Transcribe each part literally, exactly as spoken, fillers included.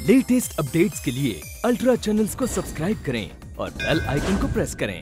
Latest updates के लिए ultra channels को सब्सक्राइब करें और बेल आइकन को प्रेस करें।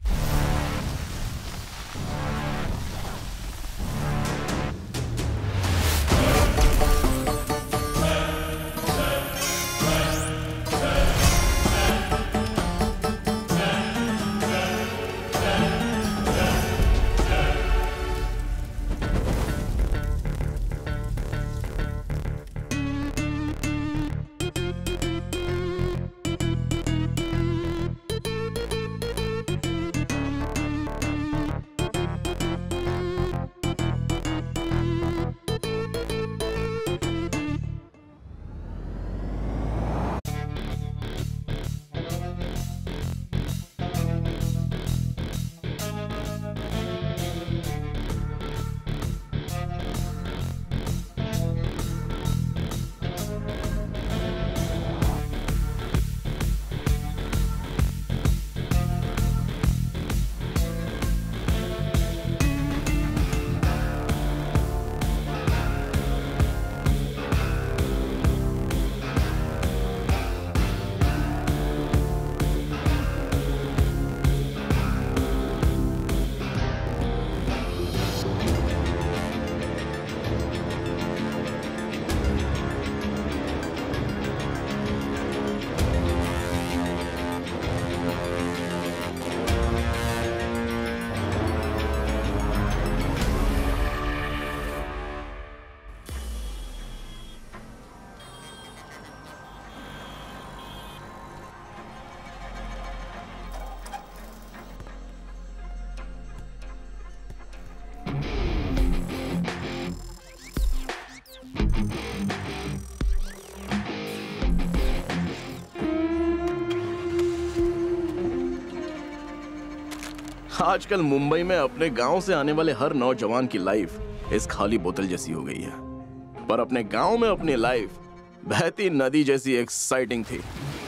आजकल मुंबई में अपने गांव से आने वाले हर नौजवान की लाइफ इस खाली बोतल जैसी हो गई है, पर अपने गांव में अपनी लाइफ बहती नदी जैसी एक्साइटिंग थी।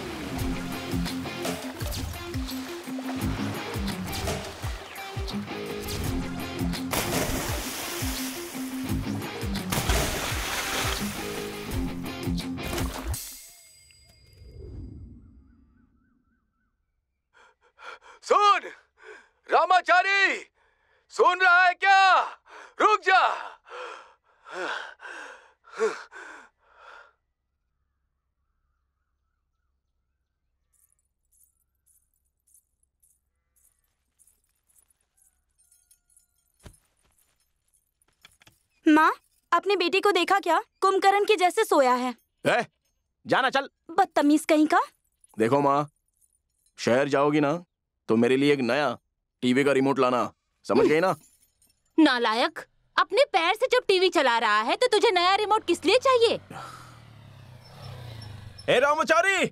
सुन रामाचारी, सुन रहा है क्या? रुक जा। माँ, अपने बेटे को देखा क्या? कुंभकर्ण के जैसे सोया है। ए, जाना चल। बदतमीज कहीं का। देखो माँ, शहर जाओगी ना तो मेरे लिए एक नया टीवी का रिमोट लाना, समझ गई ना? नालायक, अपने पैर से जब टीवी चला रहा है तो तुझे नया रिमोट किस लिए चाहिए? ए रामाचारी!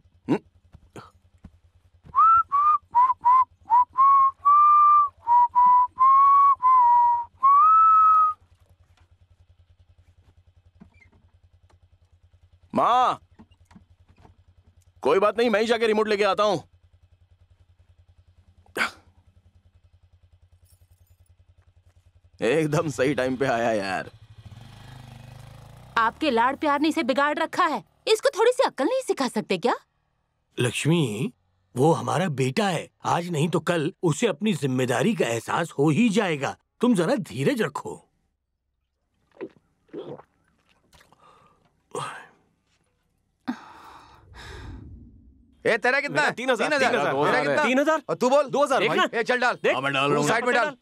माँ, कोई बात नहीं, मैं ही जाके रिमोट लेके आता हूँ। एकदम सही टाइम पे आया यार। आपके लाड़ प्यार ने इसे बिगाड़ रखा है, इसको थोड़ी सी अक्ल नहीं सिखा सकते क्या? लक्ष्मी, वो हमारा बेटा है, आज नहीं तो कल उसे अपनी जिम्मेदारी का एहसास हो ही जाएगा। तुम जरा धीरज रखो। ए, तेरा कितना है? तीन हजार। तीन हजार। तेरा कितना? तीन हजार। और तू बोल? दो हजार। ए, चल डाल। हाँ, मैं डाल रहा हूँ। साइड में डाल।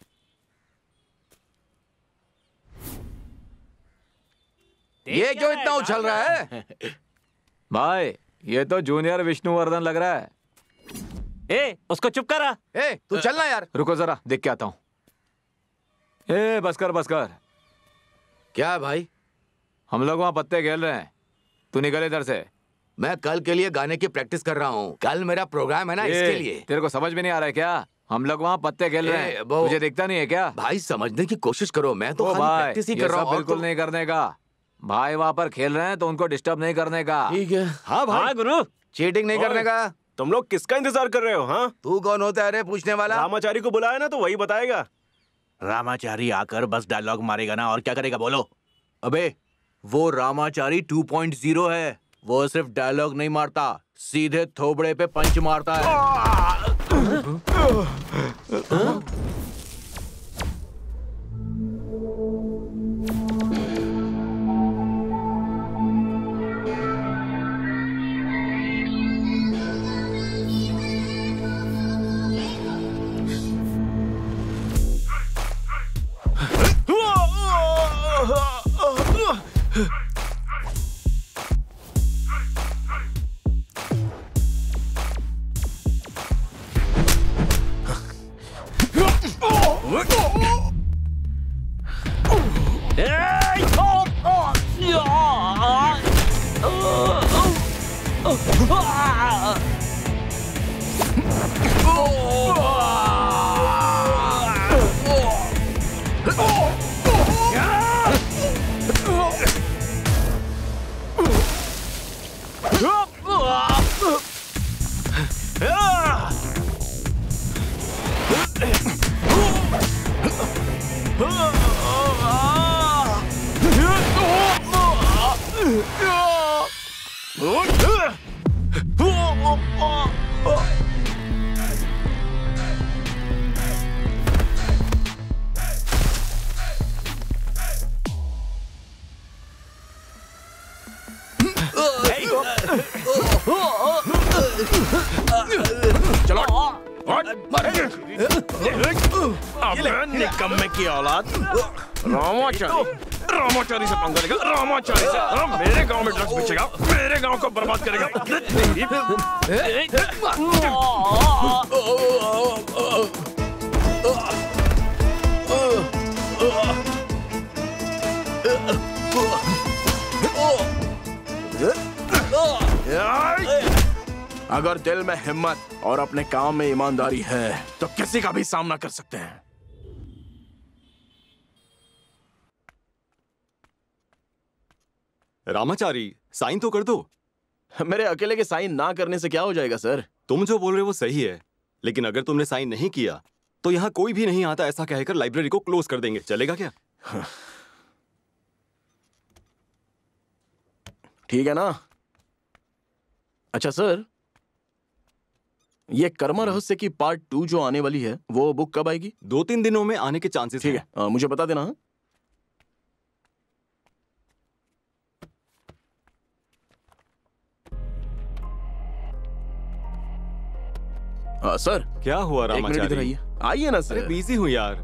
ये जो इतना उछल रहा है? भाई, ये तो जूनियर विष्णुवर्धन लग रहा है। ए, उसको चुप करा। ए, तू चलना यार। रुको जरा, देख के आता हूँ। ए, बस कर बस कर। क्या है भाई? हम लोग वहाँ पत्ते खेल रहे हैं, तू निकल इधर से। मैं कल के लिए गाने की प्रैक्टिस कर रहा हूँ, कल मेरा प्रोग्राम है ना, इसके लिए। तेरे को समझ में नहीं आ रहा है क्या? हम लोग वहाँ पत्ते खेल रहे हैं, तुझे दिखता नहीं है क्या? भाई समझने की कोशिश करो, मैं तो खाली प्रैक्टिस ही कर रहा हूँ। बिल्कुल नहीं करने का भाई, वहाँ पर खेल रहे हैं तो उनको डिस्टर्ब नहीं करने का। ठीक है। हाँ भाई। हाँ गुरु, चीटिंग नहीं करने का। तुम लोग किसका इंतजार कर रहे हो? हाँ, तू कौन होता है रे पूछने वाला? रामाचारी को बुलाया ना तो वही बताएगा। रामाचारी आकर बस डायलॉग मारेगा ना, और क्या करेगा बोलो? अबे वो रामाचारी टू पॉइंट ज़ीरो है, वो सिर्फ डायलॉग नहीं मारता, सीधे थोबड़े पे पंच मारता है। निकम्मे की औलाद रामाचारी रामाचारी से पंगा लेगा, रामाचारी से हाँ, मेरे गांव में ड्रग्स बेचेगा, मेरे गांव को बर्बाद करेगा। अगर दिल में हिम्मत और अपने काम में ईमानदारी है तो किसी का भी सामना कर सकते हैं। रामाचारी, साइन तो कर दो। मेरे अकेले के साइन ना करने से क्या हो जाएगा सर? तुम जो बोल रहे हो वो सही है, लेकिन अगर तुमने साइन नहीं किया तो यहाँ कोई भी नहीं आता ऐसा कहकर लाइब्रेरी को क्लोज कर देंगे। चलेगा क्या? ठीक है ना? अच्छा सर, ये कर्म रहस्य की पार्ट टू जो आने वाली है वो बुक कब आएगी? दो तीन दिनों में आने के चांसेस ठीक है, आ, मुझे बता देना। हाँ सर। क्या हुआ रामाचारी? आइए ना सर। अरे बिजी हूँ यार।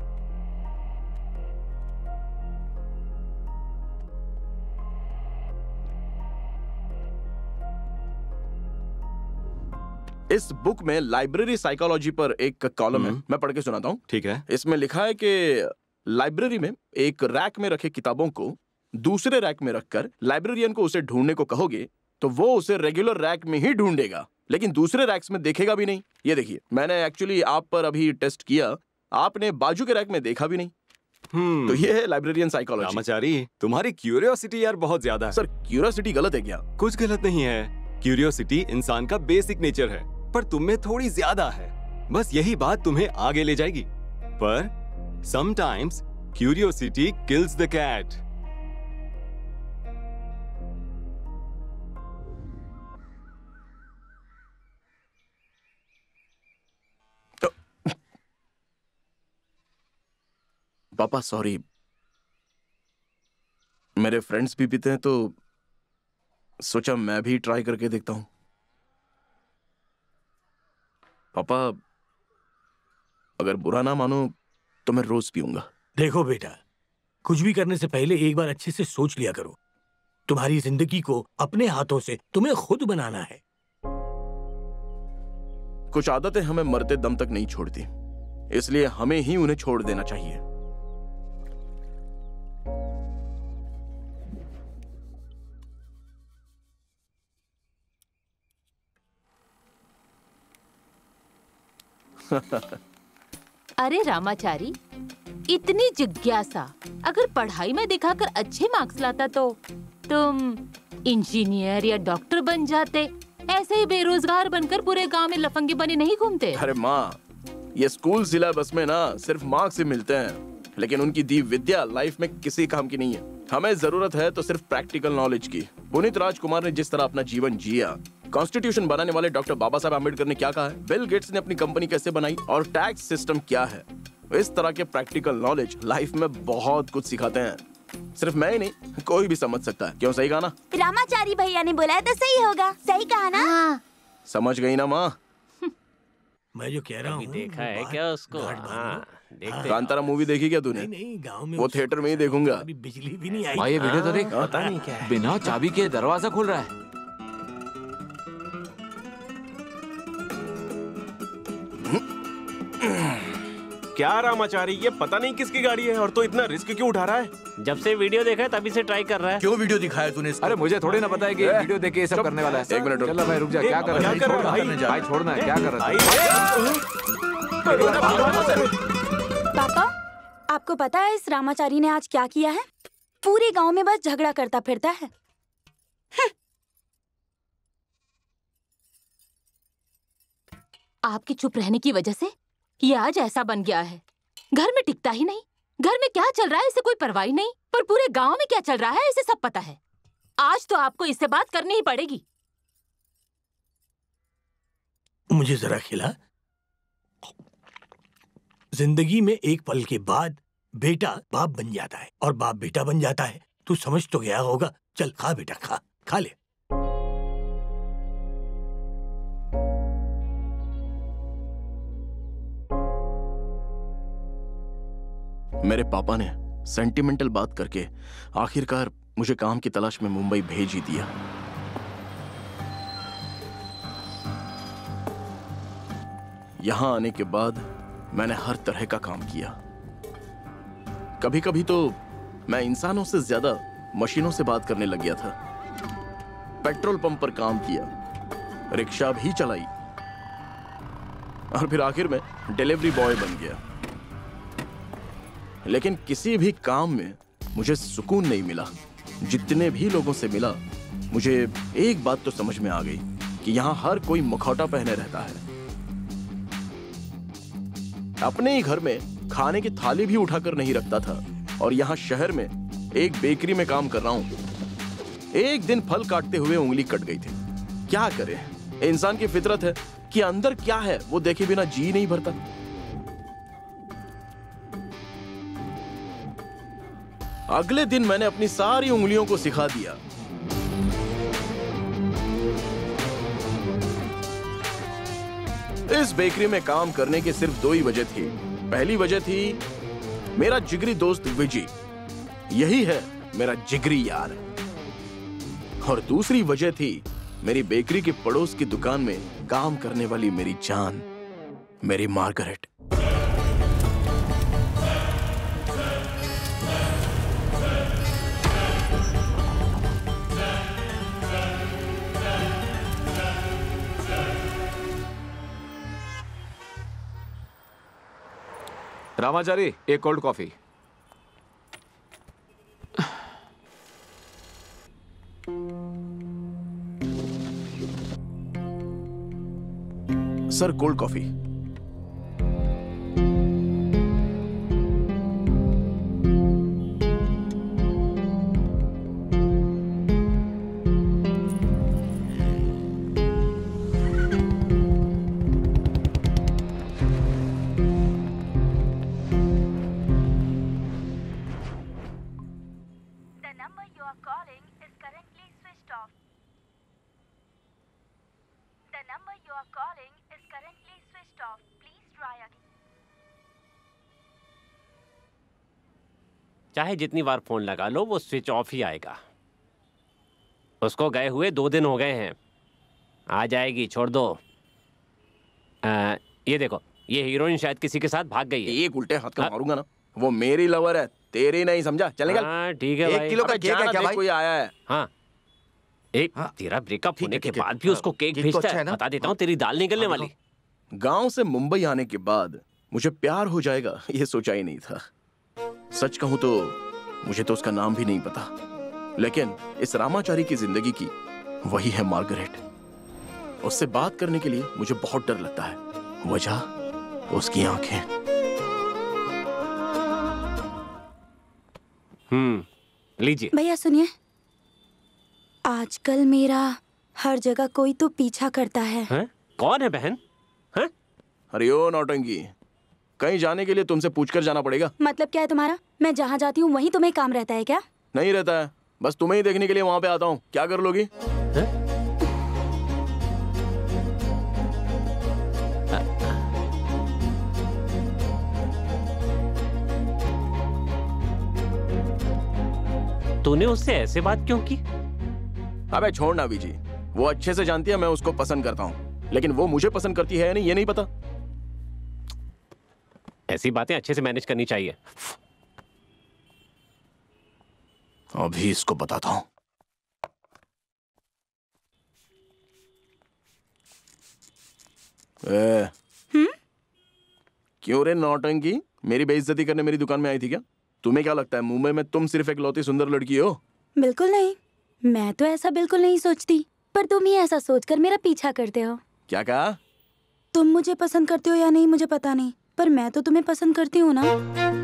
इस बुक में लाइब्रेरी साइकोलॉजी पर एक कॉलम है, मैं पढ़ के सुनाता हूँ। ठीक है। इसमें लिखा है कि लाइब्रेरी में एक रैक में रखे किताबों को दूसरे रैक में रखकर लाइब्रेरियन को उसे ढूंढने को कहोगे तो वो उसे रेगुलर रैक में ही ढूंढेगा, लेकिन दूसरे रैक्स में देखेगा भी नहीं। ये देखिए, मैंने एक्चुअली आप पर अभी टेस्ट किया, आपने बाजू के रैक में देखा भी नहीं। हम्म तो ये है लाइब्रेरियन साइकोलॉजी। रामाचारी, तुम्हारी क्यूरियोसिटी यार बहुत ज्यादा है। सर, क्यूरियोसिटी गलत है क्या? कुछ गलत नहीं है। क्यूरियोसिटी इंसान का बेसिक नेचर है, पर तुम में थोड़ी ज्यादा है। बस यही बात तुम्हें आगे ले जाएगी। पर sometimes curiosity kills the cat. पापा सॉरी, मेरे फ्रेंड्स भी पीते हैं तो सोचा मैं भी ट्राई करके देखता हूं। पापा अगर बुरा ना मानो तो मैं रोज पीऊंगा। देखो बेटा, कुछ भी करने से पहले एक बार अच्छे से सोच लिया करो। तुम्हारी जिंदगी को अपने हाथों से तुम्हें खुद बनाना है। कुछ आदतें हमें मरते दम तक नहीं छोड़ती, इसलिए हमें ही उन्हें छोड़ देना चाहिए। अरे रामाचारी, इतनी जिज्ञासा अगर पढ़ाई में दिखाकर अच्छे मार्क्स लाता तो तुम इंजीनियर या डॉक्टर बन जाते। ऐसे ही बेरोजगार बनकर पूरे गांव में लफंगे बने नहीं घूमते। अरे माँ, ये स्कूल सिलेबस में ना सिर्फ मार्क्स ही मिलते हैं, लेकिन उनकी दी विद्या लाइफ में किसी काम की नहीं है। हमें जरूरत है तो सिर्फ प्रैक्टिकल नॉलेज की। पुनीत राजकुमार ने जिस तरह अपना जीवन जिया, कॉन्स्टिट्यूशन बनाने वाले डॉक्टर बाबा साहब आम्बेडकर ने क्या कहा है, बिल गेट्स ने अपनी कंपनी कैसे बनाई और टैक्स सिस्टम क्या है, इस तरह के प्रैक्टिकल नॉलेज लाइफ में बहुत कुछ सिखाते हैं। सिर्फ मैं ही नहीं, कोई भी समझ सकता है। क्यों, सही कहा ना? रामाचारी भैया ने बोला है तो सही होगा। सही कहा ना? हाँ। समझ गई ना माँ? मैं जो कह रहा हूँ, देखा है क्या उसको? हाँ, देखते। कांतारा मूवी देखी क्या तूने? नहीं, नहीं, गाँव में वो थिएटर में ही देखूंगा। अभी बिजली भी नहीं आई। भाई ये वीडियो तो देख, पता नहीं क्या है। बिना चाबी के दरवाजा खुल रहा है। क्या रामाचारी, ये पता नहीं किसकी गाड़ी है और तो इतना रिस्क क्यों उठा रहा है? जब से वीडियो देखा है तभी से ट्राई कर रहा है। क्यों वीडियो दिखाया तूने इसको? अरे मुझे थोड़ी ना पता है कि वीडियो देख के ये सब करने वाला है। एक मिनट रुक। चलो भाई रुक जा, क्या कर रहा है? क्या कर रहा है भाई? भाई छोड़ना है, क्या कर रहा है? पापा, आपको पता है इस रामाचारी ने आज क्या किया है? पूरे गांव में बस झगड़ा करता फिरता है। आपके चुप रहने की वजह से ये आज ऐसा बन गया है। घर में टिकता ही नहीं। घर में क्या चल रहा है इसे कोई परवाह नहीं, पर पूरे गांव में क्या चल रहा है इसे सब पता है। आज तो आपको इससे बात करनी ही पड़ेगी। मुझे जरा खिला। जिंदगी में एक पल के बाद बेटा बाप बन जाता है और बाप बेटा बन जाता है। तू समझ तो गया होगा। चल खा बेटा, खा खा ले। मेरे पापा ने सेंटिमेंटल बात करके आखिरकार मुझे काम की तलाश में मुंबई भेज ही दिया। यहां आने के बाद मैंने हर तरह का काम किया। कभी कभी तो मैं इंसानों से ज्यादा मशीनों से बात करने लग गया था। पेट्रोल पंप पर काम किया, रिक्शा भी चलाई और फिर आखिर में डिलीवरी बॉय बन गया। लेकिन किसी भी काम में मुझे सुकून नहीं मिला। जितने भी लोगों से मिला, मुझे एक बात तो समझ में आ गई कि यहाँ हर कोई मुखौटा पहने रहता है। अपने ही घर में खाने की थाली भी उठाकर नहीं रखता था और यहाँ शहर में एक बेकरी में काम कर रहा हूँ। एक दिन फल काटते हुए उंगली कट गई थी। क्या करे, इंसान की फितरत है कि अंदर क्या है वो देखे बिना जी नहीं भरता। अगले दिन मैंने अपनी सारी उंगलियों को सिखा दिया। इस बेकरी में काम करने की सिर्फ दो ही वजह थी। पहली वजह थी मेरा जिगरी दोस्त विजय, यही है मेरा जिगरी यार। और दूसरी वजह थी मेरी बेकरी के पड़ोस की दुकान में काम करने वाली मेरी जान, मेरी मार्गरेट। रामाचारी, एक cold coffee. Sir, cold coffee. चाहे जितनी बार फोन लगा लो वो स्विच ऑफ ही आएगा। उसको गए हुए दो दिन हो गए हैं। आ जाएगी, छोड़ दो। आ, ये देखो, ये हीरोइन शायद किसी के साथ भाग गई है। एक उल्टे हाथ का मारूंगा ना। वो मेरी लवर है, तेरी नहीं, समझा? चल निकल। हाँ ठीक है भाई। एक किलो का केक है क्या भाई? कोई आया है? हाँ, एक हाँ। तेरा ब्रेकअप होने के ठीक है, बाद भी उसको केक केक तो भेजता अच्छा है। है ना? बता देता हूँ, तेरी दाल निकलने वाली। गांव से मुंबई आने के बाद मुझे प्यार हो जाएगा ये सोचा ही नहीं था। सच कहूं तो मुझे तो उसका नाम भी नहीं पता, लेकिन इस रामाचारी की जिंदगी की वही है मार्गरेट। उससे बात करने के लिए मुझे बहुत डर लगता है। वजह उसकी आंखें। हम्म लीजिए। भैया सुनिए, आजकल मेरा हर जगह कोई तो पीछा करता है। हैं? कौन है बहन? हैं? अरे ओ नौटंकी, कहीं जाने के लिए तुमसे पूछकर जाना पड़ेगा। मतलब क्या है तुम्हारा? मैं जहाँ जाती हूँ वहीं तुम्हें काम रहता है क्या? नहीं रहता है, बस तुम्हें ही देखने के लिए वहाँ पे आता हूँ। क्या कर लोगी? तूने उससे ऐसे बात क्यों की? अबे छोड़ ना विजी, वो अच्छे से जानती है मैं उसको पसंद करता हूँ, लेकिन वो मुझे पसंद करती है या नहीं ये नहीं पता। ऐसी बातें अच्छे से मैनेज करनी चाहिए। अभी इसको बताता हूँ। ए, हम्म? क्यों रे नौटंकी, मेरी बेइज्जती करने मेरी दुकान में आई थी क्या? तुम्हें क्या लगता है मुंबई में तुम सिर्फ एक लौती सुंदर लड़की हो? बिल्कुल नहीं, मैं तो ऐसा बिल्कुल नहीं सोचती, पर तुम ही ऐसा सोचकर मेरा पीछा करते हो। क्या कहा? तुम मुझे पसंद करते हो या नहीं मुझे पता नहीं, पर मैं तो तुम्हें पसंद करती हूँ ना।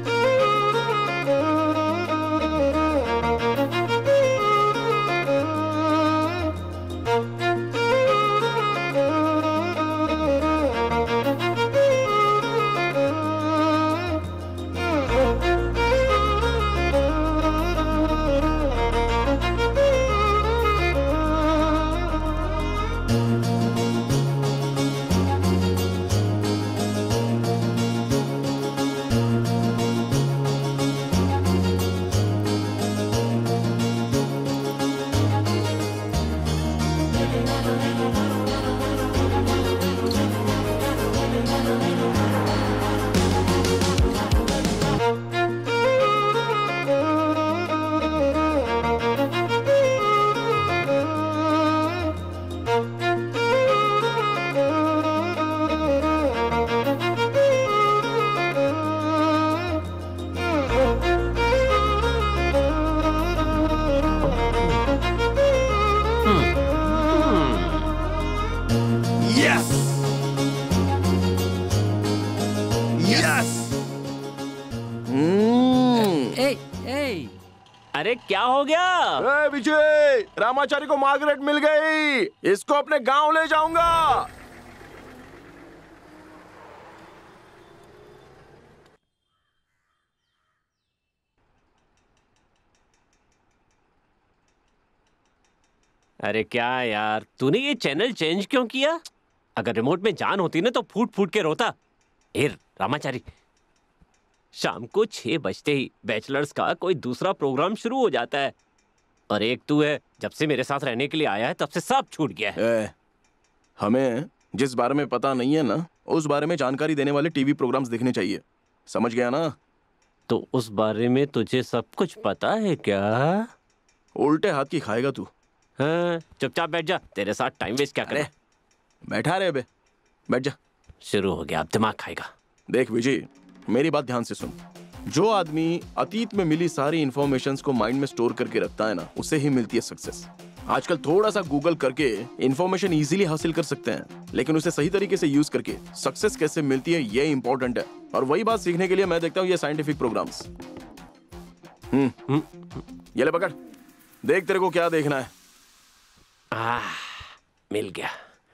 अरे क्या हो गया? ए विजय, रामाचारी को मार्गरेट मिल गई, इसको अपने गांव ले जाऊंगा। अरे क्या यार, तूने ये चैनल चेंज क्यों किया? अगर रिमोट में जान होती ना तो फूट फूट के रोता। ए रामाचारी, शाम को छह बजते ही बैचलर्स का कोई दूसरा प्रोग्राम शुरू हो जाता है, और एक तू है, जब से मेरे साथ रहने के लिए आया है तब से सब छूट गया है। ए, हमें जिस बारे में पता नहीं है ना, उस बारे में जानकारी देने वाले टीवी प्रोग्राम्स देखने चाहिए, समझ गया ना? तो उस बारे में तुझे सब कुछ पता है क्या? उल्टे हाथ की खाएगा तू। हाँ, चुपचाप बैठ जा, तेरे साथ टाइम वेस्ट क्या करे? बैठा रहे बे, बैठ जा। शुरू हो गया, अब दिमाग खाएगा। देख विजय, मेरी बात ध्यान से सुन। जो आदमी अतीत में मिली सारी इंफॉर्मेशंस को माइंड में स्टोर करके रखता है ना, उसे ही मिलती है सक्सेस। आजकल थोड़ा सा गूगल करके इंफॉर्मेशन इजीली हासिल कर सकते हैं, लेकिन उसे सही तरीके से यूज करके सक्सेस कैसे मिलती है ये इंपॉर्टेंट है। और वही बात सीखने के लिए मैं देखता हूँ ये साइंटिफिक प्रोग्राम्स। हम्म ये ले पकड़, देख तेरे को क्या देखना है। आ, मिल गया।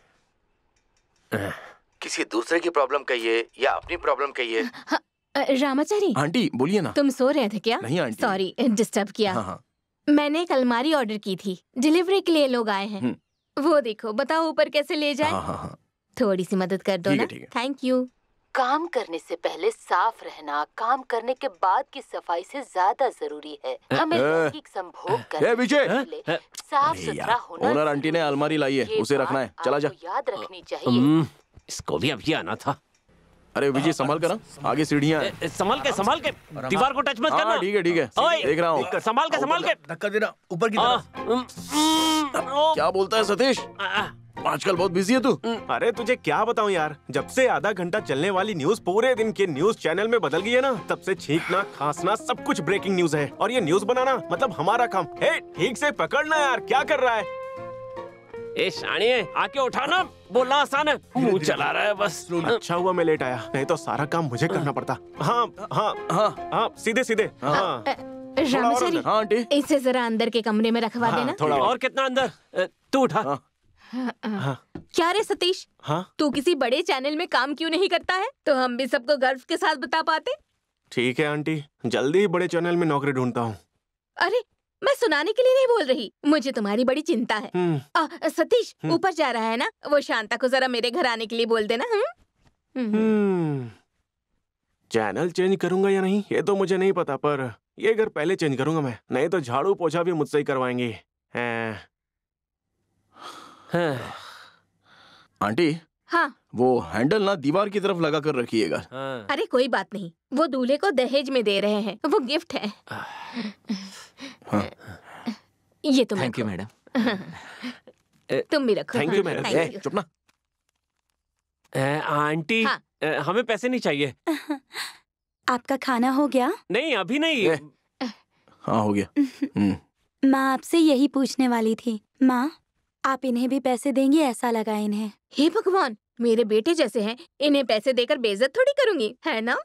आ, किसी दूसरे की प्रॉब्लम कहिए या अपनी प्रॉब्लम कहिए। रामाचारी आंटी बोलिए ना। तुम सो रहे थे क्या? नहीं आंटी, सॉरी डिस्टर्ब किया। हाँ हाँ। मैंने एक अलमारी ऑर्डर की थी, डिलीवरी के लिए लोग आए हैं। वो देखो, बताओ ऊपर कैसे ले जाए। हाँ हाँ हाँ। थोड़ी सी मदद कर दो ना। Thank you. काम करने से पहले साफ रहना, काम करने के बाद की सफाई से ज्यादा जरूरी है। हमें लैंगिक संभोग करने से पहले साफ सुथरा होना। ओनर आंटी ने अलमारी लाई है, उसे रखना है, चला जा। याद रखनी चाहिए। इसको भी अभी आना था। अरे विजय संभाल कर, आगे सीढ़ियां हैं। संभाल के संभाल के, दीवार को टच मत करना। ठीक है ठीक है, देख रहा हूँ। संभाल के संभाल के, धक्का देना ऊपर की तरफ। क्या बोलता है सतीश, आजकल बहुत बिजी है तू। अरे तुझे क्या बताऊं यार, जब से आधा घंटा चलने वाली न्यूज पूरे दिन के न्यूज चैनल में बदल गई है ना, तब से छींकना खांसना सब कुछ ब्रेकिंग न्यूज है। और ये न्यूज बनाना मतलब हमारा काम है। ठीक से पकड़ना यार, क्या कर रहा है? ए शानिए, आके उठाना, बोलना आसान है, मुंह चला रहा है बस। अच्छा हुआ मैं लेट आया, नहीं तो सारा काम मुझे करना पड़ता। हाँ हाँ हाँ हाँ, सीधे सीधे। हाँ रामाचारी, हाँ आंटी। इसे जरा अंदर के कमरे में रखवा हाँ, देना। थोड़ा और कितना अंदर? अ, तू उठा। हाँ। हाँ। क्या रे सतीश, हाँ? तू किसी बड़े चैनल में काम क्यों नहीं करता है? तो हम भी सबको गर्व के साथ बता पाते। ठीक है आंटी, जल्दी ही बड़े चैनल में नौकरी ढूंढता हूँ। अरे मैं सुनाने के लिए नहीं बोल रही, मुझे तुम्हारी बड़ी चिंता है। आ, सतीश ऊपर जा रहा है ना, वो शांता को जरा मेरे घर आने के लिए बोल देना। हम्म, चैनल चेंज करूंगा या नहीं ये तो मुझे नहीं पता, पर ये घर पहले चेंज करूंगा मैं, नहीं तो झाड़ू पोछा भी मुझसे ही करवाएंगी। हाँ। हाँ। आंटी। हाँ। वो हैंडल ना दीवार की तरफ लगा कर रखिएगा। हाँ। अरे कोई बात नहीं, वो दूल्हे को दहेज में दे रहे हैं, वो गिफ्ट है। हाँ। ये तुम थैंक यू मैडम। तुम भी रखो। Thank you madam. चुप ना। आंटी, हाँ। हमें पैसे नहीं चाहिए। आपका खाना हो गया? नहीं अभी नहीं। हाँ हो गया। माँ आपसे यही पूछने वाली थी। माँ आप इन्हें भी पैसे देंगी? ऐसा लगा इन्हें। हे भगवान, मेरे बेटे जैसे हैं, इन्हें पैसे देकर बेइज्जत थोड़ी करूंगी, है ना?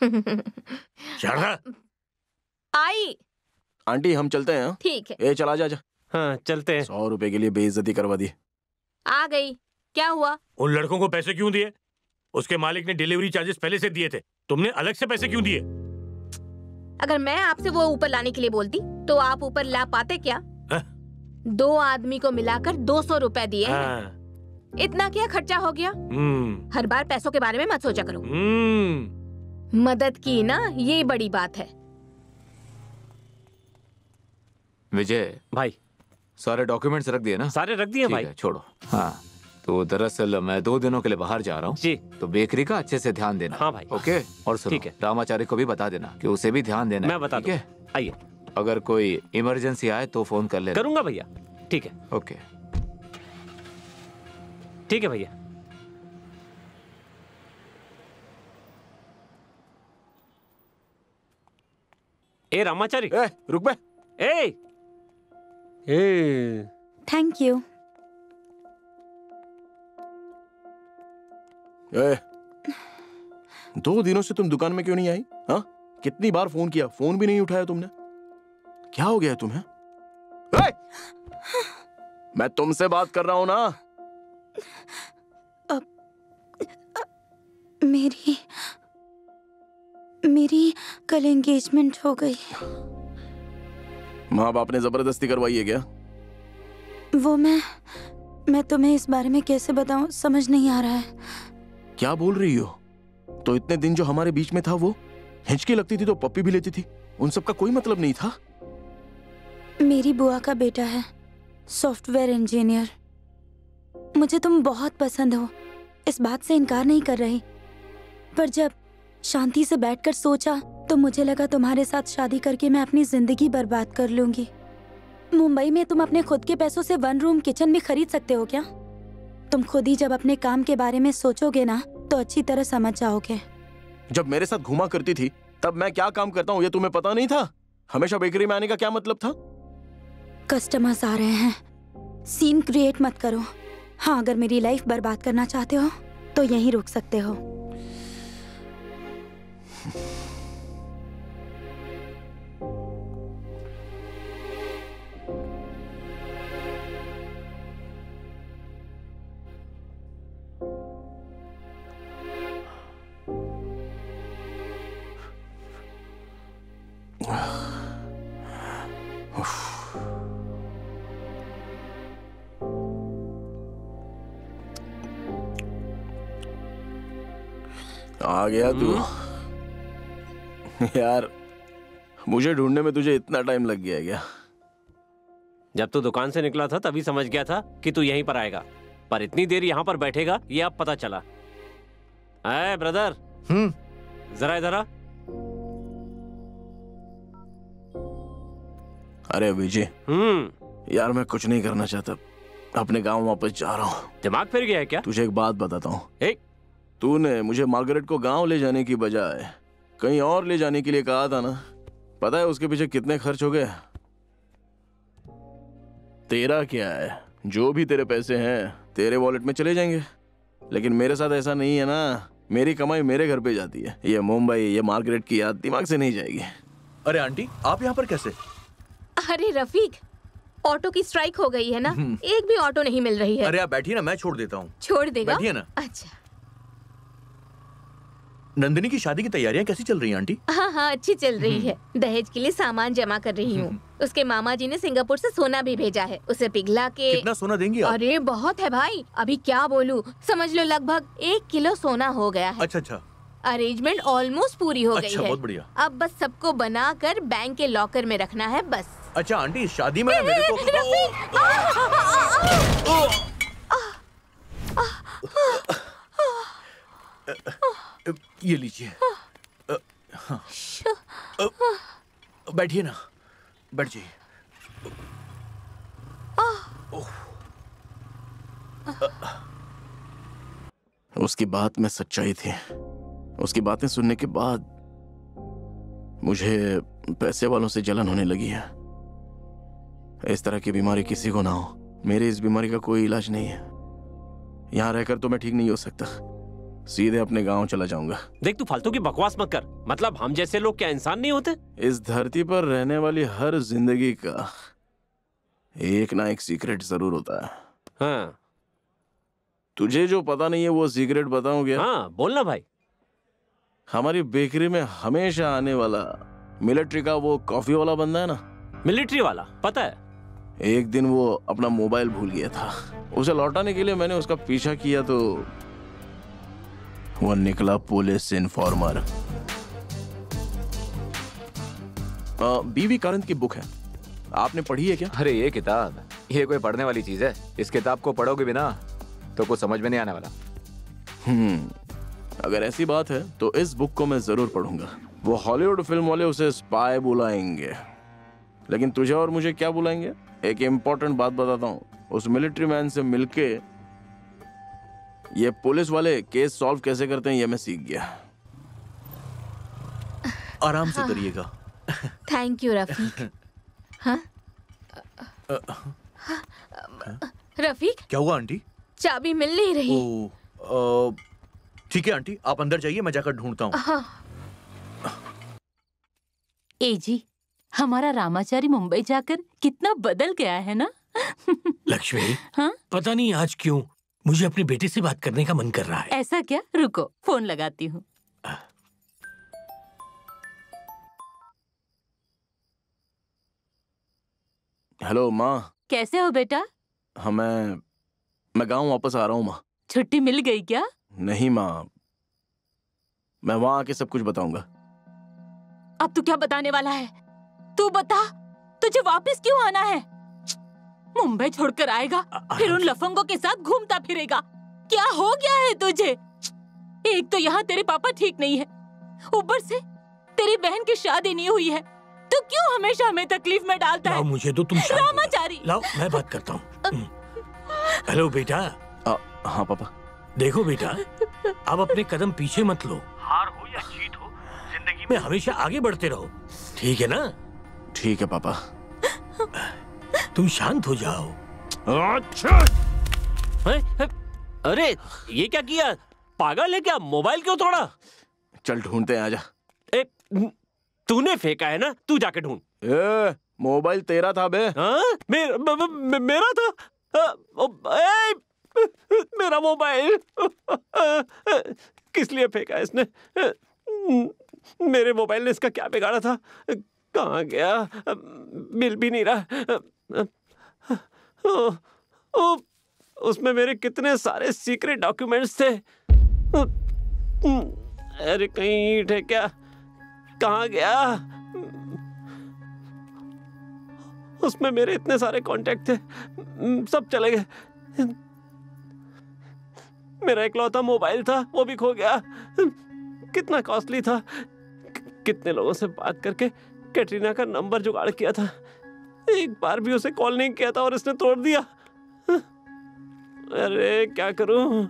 आई। आंटी हम चलते हैं। ठीक है। ए चला जा जा। हाँ चलते हैं। सौ रुपए के लिए बेइज्जती करवा दी। आ गई। क्या हुआ? उन लड़कों को पैसे क्यों दिए? उसके मालिक ने डिलीवरी चार्जेस पहले से दिए थे, तुमने अलग से पैसे क्यों दिए? अगर मैं आपसे वो ऊपर लाने के लिए बोलती तो आप ऊपर ला पाते क्या? हा? दो आदमी को मिलाकर दो सौ रुपए दिए हैं। इतना क्या खर्चा हो गया? हर बार पैसों के बारे में मत सोचा करो। मदद की ना, ये बड़ी बात है। विजय भाई, सारे डॉक्यूमेंट्स रख दिए ना? सारे रख दिए भाई। छोड़ो। हाँ तो दरअसल मैं दो दिनों के लिए बाहर जा रहा हूँ जी, तो बेकरी का अच्छे से ध्यान देना। हाँ भाई। ओके। और सुनो, ठीक है। रामाचारी को भी बता देना कि उसे भी ध्यान देना। मैं बता दूंगा। आइए। अगर कोई इमरजेंसी आए तो फोन कर लेना। करूंगा भैया। ठीक है। ओके ठीक है भैया। ए रामाचारी। ए रुक बे। ए ए थैंक यू। ए, दो दिनों से तुम दुकान में क्यों नहीं आई? हाँ? कितनी बार फोन किया, फोन भी नहीं उठाया तुमने। क्या हो गया तुम्हें? ए! मैं तुमसे बात कर रहा हूं ना। अब, अब, मेरी मेरी कल एंगेजमेंट हो गई। माँ बाप ने जबरदस्ती करवाई है क्या? वो मैं मैं तुम्हें इस बारे में कैसे बताऊं, समझ नहीं आ रहा है। क्या बोल रही हो? तो इतने दिन जो हमारे बीच में था वो हिचकी लगती थी तो पप्पी भी लेती थी, उन सब का कोई मतलब नहीं था। मेरी बुआ का बेटा है, सॉफ्टवेयर इंजीनियर। मुझे तुम बहुत पसंद हो, इस बात से इनकार नहीं कर रही, पर जब शांति से बैठकर सोचा तो मुझे लगा तुम्हारे साथ शादी करके मैं अपनी जिंदगी बर्बाद कर लूंगी। मुंबई में तुम अपने खुद के पैसों से वन रूम किचन भी खरीद सकते हो क्या? तुम खुद ही जब अपने काम के बारे में सोचोगे ना तो अच्छी तरह समझ जाओगे। जब मेरे साथ घुमा करती थी तब मैं क्या काम करता हूँ ये तुम्हें पता नहीं था? हमेशा बेकरी में आने का क्या मतलब था? कस्टमर्स आ रहे हैं, सीन क्रिएट मत करो। हाँ, अगर मेरी लाइफ बर्बाद करना चाहते हो तो यहीं रुक सकते हो। आ गया तू। यार मुझे ढूंढने में तुझे इतना टाइम लग गया क्या? जब तू दुकान से निकला था तभी समझ गया था कि तू यहीं पर आएगा, पर इतनी देर यहाँ पर बैठेगा ये अब पता चला। ऐ ब्रदर, हम्म जरा इधर आ। अरे विजय, हम्म यार मैं कुछ नहीं करना चाहता, अपने गांव वापस जा रहा हूँ। दिमाग फिर गया है क्या? तुझे एक बात बताता हूँ। तूने मुझे मार्गरेट को गांव ले जाने की बजाय कहीं और ले जाने के लिए कहा था ना। पता है उसके पीछे कितने खर्च हो गए? तेरा क्या है, जो भी तेरे पैसे हैं तेरे वॉलेट में चले जाएंगे, लेकिन मेरे साथ ऐसा नहीं है ना। मेरी कमाई मेरे घर पे जाती है। ये मुंबई, ये मार्गरेट की याद दिमाग से नहीं जाएगी। अरे आंटी, आप यहाँ पर कैसे? अरे रफीक, ऑटो की स्ट्राइक हो गई है ना, एक भी ऑटो नहीं मिल रही है। अरे आप बैठिए ना, मैं छोड़ देता हूँ। छोड़ देगा? बैठिए ना। अच्छा। नंदिनी की शादी की तैयारियां कैसी चल रही हैं आंटी? हाँ हाँ अच्छी चल रही है। दहेज के लिए सामान जमा कर रही हूँ। उसके मामा जी ने सिंगापुर से सोना भी भेजा है, उसे पिघला के। कितना सोना देंगी आप? अरे बहुत है भाई, अभी क्या बोलूं, समझ लो लगभग एक किलो सोना हो गया है। अच्छा अच्छा। अरेंजमेंट ऑलमोस्ट पूरी हो अच्छा, गई है। बहुत बढ़िया। अब बस सबको बना कर बैंक के लॉकर में रखना है बस। अच्छा आंटी, शादी में मेरे को ये लीजिए। बैठिए ना, बैठ जाइए। उसकी बात में सच्चाई थी। उसकी बातें सुनने के बाद मुझे पैसे वालों से जलन होने लगी है। इस तरह की बीमारी किसी को ना हो। मेरी इस बीमारी का कोई इलाज नहीं है। यहाँ रहकर तो मैं ठीक नहीं हो सकता। सीधे अपने गांव चला जाऊंगा। देख, तू फालतू की बकवास मत कर। मतलब हम जैसे लोग क्या इंसान नहीं होते? इस धरती पर रहने वाली हर जिंदगी का एक ना एक सीक्रेट जरूर होता है। हाँ। तुझे जो पता नहीं है वो सीक्रेट बताऊं क्या? हाँ, बोलना भाई। हमारी बेकरी में हमेशा आने वाला मिलिट्री का वो कॉफी वाला बंदा है ना। मिलिट्री वाला? पता है। एक दिन वो अपना मोबाइल भूल गया था। उसे लौटाने के लिए मैंने उसका पीछा किया तो वो निकला पुलिस इन्फॉर्मर। बीवी कारंत की बुक है, आपने पढ़ी है क्या? अरे ये किताब, ये कोई पढ़ने वाली चीज है? इस किताब को पढ़ोगे बिना तो कुछ समझ में नहीं आने वाला। हम्म, अगर ऐसी बात है तो इस बुक को मैं जरूर पढ़ूंगा। वो हॉलीवुड फिल्म वाले उसे स्पाई बुलाएंगे, लेकिन तुझे और मुझे क्या बुलाएंगे? एक इम्पोर्टेंट बात बताता हूँ, उस मिलिट्री मैन से मिलके ये पुलिस वाले केस सॉल्व कैसे करते हैं ये मैं सीख गया। आराम से करिएगा। Thank you Rafiq. हाँ? रफीक, क्या हुआ आंटी? चाबी मिल नहीं रही। ओ, ठीक है आंटी, आप अंदर जाइए, मैं जाकर ढूंढता हूँ। हाँ। ए जी, हमारा रामाचारी मुंबई जाकर कितना बदल गया है ना। लक्ष्मी, हाँ? पता नहीं आज क्यों मुझे अपने बेटे से बात करने का मन कर रहा है। ऐसा क्या? रुको, फोन लगाती हूँ। हेलो माँ। कैसे हो बेटा? हाँ, मैं मैं गांव वापस आ रहा हूँ माँ। छुट्टी मिल गई क्या? नहीं माँ, मैं वहां आके सब कुछ बताऊंगा। अब तू क्या बताने वाला है? तू बता, तुझे वापस क्यों आना है? मुंबई छोड़कर आएगा, फिर उन लफंगों के साथ घूमता फिरेगा। क्या हो गया है तुझे? एक तो यहाँ तेरे पापा ठीक नहीं है, ऊपर से तेरी बहन की शादी नहीं हुई है। तू क्यों हमेशा हमें तकलीफ में डालता है? मुझे तो तुम रामाचारी। लाओ, मैं बात करता हूँ। हेलो बेटा। आ, हाँ पापा। देखो बेटा, अब अपने कदम पीछे मत लो। हार हो या जीत हो, जिंदगी में हमेशा आगे बढ़ते रहो, ठीक है ना? ठीक है पापा। तुम शांत हो जाओ। अच्छा। अरे ये क्या किया? पागल है क्या? मोबाइल क्यों तोड़ा? चल ढूंढते हैं, आजा। ए, तूने फेंका है ना, तू जाके ढूंढ। ए, मोबाइल तेरा था बे? हाँ? मेर, म, म, मेरा था? ए, मेरा मोबाइल किस लिए फेंका इसने? मेरे मोबाइल ने इसका क्या बिगाड़ा था? कहाँ गया? मिल भी नहीं रहा। उसमें मेरे कितने सारे सीक्रेट डॉक्यूमेंट्स थे। अरे कहीं ईंट है क्या? कहाँ गया? उसमें मेरे इतने सारे कांटेक्ट थे, सब चले गए। मेरा इकलौता मोबाइल था, वो भी खो गया। कितना कॉस्टली था। कितने लोगों से बात करके कैटरीना का नंबर जुगाड़ किया था, एक बार भी उसे कॉल नहीं किया था और इसने तोड़ दिया। अरे क्या करूं?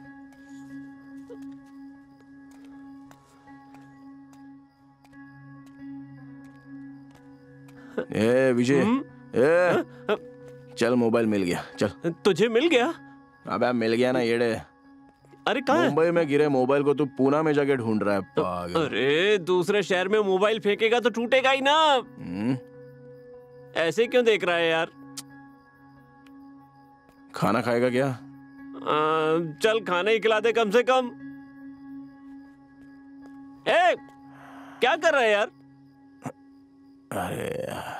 ए विजय, ए, चल मोबाइल मिल गया, चल। तुझे मिल गया? अबे मिल गया ना येड़े। अरे कहाँ है? मुंबई में गिरे मोबाइल को तू पूना में जाके ढूंढ रहा है पागल। अरे दूसरे शहर में मोबाइल फेंकेगा तो टूटेगा ही ना। ऐसे क्यों देख रहा है यार? खाना खाएगा क्या? आ, चल खाना ही खिला दे कम से कम। ए, क्या कर रहा है यार? अरे यार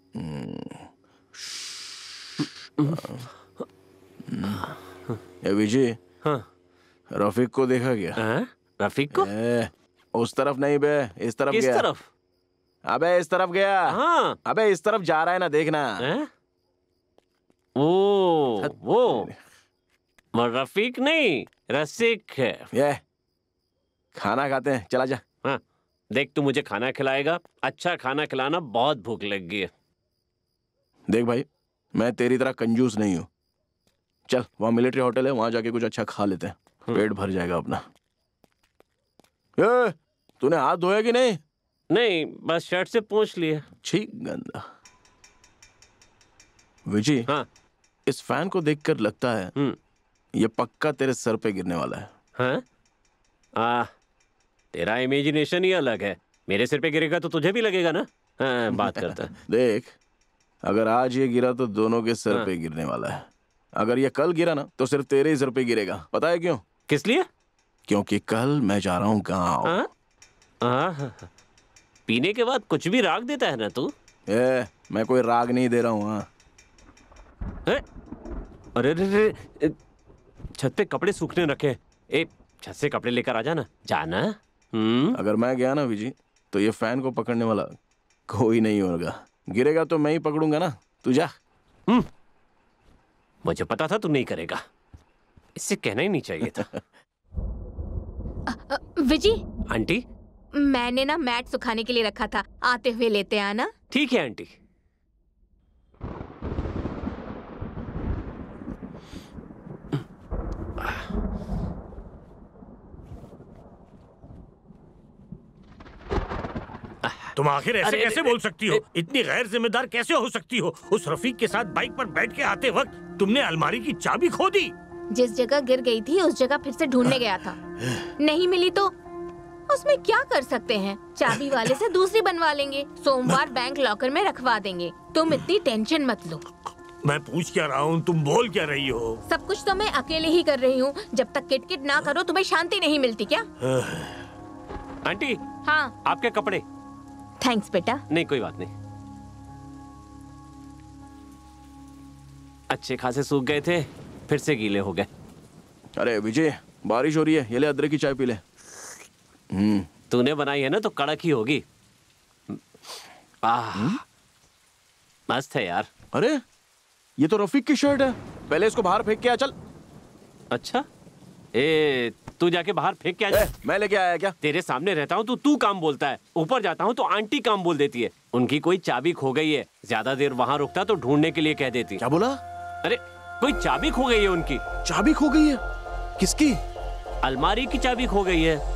ए विजय, हाँ रफीक को देखा क्या? हाँ? रफीक को? ए, उस तरफ नहीं बे, इस तरफ किस गया। तरफ? अबे इस तरफ गया। हाँ। अबे इस तरफ जा रहा है ना, देखना। है? ओ, वो रफीक नहीं रसिक है। ये खाना खाते हैं, चला जा। हाँ देख, तू मुझे खाना खिलाएगा? अच्छा खाना खिलाना, बहुत भूख लग गई है। देख भाई, मैं तेरी तरह कंजूस नहीं हूँ। चल वहाँ मिलिट्री होटल है, वहाँ जाके कुछ अच्छा खा लेते हैं, पेट भर जाएगा अपना। ए, तूने हाथ धोया कि नहीं? नहीं, बस शर्ट से पोंछ लिया। ठीक गंदा। विजय, हाँ इस फैन को देखकर लगता है ये पक्का तेरे सर पे गिरने वाला है। हाँ? आ, तेरा इमेजिनेशन ही अलग है। मेरे सिर पे गिरेगा तो तुझे भी लगेगा ना। हाँ, बात करता देख, अगर आज ये गिरा तो दोनों के सर हाँ। पे गिरने वाला है। अगर ये कल गिरा ना तो सिर्फ तेरे ही सर पे गिरेगा। पता है क्यों? किस लिए? क्योंकि कल मैं जा रहा हूँ गाँव। हाँ? हाँ, पीने के बाद कुछ भी राग देता है ना तू? ए, मैं कोई राग नहीं दे रहा हूँ। हाँ। अरे रे रे, छत पे कपड़े सूखने रखे। ए, छत से कपड़े लेकर आ जाना। जाना। हम्म। अगर मैं गया ना विजय, तो ये फैन को पकड़ने वाला कोई नहीं होगा। गिरेगा तो मैं ही पकड़ूंगा ना। तू जा। हम्म। मुझे पता था तू नहीं करेगा, इससे कहना ही नहीं चाहिए था। विजय, आंटी, मैंने ना मैट सुखाने के लिए रखा था, आते हुए लेते आना। ठीक है आंटी। तुम आखिर ऐसे अरे, कैसे अरे, बोल सकती हो? इतनी गैर जिम्मेदार कैसे हो सकती हो? उस रफीक के साथ बाइक पर बैठ के आते वक्त तुमने अलमारी की चाबी खो दी। जिस जगह गिर गई थी उस जगह फिर से ढूंढने गया था, नहीं मिली तो उसमें क्या कर सकते हैं? चाबी वाले से दूसरी बनवा लेंगे, सोमवार बैंक लॉकर में रखवा देंगे। तुम इतनी टेंशन मत लो। मैं पूछ क्या रहा हूँ, तुम बोल क्या रही हो? सब कुछ तो मैं अकेले ही कर रही हूँ। जब तक किटकिट ना करो तुम्हें शांति नहीं मिलती क्या? आंटी, हाँ आपके कपड़े। थैंक्स बेटा। नहीं कोई बात नहीं, अच्छे खासे सूख गए थे, फिर से गीले हो गए। अरे विजय, बारिश हो रही है, ये ले अदरक की चाय पी ले। हम्म। तूने बनाई है ना तो कड़क ही होगी। आह, मस्त है यार। अरे ये तो रफीक की शर्ट है, पहले इसको बाहर फेंक के आ। चल। अच्छा, ए तू जाके बाहर फेंक के आ जा। मैं लेके आया क्या? तेरे सामने रहता हूँ तो तू काम बोलता है, ऊपर जाता हूँ तो आंटी काम बोल देती है। उनकी कोई चाबी खो गई है, ज्यादा देर वहाँ रुकता तो ढूंढने के लिए कह देती। क्या बोला? अरे कोई चाबी खो गई है उनकी। चाबी खो गई है? किसकी? अलमारी की चाबी खो गई है।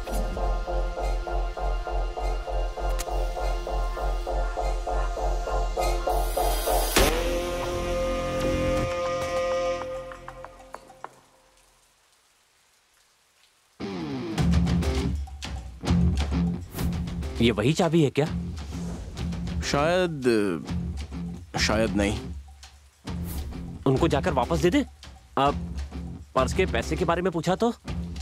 ये वही चाबी है क्या? शायद शायद नहीं। उनको जाकर वापस दे दे। अब पर्स के पैसे के बारे में पूछा तो?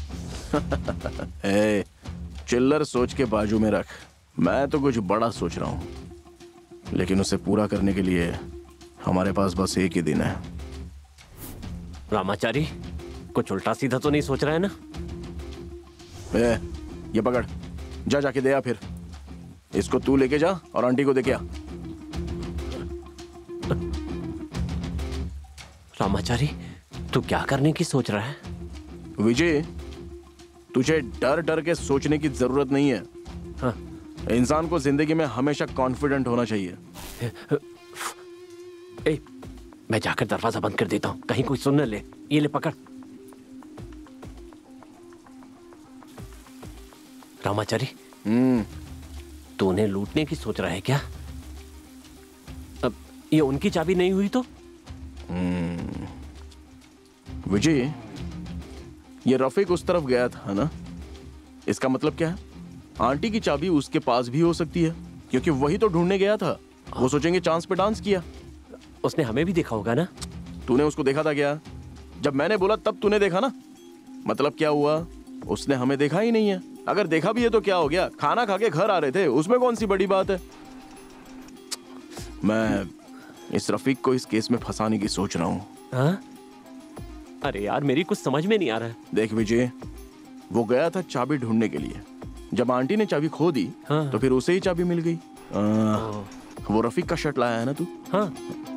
ए, चिल्लर सोच के बाजू में रख। मैं तो कुछ बड़ा सोच रहा हूँ, लेकिन उसे पूरा करने के लिए हमारे पास बस एक ही दिन है। रामाचारी, कुछ उल्टा सीधा तो नहीं सोच रहा है ना? ए, ये पकड़, जा जाके दे आ। फिर इसको तू लेके जा और आंटी को दे के आ। रामाचारी, तू क्या करने की सोच रहा है? विजय, तुझे डर डर के सोचने की जरूरत नहीं है। हाँ। इंसान को जिंदगी में हमेशा कॉन्फिडेंट होना चाहिए। ए, मैं जाकर दरवाजा बंद कर देता हूँ, कहीं कोई सुन न ले। ये ले पकड़। रामाचारी, हम्म, तूने लूटने की सोच रहा है क्या? अब ये उनकी चाबी नहीं हुई तो? हम्म, विजय, ये रफीक उस तरफ गया था ना, इसका मतलब क्या है? आंटी की चाबी उसके पास भी हो सकती है, क्योंकि वही तो ढूंढने गया था। वो सोचेंगे चांस पे डांस किया। उसने हमें भी देखा होगा ना? तूने उसको देखा था क्या? जब मैंने बोला तब तूने देखा ना। मतलब क्या हुआ? उसने हमें देखा ही नहीं है। अगर देखा भी है तो क्या हो गया? खाना खा के घर आ रहे थे, उसमें कौन सी बड़ी बात है? मैं इस रफीक को इस केस में फंसाने की सोच रहा हूँ। हाँ? अरे यार मेरी कुछ समझ में नहीं आ रहा है। देख विजय, वो गया था चाबी ढूंढने के लिए। जब आंटी ने चाबी खो दी, हाँ। तो फिर उसे ही चाबी मिल गई। आ, वो रफीक का शर्ट लाया है ना तू? हाँ।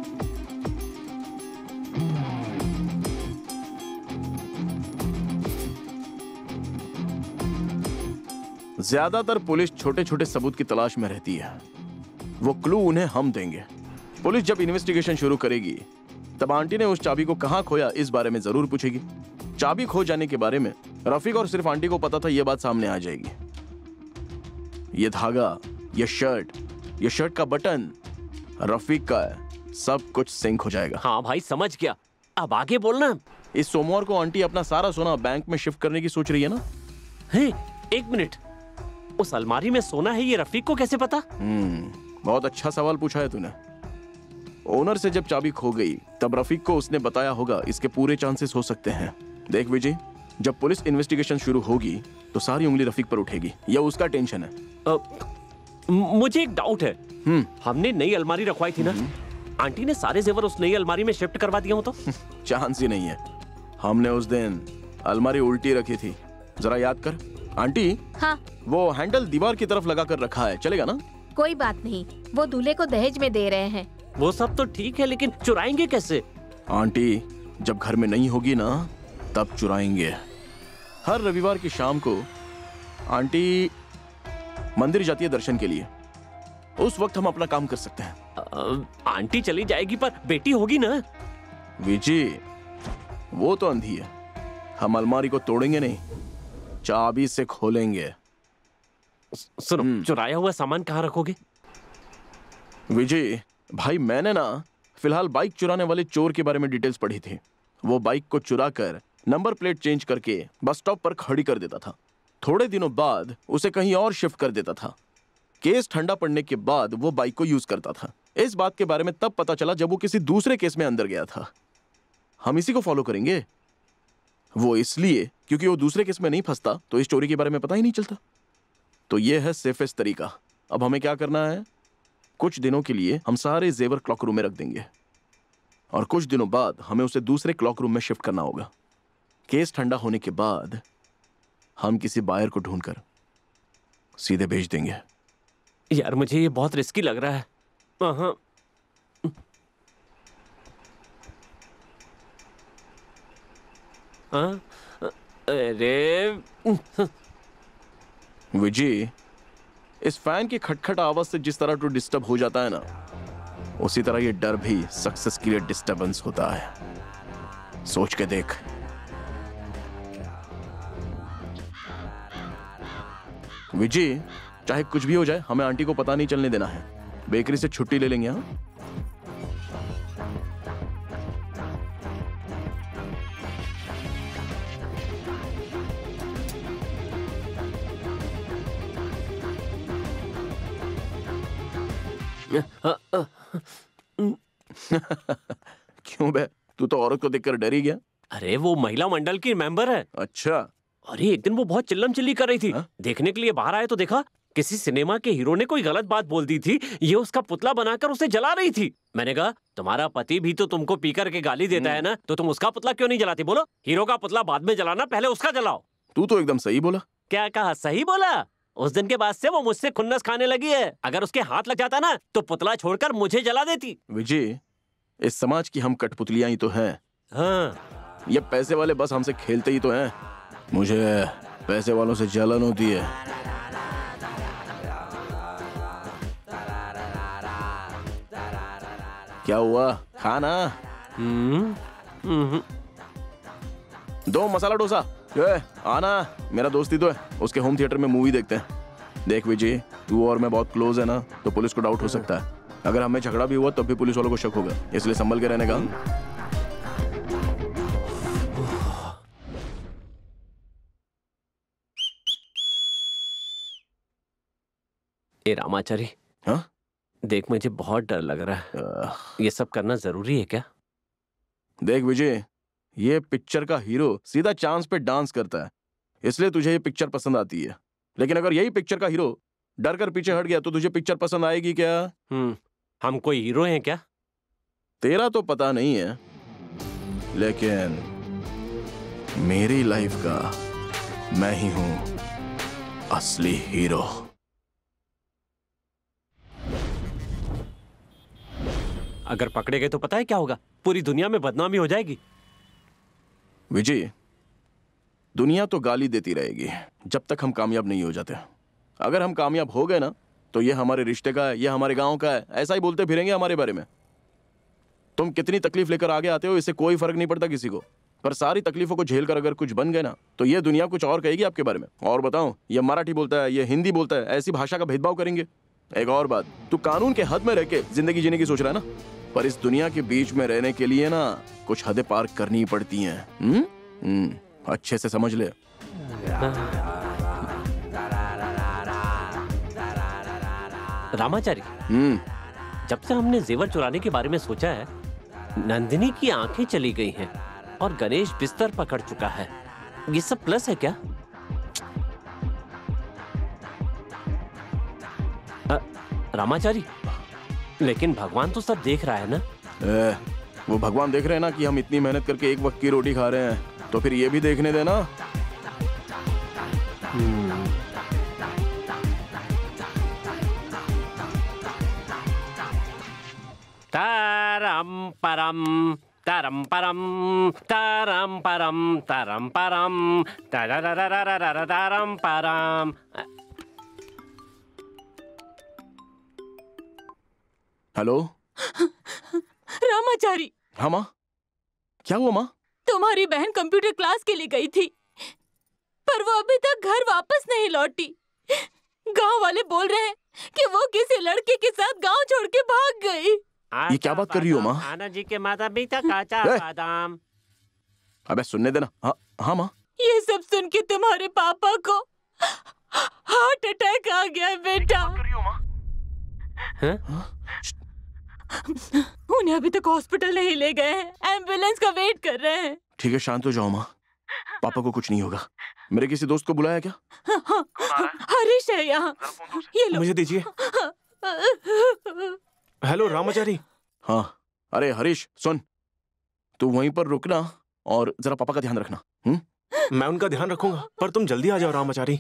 ज्यादातर पुलिस छोटे छोटे सबूत की तलाश में रहती है। वो क्लू उन्हें हम देंगे। पुलिस जब इन्वेस्टिगेशन शुरू करेगी तब आंटी ने उस चाबी को कहां खोया इस बारे में जरूर पूछेगी। चाबी खो जाने के बारे में रफीक और सिर्फ आंटी को पता था, यह बात सामने आ जाएगी। ये धागा, ये शर्ट, ये शर्ट का बटन रफीक का है, सब कुछ सिंक हो जाएगा। हाँ भाई समझ गया, अब आगे बोलना। इस सोमवार को आंटी अपना सारा सोना बैंक में शिफ्ट करने की सोच रही है ना? है, एक मिनट, उस अलमारी में सोना है, ये रफीक को कैसे पता? हम्म, बहुत अच्छा सवाल पूछा है तूने। ओनर से जब चाबी खो गई तब रफीक को उसने बताया होगा, इसके पूरे चांसेस हो सकते हैं। देख विजय, जब पुलिस इन्वेस्टिगेशन शुरू होगी तो सारी उंगली रफीक पर उठेगी। यह उसका टेंशन है। आ, मुझे एक डाउट है। हमने नई अलमारी रखवाई थी ना, आंटी ने सारे जेवर उस नई अलमारी में शिफ्ट करवा दिया हो तो? चांस ही नहीं है। हमने उस दिन अलमारी उल्टी रखी थी, जरा याद कर। आंटी, हाँ? वो हैंडल दीवार की तरफ लगा कर रखा है, चलेगा ना? कोई बात नहीं, वो दूल्हे को दहेज में दे रहे हैं। वो सब तो ठीक है, लेकिन चुराएंगे कैसे? आंटी जब घर में नहीं होगी ना तब चुराएंगे। हर रविवार की शाम को आंटी मंदिर जाती है दर्शन के लिए। उस वक्त हम अपना काम कर सकते हैं। आ, आंटी चली जाएगी पर बेटी होगी ना? विजय, वो तो अंधी है। हम अलमारी को तोड़ेंगे नहीं, चाबी से खोलेंगे। सुनो, चुराया हुआ सामान कहाँ रखोगे? विजय भाई, मैंने ना फिलहाल बाइक चुराने वाले चोर के बारे में डिटेल्स पढ़ी थी। वो बाइक को चुरा कर नंबर प्लेट चेंज करके बस स्टॉप पर खड़ी कर देता था। थोड़े दिनों बाद उसे कहीं और शिफ्ट कर देता था। केस ठंडा पड़ने के बाद वो बाइक को यूज करता था। इस बात के बारे में तब पता चला जब वो किसी दूसरे केस में अंदर गया था। हम इसी को फॉलो करेंगे। वो इसलिए क्योंकि वो दूसरे केस में नहीं फंसता तो इस चोरी के बारे में पता ही नहीं चलता। तो ये है सेफेस्ट तरीका। अब हमें क्या करना है? कुछ दिनों के लिए हम सारे जेवर क्लॉक रूम में रख देंगे और कुछ दिनों बाद हमें उसे दूसरे क्लॉक रूम में शिफ्ट करना होगा। केस ठंडा होने के बाद हम किसी बायर को ढूंढकर सीधे भेज देंगे। यार मुझे ये बहुत रिस्की लग रहा है। हाँ। हाँ? अरे विजय, इस फैन की खटखट आवाज से जिस तरह तो डिस्टर्ब हो जाता है ना, उसी तरह ये डर भी सक्सेस के लिए डिस्टर्बेंस होता है। सोच के देख। विजय, चाहे कुछ भी हो जाए हमें आंटी को पता नहीं चलने देना है। बेकरी से छुट्टी ले लेंगे। हाँ, क्यों बे, तू तो औरत को देखकर डर ही गया? अरे वो महिला मंडल की मेंबर है। अच्छा। अरे एक दिन वो बहुत चिल्लम चिल्ली कर रही थी। हा? देखने के लिए बाहर आए तो देखा किसी सिनेमा के हीरो ने कोई गलत बात बोल दी थी, ये उसका पुतला बनाकर उसे जला रही थी। मैंने कहा तुम्हारा पति भी तो तुमको पीकर के गाली देता है ना, तो तुम उसका पुतला क्यों नहीं जलाती? बोलो हीरो का पुतला बाद में जलाना, पहले उसका जलाओ। तू तो एकदम सही बोला। क्या कहा? सही बोला। उस दिन के बाद से वो मुझसे खुन्नस खाने लगी है। अगर उसके हाथ लग जाता ना तो पुतला छोड़कर मुझे जला देती। विजय, इस समाज की हम कठपुतलियां ही तो हैं। हाँ। ये पैसे वाले बस हमसे खेलते ही तो हैं। मुझे पैसे वालों से जलन होती है। क्या हुआ? खाना? हम्म। दो मसाला डोसा। ए, आना, मेरा दोस्ती तो है, उसके होम थिएटर में मूवी देखते हैं। देख विजय, तू और मैं बहुत क्लोज है ना, तो पुलिस को डाउट हो सकता है। अगर हमें झगड़ा भी हुआ तब भी पुलिस वालों को शक होगा, इसलिए संभल के रहने का। ए रामाचारी, हाँ? देख मुझे बहुत डर लग रहा है। ये सब करना जरूरी है क्या? देख विजय, ये पिक्चर का हीरो सीधा चांस पे डांस करता है, इसलिए तुझे ये पिक्चर पसंद आती है। लेकिन अगर यही पिक्चर का हीरो डर कर पीछे हट गया तो तुझे पिक्चर पसंद आएगी क्या? हम्म, हम कोई हीरो हैं क्या? तेरा तो पता नहीं है, लेकिन मेरी लाइफ का मैं ही हूं असली हीरो। अगर पकड़े गए तो पता है क्या होगा? पूरी दुनिया में बदनामी हो जाएगी। विजय, दुनिया तो गाली देती रहेगी जब तक हम कामयाब नहीं हो जाते। अगर हम कामयाब हो गए ना तो ये हमारे रिश्ते का है, ये हमारे गांव का है, ऐसा ही बोलते फिरेंगे हमारे बारे में। तुम कितनी तकलीफ लेकर आगे आते हो इससे कोई फर्क नहीं पड़ता किसी को, पर सारी तकलीफों को झेल कर अगर कुछ बन गए ना तो ये दुनिया कुछ और कहेगी आपके बारे में। और बताओ, ये मराठी बोलता है, ये हिंदी बोलता है, ऐसी भाषा का भेदभाव करेंगे। एक और बात, तू कानून के हद में रह के जिंदगी जीने की सोच रहा है ना, पर इस दुनिया के बीच में रहने के लिए ना कुछ हदें पार करनी पड़ती हैं। हम्म हम्म अच्छे से समझ ले। रामाचारी, हम्म जब से हमने जेवर चुराने के बारे में सोचा है, नंदिनी की आंखें चली गई हैं और गणेश बिस्तर पकड़ चुका है। ये सब प्लस है क्या? आ, रामाचारी, लेकिन भगवान तो सब देख रहा है ना? ए, वो भगवान देख रहे हैं ना कि हम इतनी मेहनत करके एक वक्त की रोटी खा रहे हैं, तो फिर ये भी देखने देना। तारम परम तारम परम तारम परम तारम परम तारम परम। हेलो रामाचारी। हाँ माँ, क्या हुआ माँ? तुम्हारी बहन कंप्यूटर क्लास के लिए गई थी, पर वो अभी तक घर वापस नहीं लौटी। गांव वाले बोल रहे हैं कि वो किसी लड़के के साथ गांव छोड़ के भाग गई। ये क्या बात कर रही हो माँ? आना जी के माता पिता काचा बादाम। अबे सुनने देना। हाँ हाँ माँ। ये सब सुन के तुम्हारे पापा को हार्ट अटैक आ गया बेटा। उन्हें अभी तक हॉस्पिटल नहीं ले गए हैं, एम्बुलेंस का वेट कर रहे हैं। ठीक है, शांत हो जाओ माँ, पापा को कुछ नहीं होगा। मेरे किसी दोस्त को बुलाया क्या? हाँ, हाँ, हरीश है यहाँ, ये लो। मुझे दीजिए। हेलो रामाचारी। हाँ, अरे हरीश सुन, तू वहीं पर रुकना और जरा पापा का ध्यान रखना। हुँ? मैं उनका ध्यान रखूंगा, पर तुम जल्दी आ जाओ रामाचारी।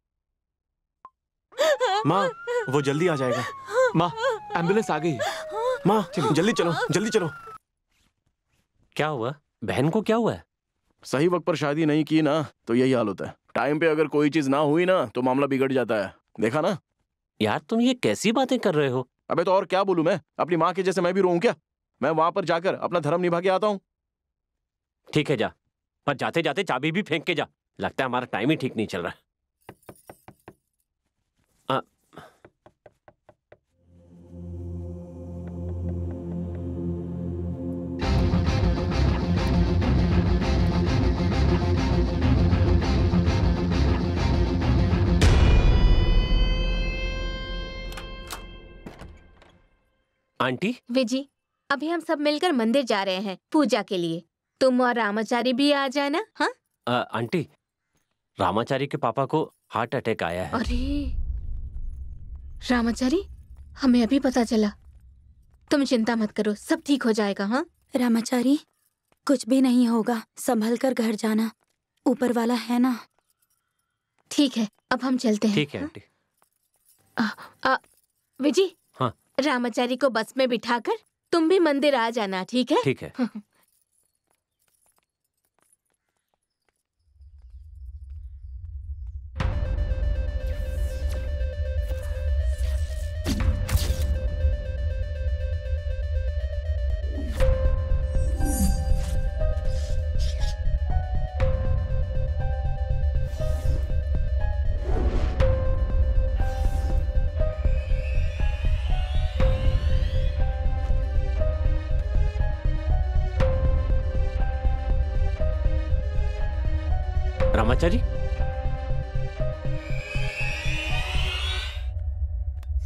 माँ, वो जल्दी आ जाएगा। माँ, एम्बुलेंस आ गई। माँ जल्दी चलो, जल्दी चलो। क्या हुआ? बहन को क्या हुआ है? सही वक्त पर शादी नहीं की ना तो यही हाल होता है। टाइम पे अगर कोई चीज ना हुई ना तो मामला बिगड़ जाता है, देखा ना? यार तुम ये कैसी बातें कर रहे हो? अबे तो और क्या बोलूं मैं? अपनी माँ के जैसे मैं भी रोऊं क्या? मैं वहां पर जाकर अपना धर्म निभा के आता हूँ। ठीक है जा, पर जाते जाते चाबी भी फेंक के जा। लगता है हमारा टाइम ही ठीक नहीं चल रहा है। आ... आंटी। विजी, अभी हम सब मिलकर मंदिर जा रहे हैं पूजा के लिए। तुम और रामाचारी भी आ जाना। हाँ आंटी, रामाचारी के पापा को हार्ट अटैक आया है। अरे रामाचारी, हमें अभी पता चला। तुम चिंता मत करो, सब ठीक हो जाएगा। हाँ रामाचारी, कुछ भी नहीं होगा, संभल कर घर जाना, ऊपर वाला है ना। ठीक है, अब हम चलते हैं। ठीक है आंटी। आ, आ, विजी, हाँ, रामाचारी को बस में बिठाकर तुम भी मंदिर आ जाना। ठीक है? ठीक है। रामाचारी,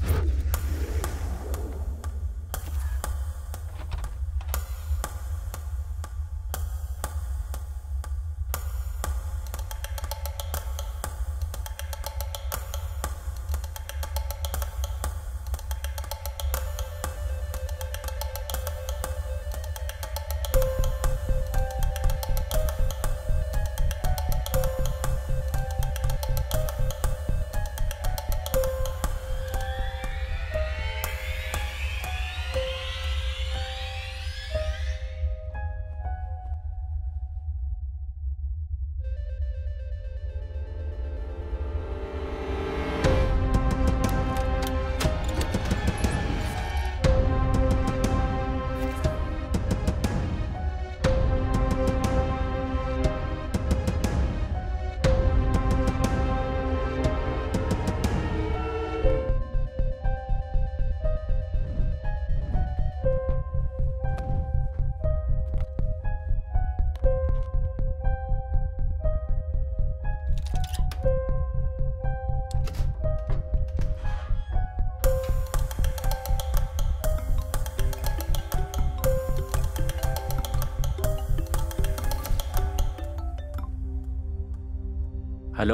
हेलो।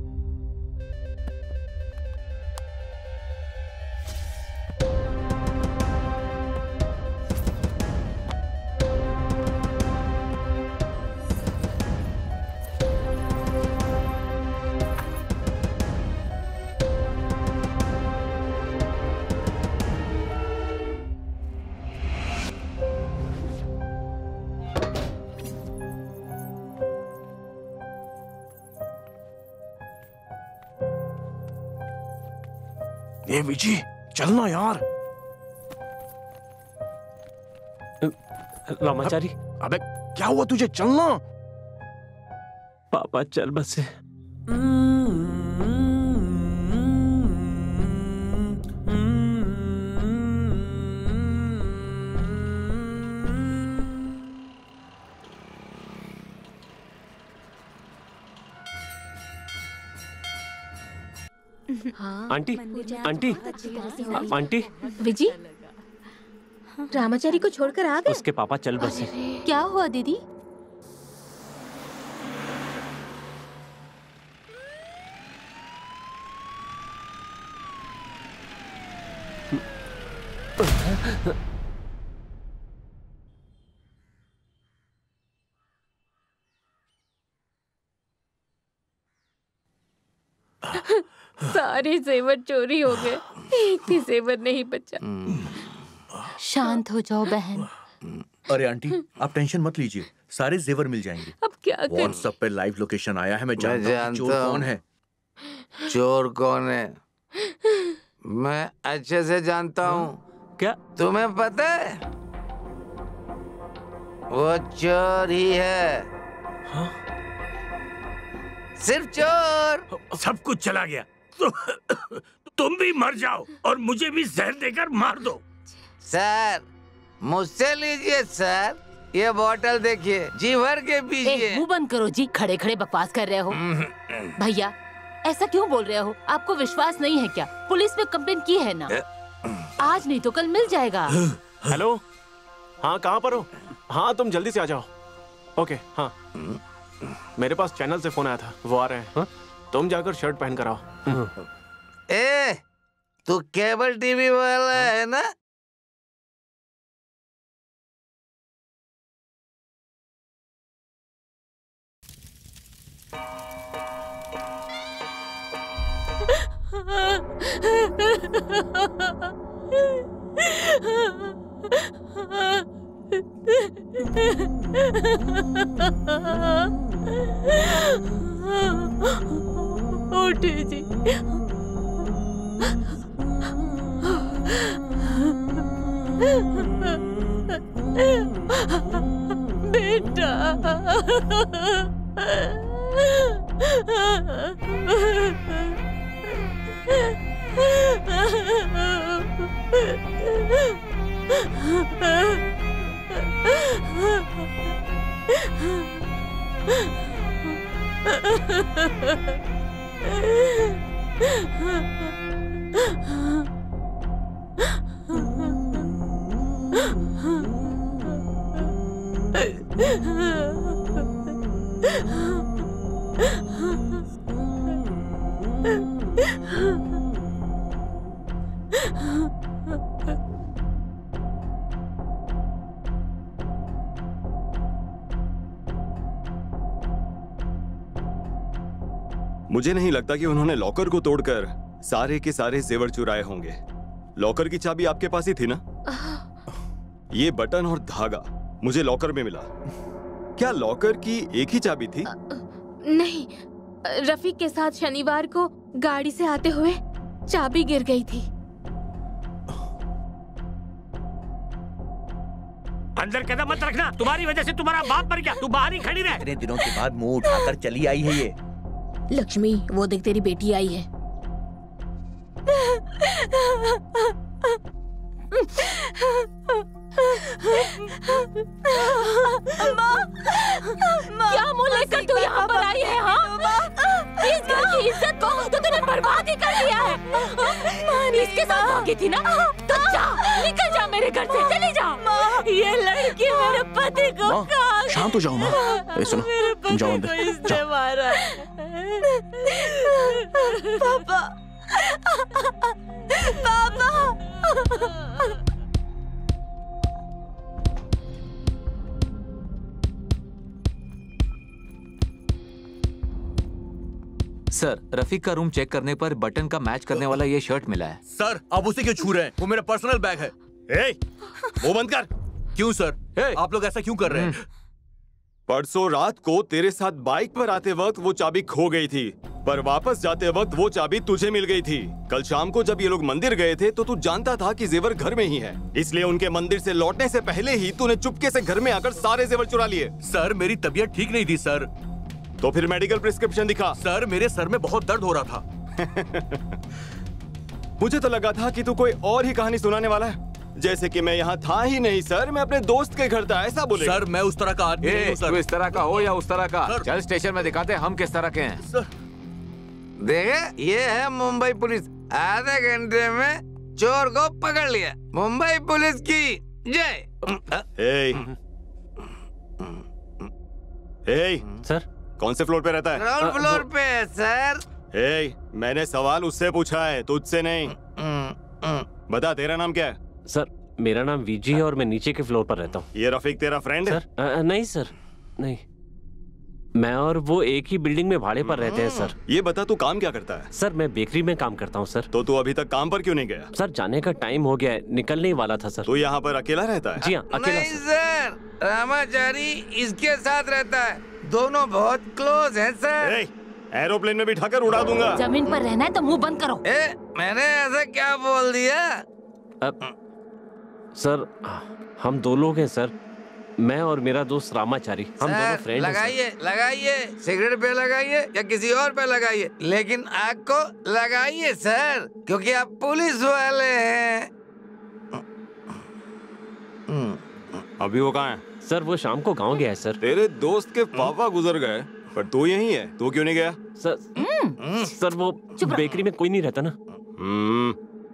ए विजय, चलना यार। रामाचारी। अबे क्या हुआ तुझे? चलना। पापा चल बस से। हाँ, aunty, aunty, aunty. Vijay, Ramachari को छोड़कर आ गए? उसके पापा चल बसे। क्या हुआ दीदी? सारे जेवर चोरी हो गए, एक भी जेवर नहीं बचा। शांत हो जाओ बहन। अरे आंटी, आप टेंशन मत लीजिए, सारे जेवर मिल जाएंगे। अब क्या करें? व्हाट्सएप पे लाइव लोकेशन आया है, मैं जानता हूँ चोर कौन है। चोर कौन है मैं अच्छे से जानता हूँ। क्या तुम्हें पता है? वो चोर ही है। हाँ? सिर्फ चोर। सब कुछ चला गया। तो, तुम भी मर जाओ और मुझे भी जहर देकर मार दो। सर मुझसे लीजिए सर, ये बोतल देखिए, जी भर के पीजिए। मुंह बंद करो जी, खड़े खड़े बकवास कर रहे हो। भैया ऐसा क्यों बोल रहे हो? आपको विश्वास नहीं है क्या? पुलिस में कंप्लेंट की है ना? आज नहीं तो कल मिल जाएगा। हेलो, हाँ कहाँ पर हो? हाँ तुम जल्दी से आ जाओ। ओके हाँ, मेरे पास चैनल से फोन आया था, वो आ रहे हैं। हाँ? तुम जाकर शर्ट पहन कर आओ। ए, तू केबल टीवी वाला है ना? उठे जी। बेटा मुझे नहीं लगता कि उन्होंने लॉकर को तोड़कर सारे के सारे जेवर चुराए होंगे। लॉकर की चाबी आपके पास ही थी ना? ये बटन और धागा मुझे लॉकर में मिला। क्या लॉकर की एक ही चाबी थी? नहीं, रफीक के साथ शनिवार को गाड़ी से आते हुए चाबी गिर गई थी। अंदर कदम मत रखना, तुम्हारी वजह से तुम्हारा बाप मर गया। तू बाहर ही खड़ी रह। इतने दिनों के बाद मुंह उठाकर चली आई है ये। लक्ष्मी, वो देख तेरी बेटी आई है। क्या मुंह लेकर तू यहाँ पर आई है? हाँ, इस घर की इज्जत को तो तूने बर्बाद ही कर दिया है। इसके साथ भागी थी ना, तो जा, निकल जा मेरे घर से, चली जा। ये लड़की मेरे पति को शांत हो जाओ माँ। ए, सुनो, तुम जाओ अंदर। इसने मारा है। पापा, पापा। सर, रफीक का रूम चेक करने पर बटन का मैच करने वाला ये शर्ट मिला है। सर, आप उसे क्यों छू रहे हैं? वो मेरा पर्सनल बैग है। ए, वो बंद कर। क्यों सर? ए, आप लोग ऐसा क्यों कर रहे हैं? परसों रात को तेरे साथ बाइक पर आते वक्त वो चाबी खो गई थी, पर वापस जाते वक्त वो चाबी तुझे मिल गई थी। कल शाम को जब ये लोग मंदिर गए थे तो तू जानता था कि जेवर घर में ही है, इसलिए उनके मंदिर से लौटने से पहले ही तूने चुपके से घर में आकर सारे जेवर चुरा लिए। सर, मेरी तबीयत ठीक नहीं थी सर। तो फिर मेडिकल प्रिस्क्रिप्शन दिखा। सर, मेरे सर में बहुत दर्द हो रहा था। मुझे तो लगा था कि तू कोई और ही कहानी सुनाने वाला है, जैसे कि मैं यहाँ था ही नहीं सर, मैं अपने दोस्त के घर था, ऐसा बोले। सर, मैं उस तरह का आदमी नहीं हूँ सर। तू इस तरह का हो या उस तरह का, चल स्टेशन में दिखाते हम किस तरह के हैं। सर, देखे, ये है मुंबई पुलिस। आधे घंटे में चोर को पकड़ लिया। मुंबई पुलिस की जय। ए, ए, सर कौन से फ्लोर पे रहता है? ग्राउंड फ्लोर पे है सर। ए, मैंने सवाल उससे पूछा है, तुझसे नहीं। बता, तेरा नाम क्या है? सर, मेरा नाम विजय और मैं नीचे के फ्लोर पर रहता हूँ। ये रफीक तेरा फ्रेंड है? सर, आ, नहीं सर, नहीं। मैं और वो एक ही बिल्डिंग में भाड़े पर रहते हैं सर। ये बता, तू काम क्या करता है? सर, मैं बेकरी में काम करता हूँ सर। तो तू अभी तक काम पर क्यों नहीं गया? सर, जाने का टाइम हो गया है, निकलने ही वाला था सर। तू यहाँ पर अकेला रहता है? जी हाँ, अकेला नहीं सर, रामाचारी इसके साथ रहता है। दोनों बहुत क्लोज हैं सर। ए, एरोप्लेन में बिठाकर उड़ा दूंगा। जमीन पर रहना है तो मुंह बंद करो। ए, मैंने ऐसा क्या बोल दिया? अब, सर, हम दो लोग हैं सर, मैं और मेरा दोस्त रामाचारी, हम दोनों फ्रेंड हैं। लगाइए लगाइए, सिगरेट पे लगाइए या किसी और पे लगाइए, लेकिन आग को लगाइए सर, क्योंकि आप पुलिस वाले हैं। अभी वो कहाँ है? सर, वो शाम को गांव गया है सर। तेरे दोस्त के पापा गुजर गए, पर तू यहीं है, तू क्यों नहीं गया? सर, सर वो बेकरी में कोई नहीं रहता ना। हम्म।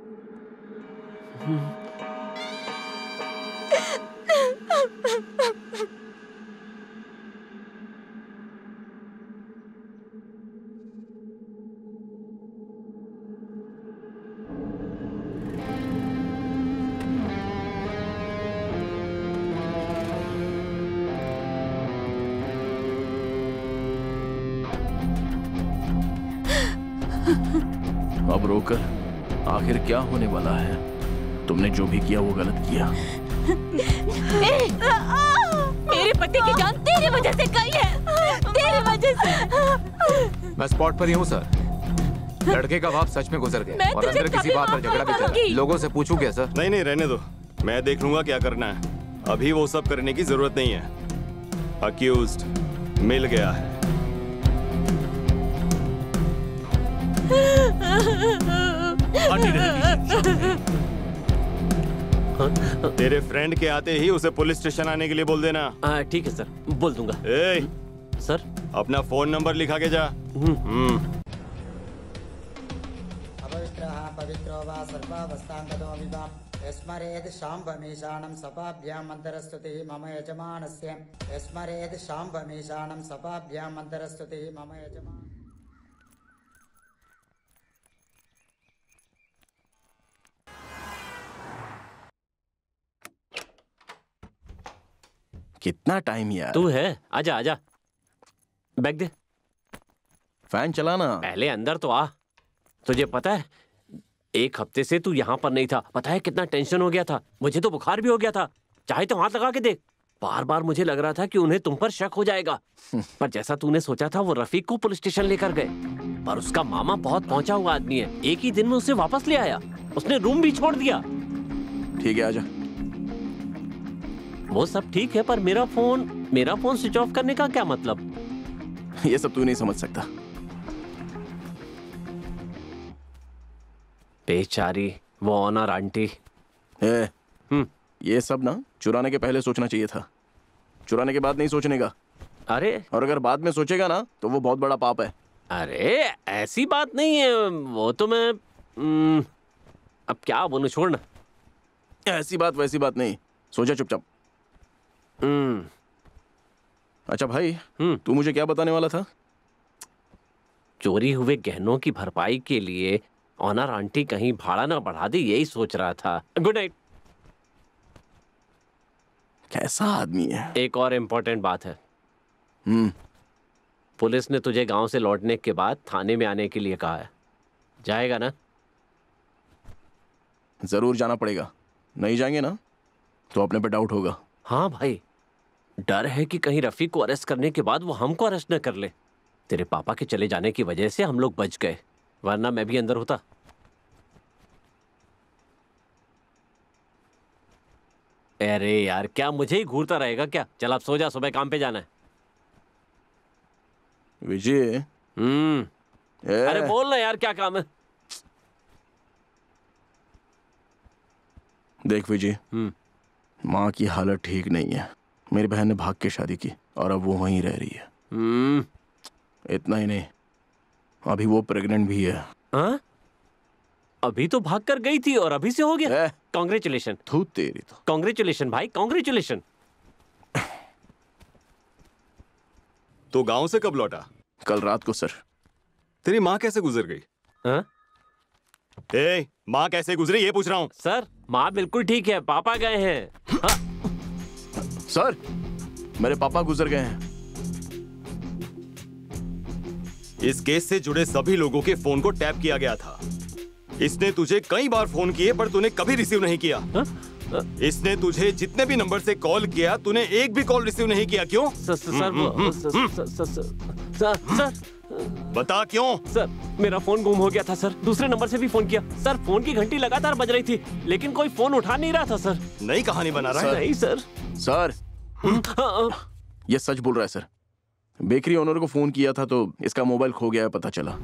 अब रोकर आखिर क्या होने वाला है? तुमने जो भी किया वो गलत किया। मेरे पति की जान तेरी वजह से गई है, तेरी वजह से। मैं स्पॉट पर ही हूँ सर। लड़के का बाप सच में गुजर गया और अंदर किसी बात पर झगड़ा भी चला। लोगों से पूछूं क्या सर? नहीं नहीं, रहने दो, मैं देख लूंगा क्या करना है। अभी वो सब करने की जरूरत नहीं है। अक्यूज्ड मिल गया है। तेरे फ्रेंड के आते ही उसे पुलिस स्टेशन आने के लिए बोल देना। ठीक है सर, बोल दूंगा। ए, सर, अपना फोन नंबर लिखा के जा। हम्म। पवित्रो वा सर्वावस्थान्ततो विवा स्मरेद शाम्भमीशानं सपाभ्याम् अन्तरस्तुतिः मम यजमानस्य स्मरेद शाम्भमीशानं सपाभ्याम् अन्तरस्तुतिः मम यजमान। कितना टाइम यार? तू है, आजा आजा, बैग दे। फैन चलाना। पहले अंदर तो आ। तुझे पता है, एक हफ्ते से तू यहाँ पर नहीं था। पता है कितना टेंशन हो गया था, मुझे तो बुखार भी हो गया था। चाहे तो हाथ लगा के देख। बार बार मुझे लग रहा था कि उन्हें तुम पर शक हो जाएगा, पर जैसा तूने सोचा था वो रफीक को पुलिस स्टेशन लेकर गए, पर उसका मामा बहुत पहुंचा हुआ आदमी है। एक ही दिन में उसे वापस ले आया, उसने रूम भी छोड़ दिया। ठीक है, आजा। वो सब ठीक है, पर मेरा फोन मेरा फोन स्विच ऑफ करने का क्या मतलब? ये सब तू नहीं समझ सकता। बेचारी वो ऑनर आंटी। ए, ये सब ना चुराने के पहले सोचना चाहिए था, चुराने के बाद नहीं सोचने का। अरे, और अगर बाद में सोचेगा ना तो वो बहुत बड़ा पाप है। अरे ऐसी बात नहीं है, वो तो मैं न, अब क्या बोलूं, छोड़ना। ऐसी बात वैसी बात नहीं, सोचा चुपचाप। अच्छा भाई, तू मुझे क्या बताने वाला था? चोरी हुए गहनों की भरपाई के लिए ऑनर आंटी कहीं भाड़ा ना बढ़ा दे, यही सोच रहा था। Good night. कैसा आदमी है। एक और इम्पोर्टेंट बात है। हम्म पुलिस ने तुझे गांव से लौटने के बाद थाने में आने के लिए कहा है, जाएगा ना? जरूर जाना पड़ेगा, नहीं जाएंगे ना तो अपने पे डाउट होगा। हाँ भाई, डर है कि कहीं रफीक को अरेस्ट करने के बाद वो हमको अरेस्ट न कर ले। तेरे पापा के चले जाने की वजह से हम लोग बच गए, वरना मैं भी अंदर होता। अरे यार, क्या मुझे ही घूरता रहेगा क्या? चल अब सो जा, सुबह काम पे जाना है। विजय। हम्म अरे बोल ना यार, क्या काम है? देख विजय, माँ की हालत ठीक नहीं है। मेरी बहन ने भाग के शादी की और अब वो वहीं रह रही है। हम्म इतना ही नहीं, अभी वो प्रेग्नेंट भी है। हाँ? अभी तो भाग कर गई थी और अभी से हो गया? कांग्रेचुलेशन। थू तेरी तो। कांग्रेचुलेशन भाई, कांग्रेचुलेशन। तो गांव से कब लौटा? कल रात को सर। तेरी माँ कैसे गुजर गई? हाँ? ए, माँ कैसे गुजरी ये पूछ रहा हूँ। सर, माँ बिल्कुल ठीक है, पापा गए हैं। हाँ? सर, मेरे पापा गुजर गए हैं। इस केस से जुड़े सभी लोगों के फोन को टैप किया गया था। इसने तुझे कई बार फोन किए पर तूने कभी रिसीव नहीं किया। हा? इसने तुझे जितने भी नंबर से कॉल किया, तूने एक भी कॉल रिसीव नहीं किया। क्यों? सर सर सर सर बता क्यों? सर, मेरा फोन गुम हो गया था सर, दूसरे नंबर से भी फोन किया सर। फोन की घंटी लगातार बज रही थी लेकिन कोई फोन उठा नहीं रहा था सर। नई कहानी बना रहा है? नहीं सर। सर, ये सच बोल रहा है सर। बेकरी ओनर को फोन किया था तो इसका मोबाइल खो गया है, पता चला।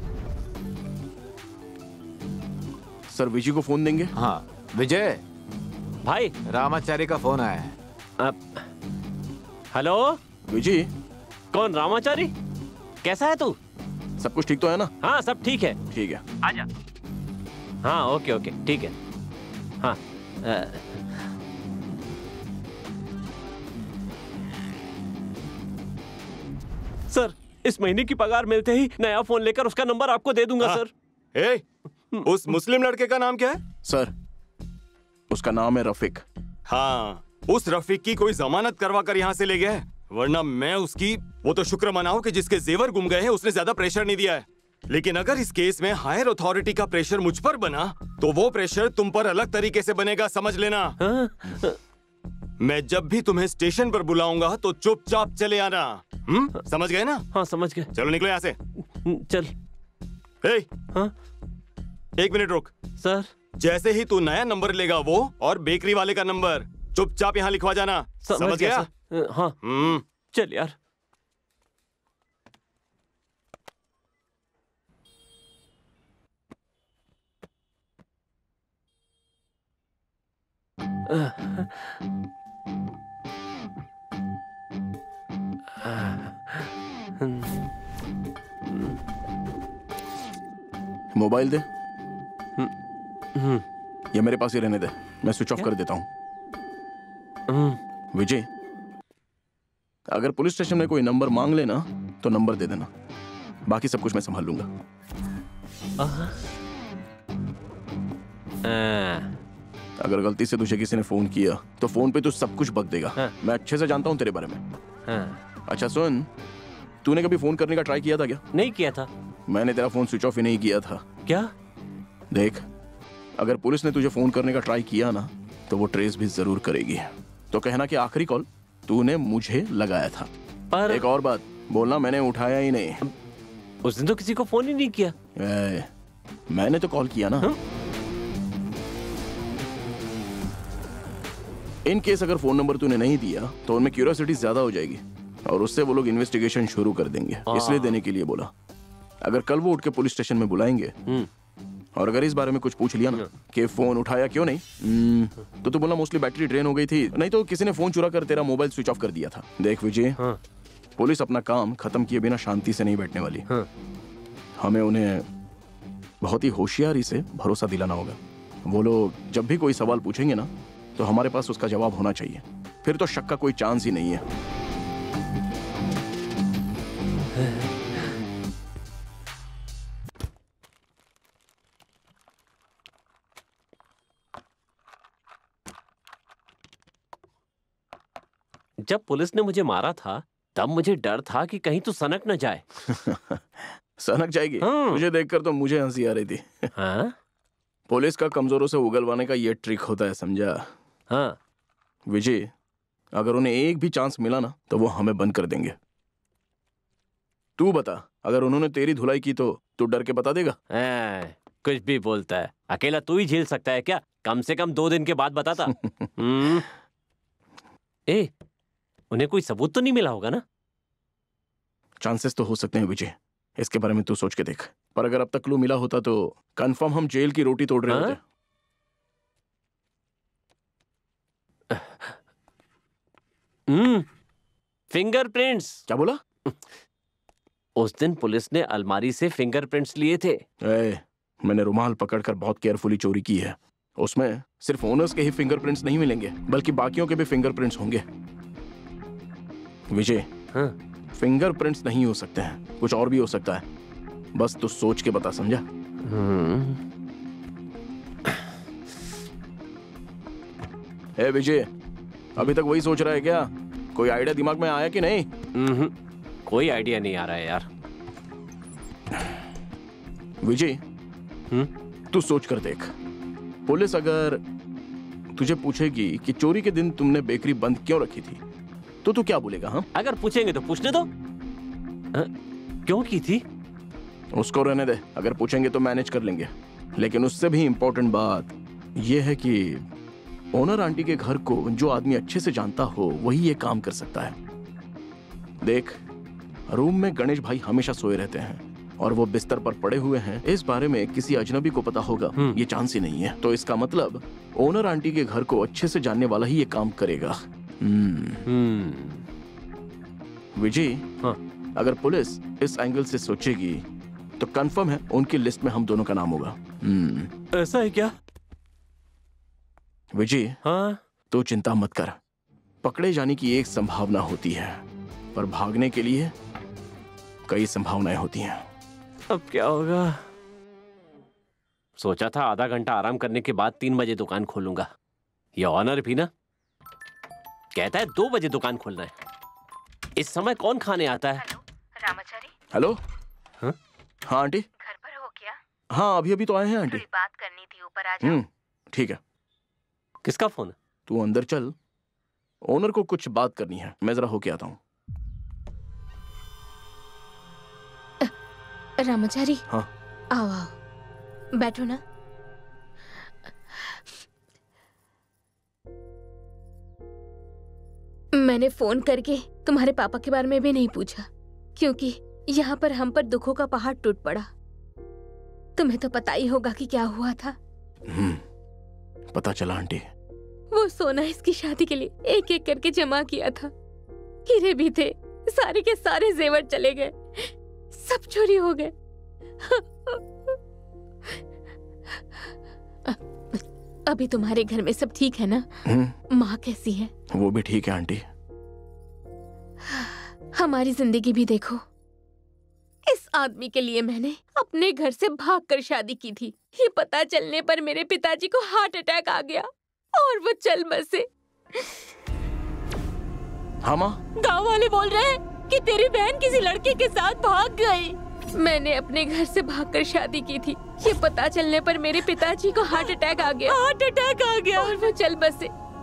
सर, विजय को फोन देंगे? हाँ विजय भाई, रामाचारी का फोन आया है। हेलो विजय। कौन? रामाचारी? कैसा है तू? सब कुछ ठीक तो है ना? हाँ सब ठीक है। ठीक है, आजा। हाँ ओके ओके ठीक है। हाँ आ... सर, इस महीने की पगार मिलते ही नया फोन लेकर उसका नंबर आपको दे दूंगा। हाँ। सर ए, उस मुस्लिम लड़के का नाम क्या है? सर, उसका नाम है रफीक। हाँ, उस रफीक की कोई जमानत करवा कर यहाँ से ले गया है, वरना मैं उसकी वो तो शुक्र मनाऊं कि जिसके जेवर गुम गए हैं उसने ज्यादा प्रेशर नहीं दिया है। लेकिन अगर इस केस में हायर अथॉरिटी का प्रेशर मुझ पर बना तो वो प्रेशर तुम पर अलग तरीके से बनेगा, समझ लेना। हाँ? मैं जब भी तुम्हें स्टेशन पर बुलाऊंगा तो चुपचाप चले आना। हम्म समझ गए ना? हाँ समझ गए। चलो निकलो यहाँ से। चल। ए, हाँ? एक मिनट रुक। सर, जैसे ही तू नया नंबर लेगा वो और बेकरी वाले का नंबर चुपचाप यहाँ लिखवा जाना। समझ, समझ गया? हाँ। हम्म चल यार। मोबाइल दे। ये मेरे पास ही रहने दे, मैं स्विच ऑफ कर देता हूँ। विजय, अगर पुलिस स्टेशन में कोई नंबर मांग लेना तो नंबर दे देना, बाकी सब कुछ मैं संभाल लूंगा। अगर गलती से तुझे किसी ने फोन किया तो फोन पे तू सब कुछ बक देगा। हाँ। मैं अच्छे से जानता हूँ तेरे बारे में। हाँ। अच्छा सुन, तूने कभी फोन करने का ट्राई किया था क्या? नहीं किया था। मैंने तेरा फोन स्विच ऑफ ही नहीं किया था। क्या? देख, अगर पुलिस ने तुझे फोन करने का ट्राई किया ना तो वो ट्रेस भी जरूर करेगी। तो कहना कि आखिरी कॉल तूने मुझे लगाया था। पर एक और बात बोलना, मैंने उठाया ही नहीं। उस दिन तो किसी को फोन ही नहीं किया। ए, मैंने तो कॉल किया ना। इन केस अगर फोन नंबर तूने नहीं दिया तो उनमें क्यूरियोसिटी ज्यादा हो जाएगी और उससे वो लोग इन्वेस्टिगेशन शुरू कर देंगे, इसलिए देने के लिए बोला। अगर कल वो उठ के पुलिस स्टेशन में बुलाएंगे और अगर इस बारे में कुछ पूछ लिया ना कि फोन उठाया क्यों नहीं, तो तू बोलना मोस्टली बैटरी ड्रेन हो गई थी, नहीं तो किसी ने फोन चुरा कर तेरा मोबाइल स्विच ऑफ कर दिया था। देख विजय, हाँ। पुलिस अपना काम खत्म किए बिना शांति से नहीं बैठने वाली। हाँ। हमें उन्हें बहुत ही होशियारी से भरोसा दिलाना होगा। वो लोग जब भी कोई सवाल पूछेंगे ना तो हमारे पास उसका जवाब होना चाहिए, फिर तो शक का कोई चांस ही नहीं है। जब पुलिस ने मुझे मारा था तब मुझे डर था कि कहीं तू सनक न जाए। सनक जाएगी? मुझे देखकर तो मुझे हंसी आ रही थी। हाँ? पुलिस का कमजोरों से उगलवाने का ये ट्रिक होता है, समझा? हाँ। विजय, अगर उन्हें एक भी चांस मिला ना तो वो हमें बंद कर देंगे। तू बता, अगर उन्होंने तेरी धुलाई की तो तू डर के बता देगा? ए, कुछ भी बोलता है। अकेला तू ही झेल सकता है क्या? कम से कम दो दिन के बाद बताता। हम्म। ए, उन्हें कोई सबूत तो नहीं मिला होगा ना? चांसेस तो हो सकते हैं विजय, इसके बारे में तू सोच के देख। पर अगर अब तक क्लू मिला होता तो कंफर्म हम जेल की रोटी तोड़ रहे होते। हम्म, फिंगरप्रिंट्स। क्या बोला? उस दिन पुलिस ने अलमारी से फिंगरप्रिंट्स लिए थे। ए, मैंने रुमाल पकड़कर बहुत केयरफुली चोरी की है। उसमें सिर्फ ओनर्स के ही फिंगरप्रिंट्स नहीं मिलेंगे, बल्कि बाकियों के भी फिंगरप्रिंट्स होंगे। विजय, हाँ? फिंगरप्रिंट्स नहीं हो सकते हैं, कुछ और भी हो सकता है। बस तू सोच के बता, समझा? ए विजय, अभी तक वही सोच रहा है क्या? कोई आइडिया दिमाग में आया कि नहीं? कोई आइडिया नहीं आ रहा है यार। विजय, तू सोच कर देख, पुलिस अगर तुझे पूछेगी कि चोरी के दिन तुमने बेकरी बंद क्यों रखी थी, तो तू क्या बोलेगा? हाँ, अगर पूछेंगे तो पूछने दो। आ, क्यों की थी? उसको रहने दे, अगर पूछेंगे तो मैनेज कर लेंगे। लेकिन उससे भी इंपॉर्टेंट बात यह है कि ओनर आंटी के घर को जो आदमी अच्छे से जानता हो वही ये काम कर सकता है। देख, रूम में गणेश भाई हमेशा सोए रहते हैं और वो बिस्तर पर पड़े हुए हैं। इस बारे में किसी अजनबी को पता होगा, ये चांस ही नहीं है। तो इसका मतलब ओनर आंटी के घर को अच्छे से जानने वाला ही ये काम करेगा। हम्म। विजय, हाँ, अगर पुलिस इस एंगल से सोचेगी तो कंफर्म है उनकी लिस्ट में हम दोनों का नाम होगा। ऐसा है क्या? विजय, हाँ? तो चिंता मत कर, पकड़े जाने की एक संभावना होती है, पर भागने के लिए कई संभावनाएं होती हैं। अब क्या होगा? सोचा था आधा घंटा आराम करने के बाद तीन बजे दुकान खोलूंगा। ये ऑनर भी ना कहता है दो बजे दुकान खोलना है। इस समय कौन खाने आता है? हेलो रामाचारी। हेलो। हाँ? हाँ आंटी। घर पर हो क्या? हाँ, अभी अभी तो आए हैं आंटी। कोई बात करनी थी, ऊपर आ जाओ। हम्म, ठीक है। किसका फोन? तू अंदर चल, ओनर को कुछ बात करनी है, मैं जरा होके आता हूँ। रामाचारी। हाँ? आओ आओ, बैठो ना। मैंने फोन करके तुम्हारे पापा के बारे में भी नहीं पूछा, क्योंकि यहाँ पर हम पर दुखों का पहाड़ टूट पड़ा। तुम्हें तो पता ही होगा कि क्या हुआ था। हम्म, पता चला आंटी। वो सोना इसकी शादी के लिए एक एक करके जमा किया था। हीरे भी थे, सारे के सारे जेवर चले गए, सब चोरी हो गए। अभी तुम्हारे घर में सब ठीक है ना? माँ कैसी है? वो भी ठीक है आंटी। हमारी जिंदगी भी देखो, इस आदमी के लिए मैंने अपने घर से भागकर शादी की थी। ये पता चलने पर मेरे पिताजी को हार्ट अटैक आ गया और वो चल बसे। हाँ माँ? गाँव वाले बोल रहे हैं कि तेरी बहन किसी लड़के के साथ भाग गई। मैंने अपने घर से भागकर शादी की थी। ये पता चलने पर मेरे पिताजी को हार्ट अटैक आ गया। हार्ट अटैक आ गया और वो चल बसे।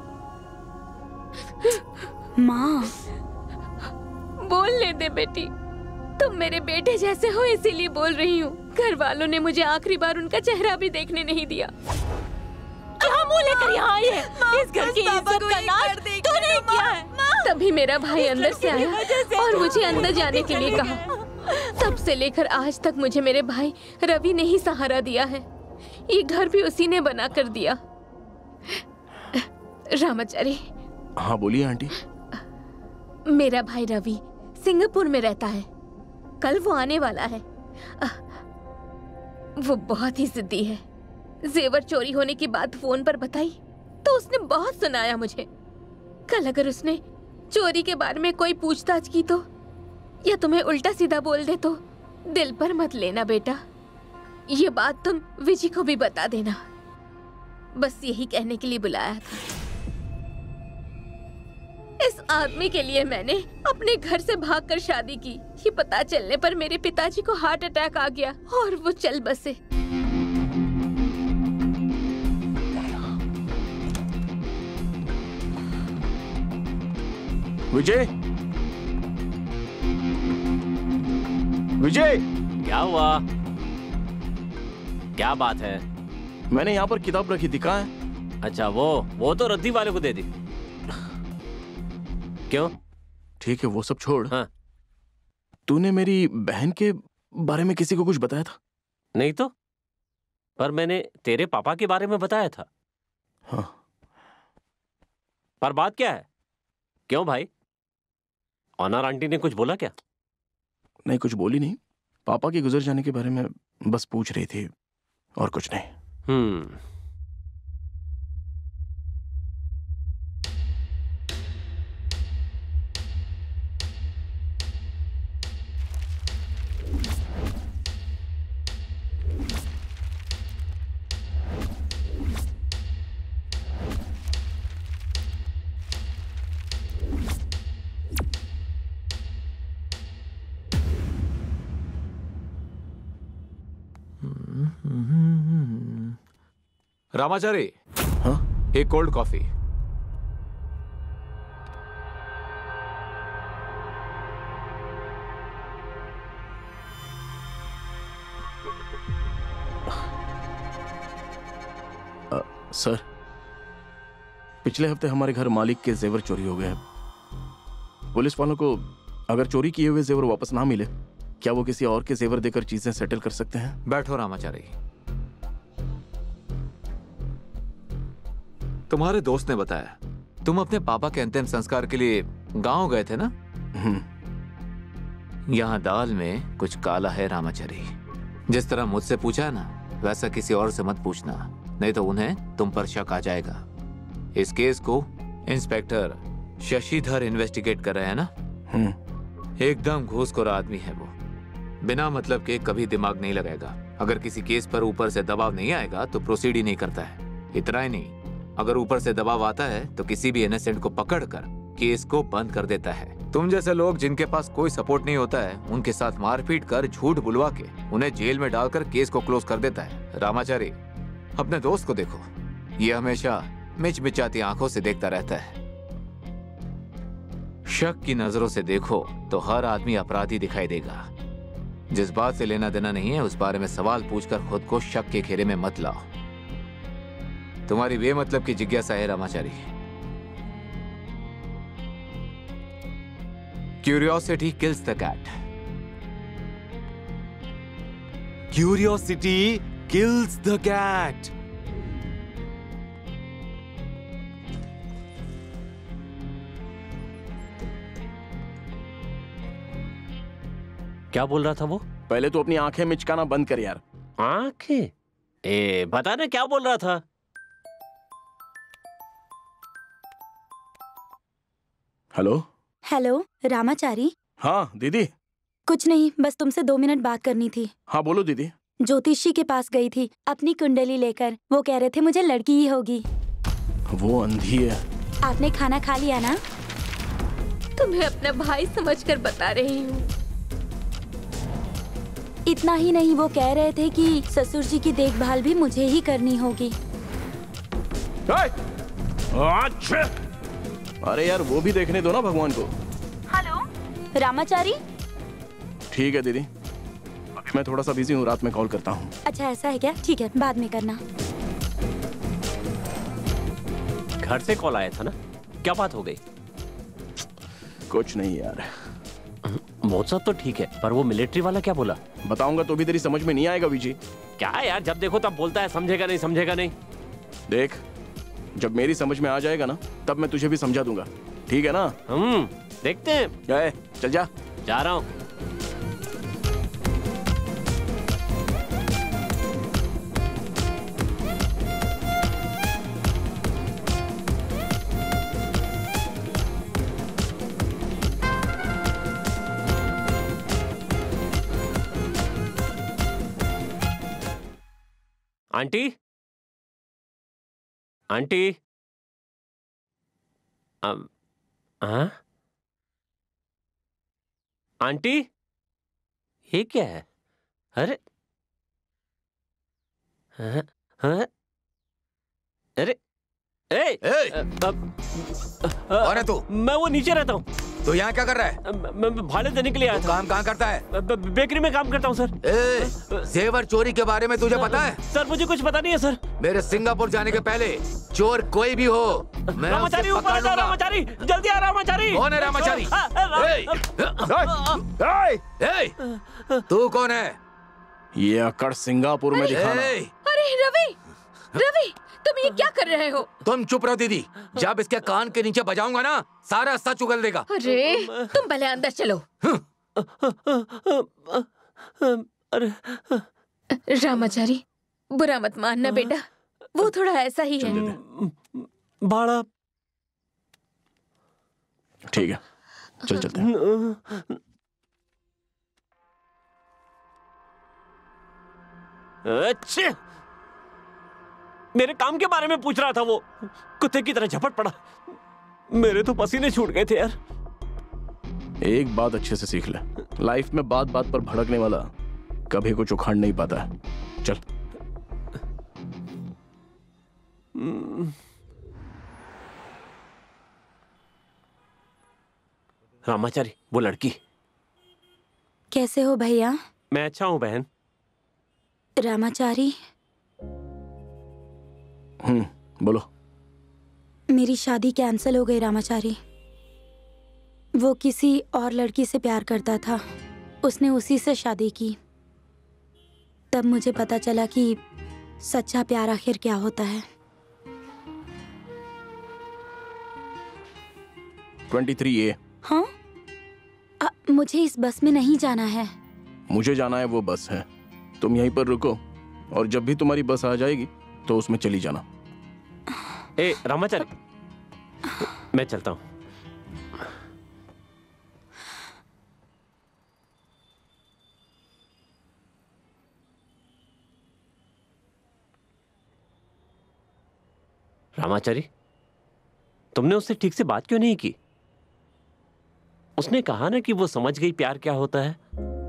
माँ, बोलने दे बेटी, तुम मेरे बेटे जैसे हो इसीलिए बोल रही हूँ। घर वालों ने मुझे आखिरी बार उनका चेहरा भी देखने नहीं दिया। क्या मुँह लेकर यहाँ आई है? इस घर की इज्जत का नाश तूने किया है। तभी मेरा भाई अंदर से आया और मुझे अंदर जाने के लिए कहा। तब से लेकर आज तक मुझे मेरे भाई रवि ने ही सहारा दिया है। ये घर भी उसी ने बना कर दिया। रामाचारी। हाँ बोलिए आंटी। मेरा भाई रवि सिंगापुर में रहता है, कल वो आने वाला है। वो बहुत ही जिद्दी है। जेवर चोरी होने की बात फोन पर बताई तो उसने बहुत सुनाया मुझे। कल अगर उसने चोरी के बारे में कोई पूछताछ की तो, या तुम्हें उल्टा सीधा बोल दे तो दिल पर मत लेना बेटा। ये बात तुम विजय को भी बता देना। बस यही कहने के लिए बुलाया था। इस आदमी के लिए मैंने अपने घर से भागकर शादी की। ये पता चलने पर मेरे पिताजी को हार्ट अटैक आ गया और वो चल बसे। विजय, विजय, क्या हुआ? क्या बात है? मैंने यहाँ पर किताब रखी थी, कहाँ है? अच्छा, वो वो तो रद्दी वाले को दे दी। क्यों? ठीक है, वो सब छोड़। हाँ। तूने मेरी बहन के बारे में किसी को कुछ बताया था? नहीं तो, पर मैंने तेरे पापा के बारे में बताया था। हाँ। पर बात क्या है? क्यों भाई? ऑनर आंटी ने कुछ बोला क्या? नहीं, कुछ बोली नहीं। पापा के गुजर जाने के बारे में बस पूछ रही थी और कुछ नहीं। हम्म। रामाचारी, हाँ? एक कोल्ड कॉफी। आ, सर, पिछले हफ्ते हमारे घर मालिक के जेवर चोरी हो गए। पुलिस वालों को अगर चोरी किए हुए जेवर वापस ना मिले, क्या वो किसी और के जेवर देकर चीजें सेटल कर सकते हैं? बैठो रामाचारी। तुम्हारे दोस्त ने बताया तुम अपने पापा के अंतिम संस्कार के लिए गांव गए थे ना? यहाँ दाल में कुछ काला है रामाचारी। जिस तरह मुझसे पूछा ना, वैसा किसी और से मत पूछना, नहीं तो उन्हें तुम पर शक आ जाएगा। इस केस को इंस्पेक्टर शशिधर इन्वेस्टिगेट कर रहे हैं ना? एकदम घूसखोर आदमी है वो। बिना मतलब के कभी दिमाग नहीं लगाएगा। अगर किसी केस पर ऊपर से दबाव नहीं आएगा तो प्रोसीड ही नहीं करता है। इतना ही नहीं, अगर ऊपर से दबाव आता है तो किसी भी इनोसेंट को पकड़कर केस को बंद कर देता है। तुम जैसे लोग जिनके पास कोई सपोर्ट नहीं होता है, उनके साथ मारपीट कर, झूठ बुलवा के उन्हें जेल में डालकर केस को क्लोज कर देता है। रामाचारी, अपने दोस्त को देखो, ये हमेशा मिचमिचाती आंखों से देखता रहता है। शक की नजरों से देखो तो हर आदमी अपराधी दिखाई देगा। जिस बात से लेना देना नहीं है, उस बारे में सवाल पूछकर खुद को शक के घेरे में मत लाओ। तुम्हारी बेमतलब की जिज्ञासा है Ramachari. Curiosity kills the cat. Curiosity kills the cat. क्या बोल रहा था वो? पहले तो अपनी आंखें मिचकाना बंद कर यार। आंखें? ए, बता ना क्या बोल रहा था? Hello hello Ramachari. हाँ दीदी। कुछ नहीं, बस तुमसे दो मिनट बात करनी थी। हाँ बोलो दीदी। ज्योतिषी के पास गई थी अपनी कुंडली लेकर। वो कह रहे थे मुझे लड़की ही होगी। वो अंधी है। आपने खाना खा लिया ना? तुम्हें अपना भाई समझकर बता रही हूँ। इतना ही नहीं, वो कह रहे थे कि ससुर जी की देखभाल भी मुझे ही करनी होगी। अच्छा। अरे यार, वो भी देखने दो ना भगवान को। हेलो रामाचारी। ठीक है दीदी, अभी मैं थोड़ा सा बिजी हूँ, रात में कॉल करता हूँ। अच्छा ऐसा है क्या? ठीक है, बाद में करना। घर से कॉल आया था ना, क्या बात हो गई? कुछ नहीं यार। वो सब तो ठीक है, पर वो मिलिट्री वाला क्या बोला? बताऊंगा तो भी तेरी समझ में नहीं आएगा विजय। क्या यार, जब देखो तब बोलता है समझेगा नहीं समझेगा नहीं। देख, जब मेरी समझ में आ जाएगा ना, तब मैं तुझे भी समझा दूंगा, ठीक है ना? हम्म, देखते हैं। गए, चल जा। जा रहा हूँ। आंटी, आंटी, हाँ? आंटी, ये क्या है? अरे हाँ, हाँ? अरे ए, ए! कौन है तू? मैं वो नीचे रहता हूँ। तो यहाँ क्या कर रहा है? मैं भाड़े देने के लिए आया था। काम कहाँ करता है? बेकरी में काम करता हूँ सर। ए, जेवर चोरी के बारे में तुझे पता है? सर मुझे कुछ पता नहीं है सर। मेरे सिंगापुर जाने के पहले चोर कोई भी हो, मैं रामाचारी ऊपर आ जाओ, रामाचारी जल्दी आ रामाचारी। कौन है रामाचारी? तू कौन है? ये अकड़ सिंगापुर में दिखाना। अरे रवि, रवि तुम ये क्या कर रहे हो? तुम चुप रहो दीदी, जब इसके कान के नीचे बजाऊंगा ना सारा सच उगल देगा। अरे तुम पहले अंदर चलो। अरे रामाचारी बुरा मत मानना बेटा, वो थोड़ा ऐसा ही है। भाड़ा ठीक है, चल चलते हैं। अच्छा, मेरे काम के बारे में पूछ रहा था वो, कुत्ते की तरह झपट पड़ा। मेरे तो पसीने छूट गए थे यार। एक बात अच्छे से सीख ले, लाइफ में बात बात पर भड़कने वाला कभी कुछ उखाड़ नहीं पाता है। चल। रामाचारी, वो लड़की। कैसे हो भैया? मैं अच्छा हूँ बहन। रामाचारी, हम्म, बोलो। मेरी शादी कैंसिल हो गई रामाचारी। वो किसी और लड़की से प्यार करता था, उसने उसी से शादी की। तब मुझे पता चला कि सच्चा प्यार आखिर क्या होता है। तेईस ए। हाँ? आ, मुझे इस बस में नहीं जाना है। मुझे जाना है, वो बस है। तुम यहीं पर रुको और जब भी तुम्हारी बस आ जाएगी तो उसमें चली जाना। ए रामाचारी, मैं चलता हूँ। रामाचारी, तुमने उससे ठीक से बात क्यों नहीं की? उसने कहा ना कि वो समझ गई प्यार क्या होता है।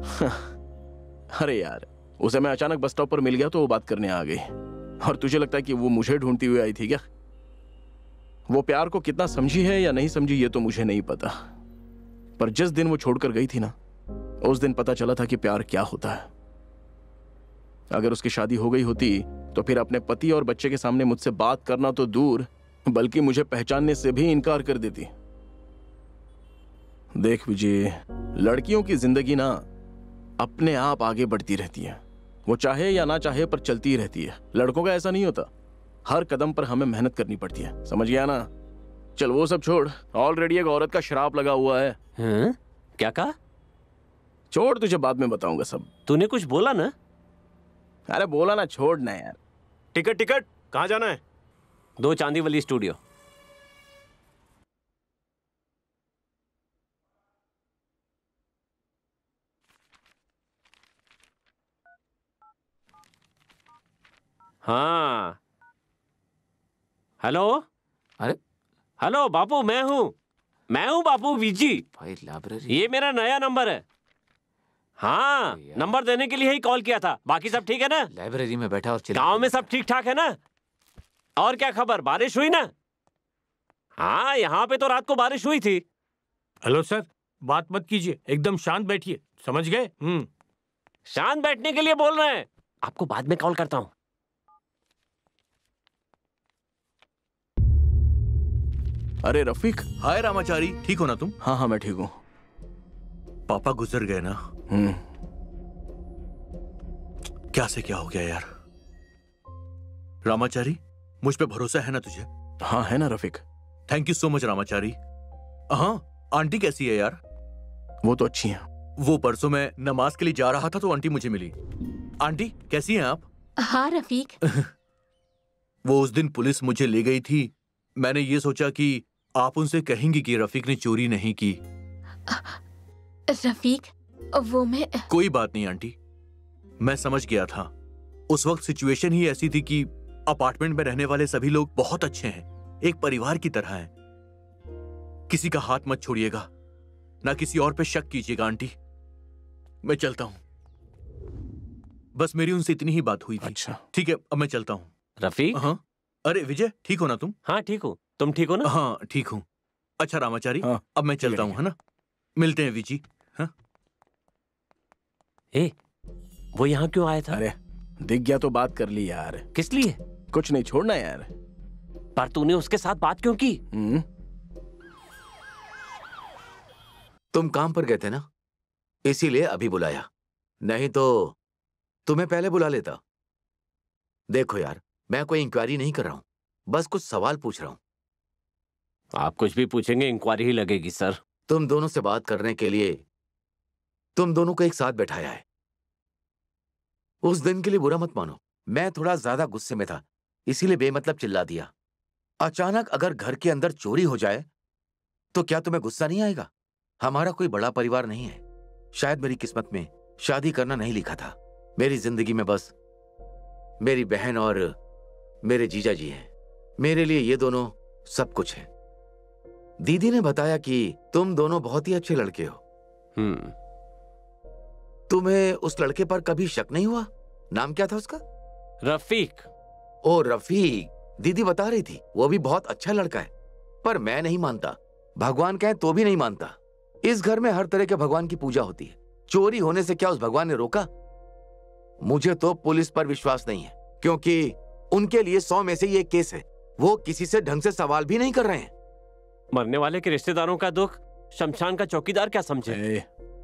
अरे यार, उसे मैं अचानक बस स्टॉप पर मिल गया तो वो बात करने आ गई। और तुझे लगता है कि वो मुझे ढूंढती हुई आई थी क्या? वो प्यार को कितना समझी है या नहीं समझी ये तो मुझे नहीं पता, पर जिस दिन वो छोड़कर गई थी ना, उस दिन पता चला था कि प्यार क्या होता है। अगर उसकी शादी हो गई होती तो फिर अपने पति और बच्चे के सामने मुझसे बात करना तो दूर, बल्कि मुझे पहचानने से भी इनकार कर देती। देख विजय, लड़कियों की जिंदगी ना अपने आप आगे बढ़ती रहती है, वो चाहे या ना चाहे पर चलती ही रहती है। लड़कों का ऐसा नहीं होता, हर कदम पर हमें मेहनत करनी पड़ती है, समझ गया ना? चल वो सब छोड़, ऑलरेडी एक औरत का श्राप लगा हुआ है। हैं? क्या कहा? छोड़, तुझे बाद में बताऊंगा सब। तूने कुछ बोला ना? अरे बोला ना, छोड़ ना यार। टिकट टिकट, कहाँ जाना है? दो चांदी वाली स्टूडियो। हाँ, हेलो। अरे हेलो बापू, मैं हूँ मैं हूँ बापू, विजी। भाई लाइब्रेरी, ये मेरा नया नंबर है। हाँ, नंबर देने के लिए ही कॉल किया था। बाकी सब ठीक है ना? लाइब्रेरी में बैठा और चिल्ला। गांव में सब ठीक ठाक है ना? और क्या खबर, बारिश हुई ना? हाँ, यहाँ पे तो रात को बारिश हुई थी। हेलो सर, बात मत कीजिए, एकदम शांत बैठिए, समझ गए? हम्म, शांत बैठने के लिए बोल रहे हैं। आपको बाद में कॉल करता हूँ। अरे रफीक। हाय रामाचारी, ठीक हो ना तुम? हाँ हाँ मैं ठीक हूँ। पापा गुजर गए ना? हम्म। क्या से क्या हो गया यार? रामाचारी, मुझ पे भरोसा है ना तुझे? हाँ है ना Rafiq. Thank you so much Ramachari. हाँ, आंटी कैसी है यार? वो तो अच्छी है। वो परसों मैं नमाज के लिए जा रहा था तो आंटी मुझे मिली। आंटी कैसी हैं आप? हाँ रफीक। वो उस दिन पुलिस मुझे ले गई थी, मैंने ये सोचा कि आप उनसे कहेंगी कि रफीक ने चोरी नहीं की। रफीक, वो मैं... कोई बात नहीं आंटी, मैं समझ गया था। उस वक्त सिचुएशन ही ऐसी थी कि अपार्टमेंट में रहने वाले सभी लोग बहुत अच्छे हैं, एक परिवार की तरह हैं। किसी का हाथ मत छोड़िएगा, ना किसी और पे शक कीजिएगा आंटी। मैं चलता हूं। बस मेरी उनसे इतनी ही बात हुई थी। अच्छा ठीक है, अब मैं चलता हूँ। रफीक? हाँ। अरे विजय, ठीक हो ना तुम? हाँ ठीक हूँ, तुम ठीक हो ना? हाँ ठीक हूँ। अच्छा रामाचारी, हाँ, अब मैं चलता हूँ, है ना? मिलते हैं विजी। हाँ? ए, वो यहाँ क्यों आया था? अरे दिख गया तो बात कर ली यार। किस लिए? कुछ नहीं, छोड़ना यार। पर तूने उसके साथ बात क्यों की? हम्म। तुम काम पर गए थे ना, इसीलिए अभी बुलाया, नहीं तो तुम्हें पहले बुला लेता। देखो यार, मैं कोई इंक्वायरी नहीं कर रहा हूं, बस कुछ सवाल पूछ रहा हूं। आप कुछ भी पूछेंगे इंक्वायरी ही लगेगी सर। तुम दोनों से बात करने के लिए तुम दोनों को एक साथ बैठाया है। उस दिन के लिए बुरा मत मानो, मैं थोड़ा ज्यादा गुस्से में था, इसीलिए बेमतलब चिल्ला दिया। अचानक अगर घर के अंदर चोरी हो जाए तो क्या तुम्हें गुस्सा नहीं आएगा? हमारा कोई बड़ा परिवार नहीं है, शायद मेरी किस्मत में शादी करना नहीं लिखा था। मेरी जिंदगी में बस मेरी बहन और मेरे जीजा जी हैं। मेरे लिए ये दोनों सब कुछ है। दीदी ने बताया कि तुम दोनों बहुत ही अच्छे लड़के हो। हम्म। तुम्हें उस लड़के पर कभी शक नहीं हुआ? नाम क्या था उसका? रफीक। ओ रफीक, दीदी बता रही थी वो भी बहुत अच्छा लड़का है, पर मैं नहीं मानता। भगवान कहे तो भी नहीं मानता। इस घर में हर तरह के भगवान की पूजा होती है, चोरी होने से क्या उस भगवान ने रोका? मुझे तो पुलिस पर विश्वास नहीं है, क्योंकि उनके लिए सौ में से ये केस है। वो किसी से ढंग से सवाल भी नहीं कर रहे हैं। मरने वाले के रिश्तेदारों का दुख शमशान का चौकीदार क्या समझे?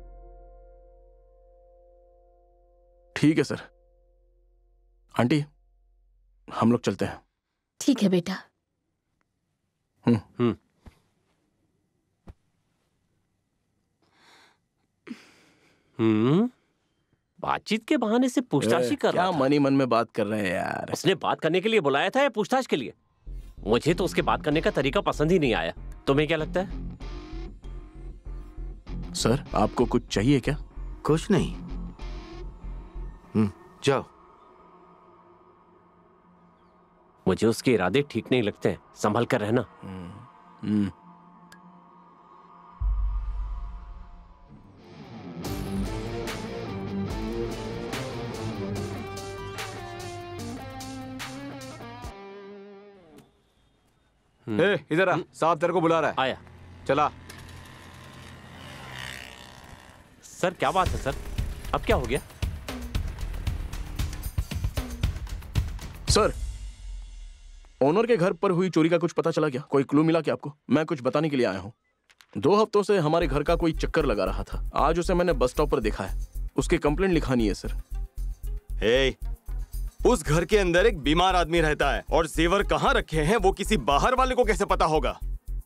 ठीक है सर। आंटी, हम लोग चलते हैं। ठीक है बेटा। हम्म हम्म। हम्म। बातचीत के बहाने से पूछताछ ही कर रहा था। क्या मनी मन में बात कर रहे हैं यार? उसने बात करने के लिए बुलाया था या पूछताछ के लिए? मुझे तो उसके बात करने का तरीका पसंद ही नहीं आया। तुम्हें क्या लगता है? सर, आपको कुछ चाहिए क्या? कुछ नहीं। हम्म, जाओ। मुझे उसके इरादे ठीक नहीं लगते हैं, संभल कर रहना। हम्म। ए, इधर आ, साहब तेरे को बुला रहा है। आया। चला। सर क्या बात है सर, अब क्या हो गया? सर, ओनर के घर पर हुई चोरी का कुछ पता चला क्या? कोई क्लू मिला क्या आपको? मैं कुछ बताने के लिए आया हूँ। दो हफ्तों से हमारे घर का कोई चक्कर लगा रहा था। आज उसे मैंने बस स्टॉप पर देखा है। उसकी कंप्लेंट लिखानी है सर। हे, उस घर के अंदर एक बीमार आदमी रहता है और जेवर कहाँ रखे हैं वो किसी बाहर वाले को कैसे पता होगा?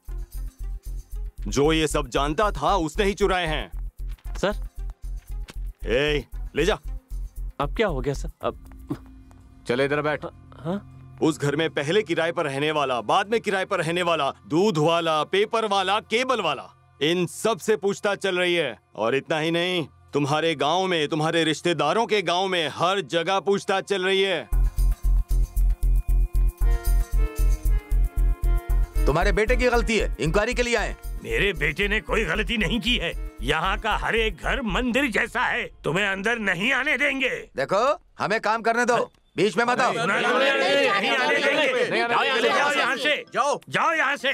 जो ये सब जानता था उसने ही चुराए हैं। सर। हे, ले जा। अब क्या हो गया सर? अब चले इधर बैठ। हाँ? उस घर में पहले किराए पर रहने वाला, बाद में किराए पर रहने वाला, दूध वाला, पेपर वाला, केबल वाला, इन सब से पूछताछ चल रही है। और इतना ही नहीं, तुम्हारे गांव में, तुम्हारे रिश्तेदारों के गांव में हर जगह पूछताछ चल रही है। तुम्हारे बेटे की गलती है, इंक्वायरी के लिए आए। मेरे बेटे ने कोई गलती नहीं की है। यहाँ का हर एक घर मंदिर जैसा है, तुम्हें अंदर नहीं आने देंगे। देखो, हमें काम करने दो, बीच में मत आओ। नहीं आने देंगे। जाओ यहाँ से, जाओ जाओ यहाँ से।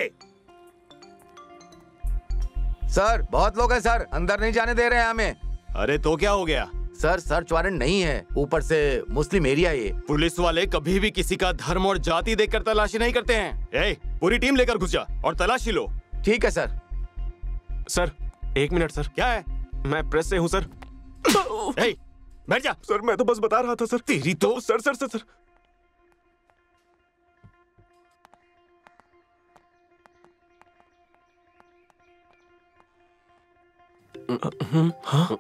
सर, बहुत लोग हैं सर, अंदर नहीं जाने दे रहे हैं हमें। अरे तो क्या हो गया? सर, सर्च वारंट नहीं है, ऊपर से मुस्लिम एरिया ये। पुलिस वाले कभी भी किसी का धर्म और जाति देखकर तलाशी नहीं करते हैं। ए, पूरी टीम लेकर घुस जा और तलाशी लो। ठीक है सर। सर, एक मिनट सर। क्या है? मैं प्रेस से हूँ सर। ए, बैठ जा। सर, मैं तो बस बता रहा था सर। तेरी तो सर सर सर सर हाँ?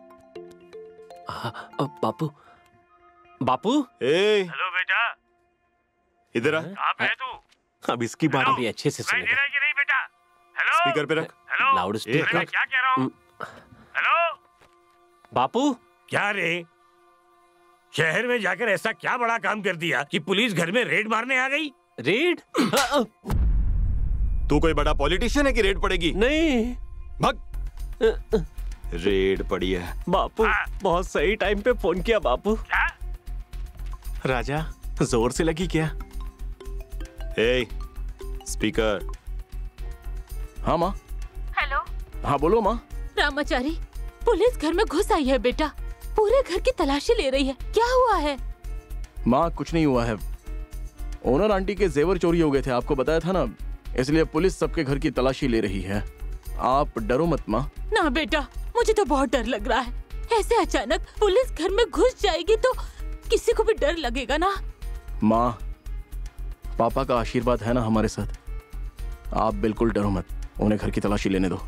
बापू, बापू। ए, हेलो बेटा, इधर आ। आप है तू? अब इसकी बात भी अच्छे से सुनेगा। नहीं बेटा। हेलो, स्पीकर पे रख। Hello, loud speaker. मैं क्या कह रहा हूँ? हेलो बापू। क्या रे, शहर में जाकर ऐसा क्या बड़ा काम कर दिया कि पुलिस घर में रेड मारने आ गई? रेड? तू कोई बड़ा पॉलिटिशियन है कि रेड पड़ेगी? नहीं भग। रेड पड़ी है। बापू बहुत सही टाइम पे फोन किया बापू। राजा जोर से लगी क्या? ए, स्पीकर। हाँ माँ। हेलो। हाँ बोलो माँ। रामाचारी, पुलिस घर में घुस आई है बेटा। पूरे घर की तलाशी ले रही है। क्या हुआ है? माँ कुछ नहीं हुआ है। ओनर आंटी के जेवर चोरी हो गए थे, आपको बताया था ना, इसलिए पुलिस सबके घर की तलाशी ले रही है। आप डरो मत माँ। ना बेटा, मुझे तो बहुत डर लग रहा है। ऐसे अचानक पुलिस घर में घुस जाएगी तो किसी को भी डर लगेगा ना। माँ, पापा का आशीर्वाद है ना हमारे साथ, आप बिल्कुल डरो मत। उन्हें घर की तलाशी लेने दो।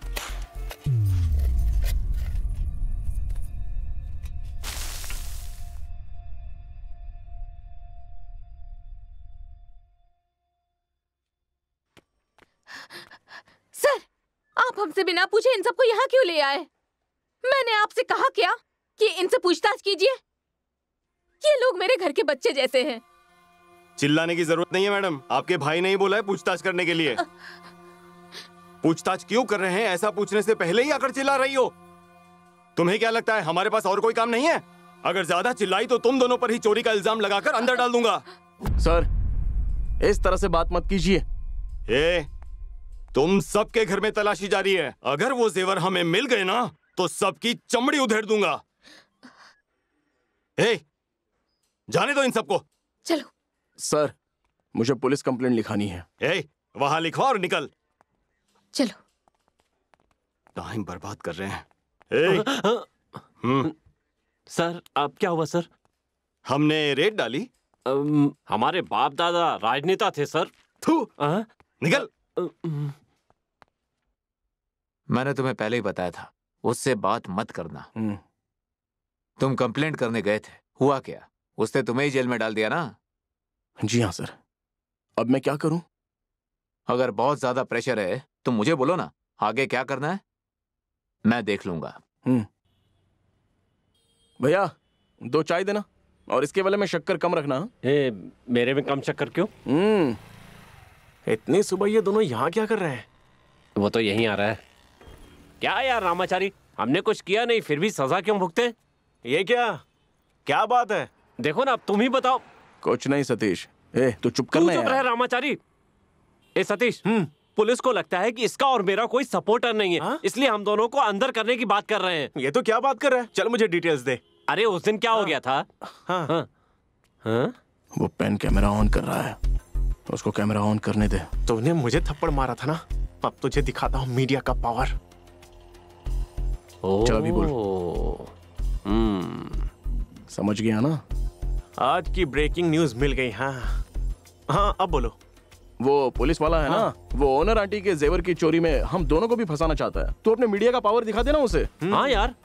सर, आप हमसे बिना पूछे इन सबको यहाँ क्यों ले आए? मैंने आपसे कहा क्या कि इनसे पूछताछ कीजिए? ये लोग मेरे घर के बच्चे जैसे हैं। चिल्लाने की जरूरत नहीं है मैडम, आपके भाई ने ही बोला है पूछताछ करने के लिए। पूछताछ क्यों कर रहे हैं ऐसा पूछने से पहले ही आकर चिल्ला रही हो। तुम्हें क्या लगता है हमारे पास और कोई काम नहीं है? अगर ज्यादा चिल्लाई तो तुम दोनों पर ही चोरी का इल्जाम लगाकर अंदर डाल दूंगा। सर, इस तरह से बात मत कीजिए। ए, तुम सबके घर में तलाशी जारी है। अगर वो जेवर हमें मिल गए ना तो सबकी चमड़ी उधेड़ दूंगा। ए, जाने दो इन सबको। चलो। सर, मुझे पुलिस कंप्लेंट लिखानी है। ए, वहां लिखो और निकल। चलो। टाइम बर्बाद कर रहे हैं। ए, हम्म। सर, अब क्या हुआ सर? हमने रेड डाली। अम, हमारे बाप दादा राजनेता थे सर। थू, निकल। मैंने तुम्हें पहले ही बताया था, उससे बात मत करना। तुम कंप्लेंट करने गए थे, हुआ क्या? उसने तुम्हें ही जेल में डाल दिया ना? जी हाँ सर। अब मैं क्या करूं? अगर बहुत ज्यादा प्रेशर है तो मुझे बोलो ना, आगे क्या करना है मैं देख लूंगा। हम्म। भैया दो चाय देना, और इसके वाले में शक्कर कम रखना। ए, मेरे में कम शक्कर क्यों? हम्म। इतनी सुबह ये दोनों यहाँ क्या कर रहे हैं? वो तो यहीं आ रहा है। क्या यार रामाचारी, हमने कुछ किया नहीं फिर भी सजा क्यों भुगते? ये क्या क्या बात है? देखो ना, अब तुम ही बताओ। कुछ नहीं सतीश। ए, तू चुप करना तू चुप रह रामाचारी। ए सतीश, पुलिस को लगता है कि इसका और मेरा कोई सपोर्टर नहीं है, हा? इसलिए हम दोनों को अंदर करने की बात कर रहे हैं। ये तो क्या बात कर रहा है? चल मुझे डिटेल्स दे। अरे उस दिन क्या हाँ। हो गया था? हाँ। हाँ। हाँ? वो पेन कैमरा ऑन कर रहा है, उसको कैमरा ऑन करने दे। तुमने मुझे थप्पड़ मारा था ना, अब तुझे दिखाता हूँ मीडिया का पावर। चाबी बोल। हम्म, समझ गया ना? आज की ब्रेकिंग न्यूज मिल गई। हाँ हाँ, अब बोलो। वो पुलिस वाला है हाँ। ना, वो ओनर आंटी के जेवर की चोरी में हम दोनों को भी फंसाना चाहता है। तू अपने मीडिया का पावर दिखा देना उसे। हाँ यार।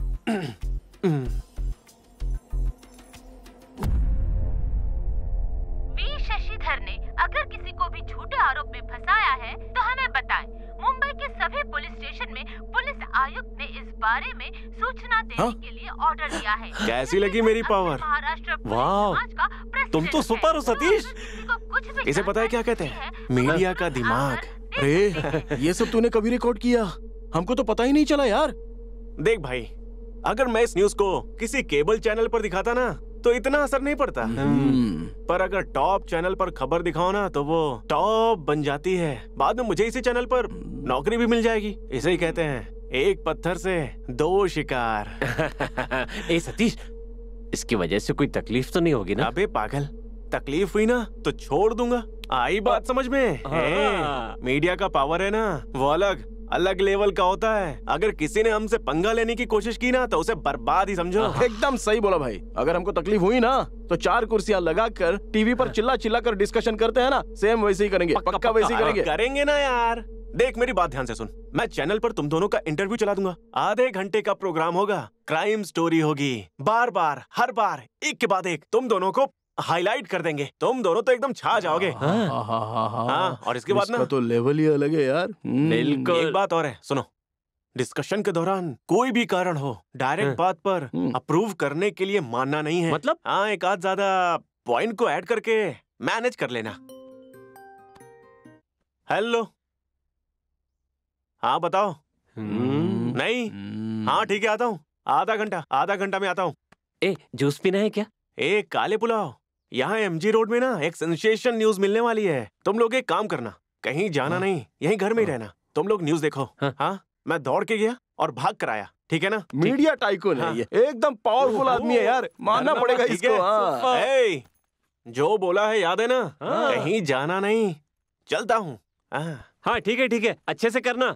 वी शशिधर ने अगर किसी को भी झूठे आरोप में फंसाया है तो हमें बताएं। मुंबई के सभी पुलिस स्टेशन में पुलिस आयुक्त ने इस बारे में सूचना देने हाँ? के लिए ऑर्डर दिया है। कैसी लगी मेरी पावर? वाह, तुम तो सुपर हो सतीश। इसे पता है क्या कहते हैं? मीडिया का दिमाग। अरे ये सब तूने कभी रिकॉर्ड किया? हमको तो पता ही नहीं चला यार। देख भाई, अगर मैं इस न्यूज को किसी केबल चैनल पर दिखाता ना तो इतना असर नहीं पड़ता, पर अगर टॉप चैनल पर खबर दिखाओ ना तो वो टॉप बन जाती है। बाद में मुझे इसी चैनल पर नौकरी भी मिल जाएगी। इसे ही कहते हैं एक पत्थर से दो शिकार। ए सतीश, इसकी वजह से कोई तकलीफ तो नहीं होगी ना? अबे पागल, तकलीफ हुई ना तो छोड़ दूंगा। आई बात समझ में? हाँ। मीडिया का पावर है ना, वो अलग अलग लेवल का होता है। अगर किसी ने हमसे पंगा लेने की कोशिश की ना तो उसे बर्बाद ही समझो। एकदम सही बोला भाई। अगर हमको तकलीफ हुई ना तो चार कुर्सियां लगाकर टीवी पर चिल्ला चिल्ला कर डिस्कशन करते हैं ना, सेम वैसे ही करेंगे। पक्का, पक्का वैसे ही करेंगे। करेंगे ना यार। देख मेरी बात ध्यान से सुन, मैं चैनल पर तुम दोनों का इंटरव्यू चला दूंगा। आधे घंटे का प्रोग्राम होगा, क्राइम स्टोरी होगी। बार बार हर बार एक के बाद एक तुम दोनों को हाईलाइट कर देंगे। तुम दोनों तो एकदम छा जाओगे। हाँ, हाँ, हाँ, हाँ, हाँ, और इसके बाद ना तो लेवल ही अलग है यार। बिल्कुल। एक बात और है, सुनो। डिस्कशन के दौरान कोई भी कारण हो, डायरेक्ट बात पर अप्रूव करने के लिए मानना नहीं है। मतलब? हाँ, एक आध ज्यादा पॉइंट को ऐड करके मैनेज कर लेना। हेलो, हाँ बताओ। नहीं, हाँ ठीक है, आता हूँ। आधा घंटा आधा घंटा में आता हूँ। ए, जूस पीना है क्या? ए, काले पुलाव। यहाँ एमजी रोड में ना एक सेंसेशन न्यूज मिलने वाली है। तुम लोग एक काम करना, कहीं जाना हाँ। नहीं, यहीं घर में ही रहना। तुम लोग न्यूज देखो। हाँ, हाँ? मैं दौड़ के गया और भाग कर आया, ठीक है ना? मीडिया टाइकून है ये, एकदम पावरफुल आदमी है यार, मानना पड़ेगा इसको। हाँ। ए, जो बोला है याद है ना? कहीं जाना नहीं, चलता हूँ। हाँ ठीक है ठीक है, अच्छे से करना।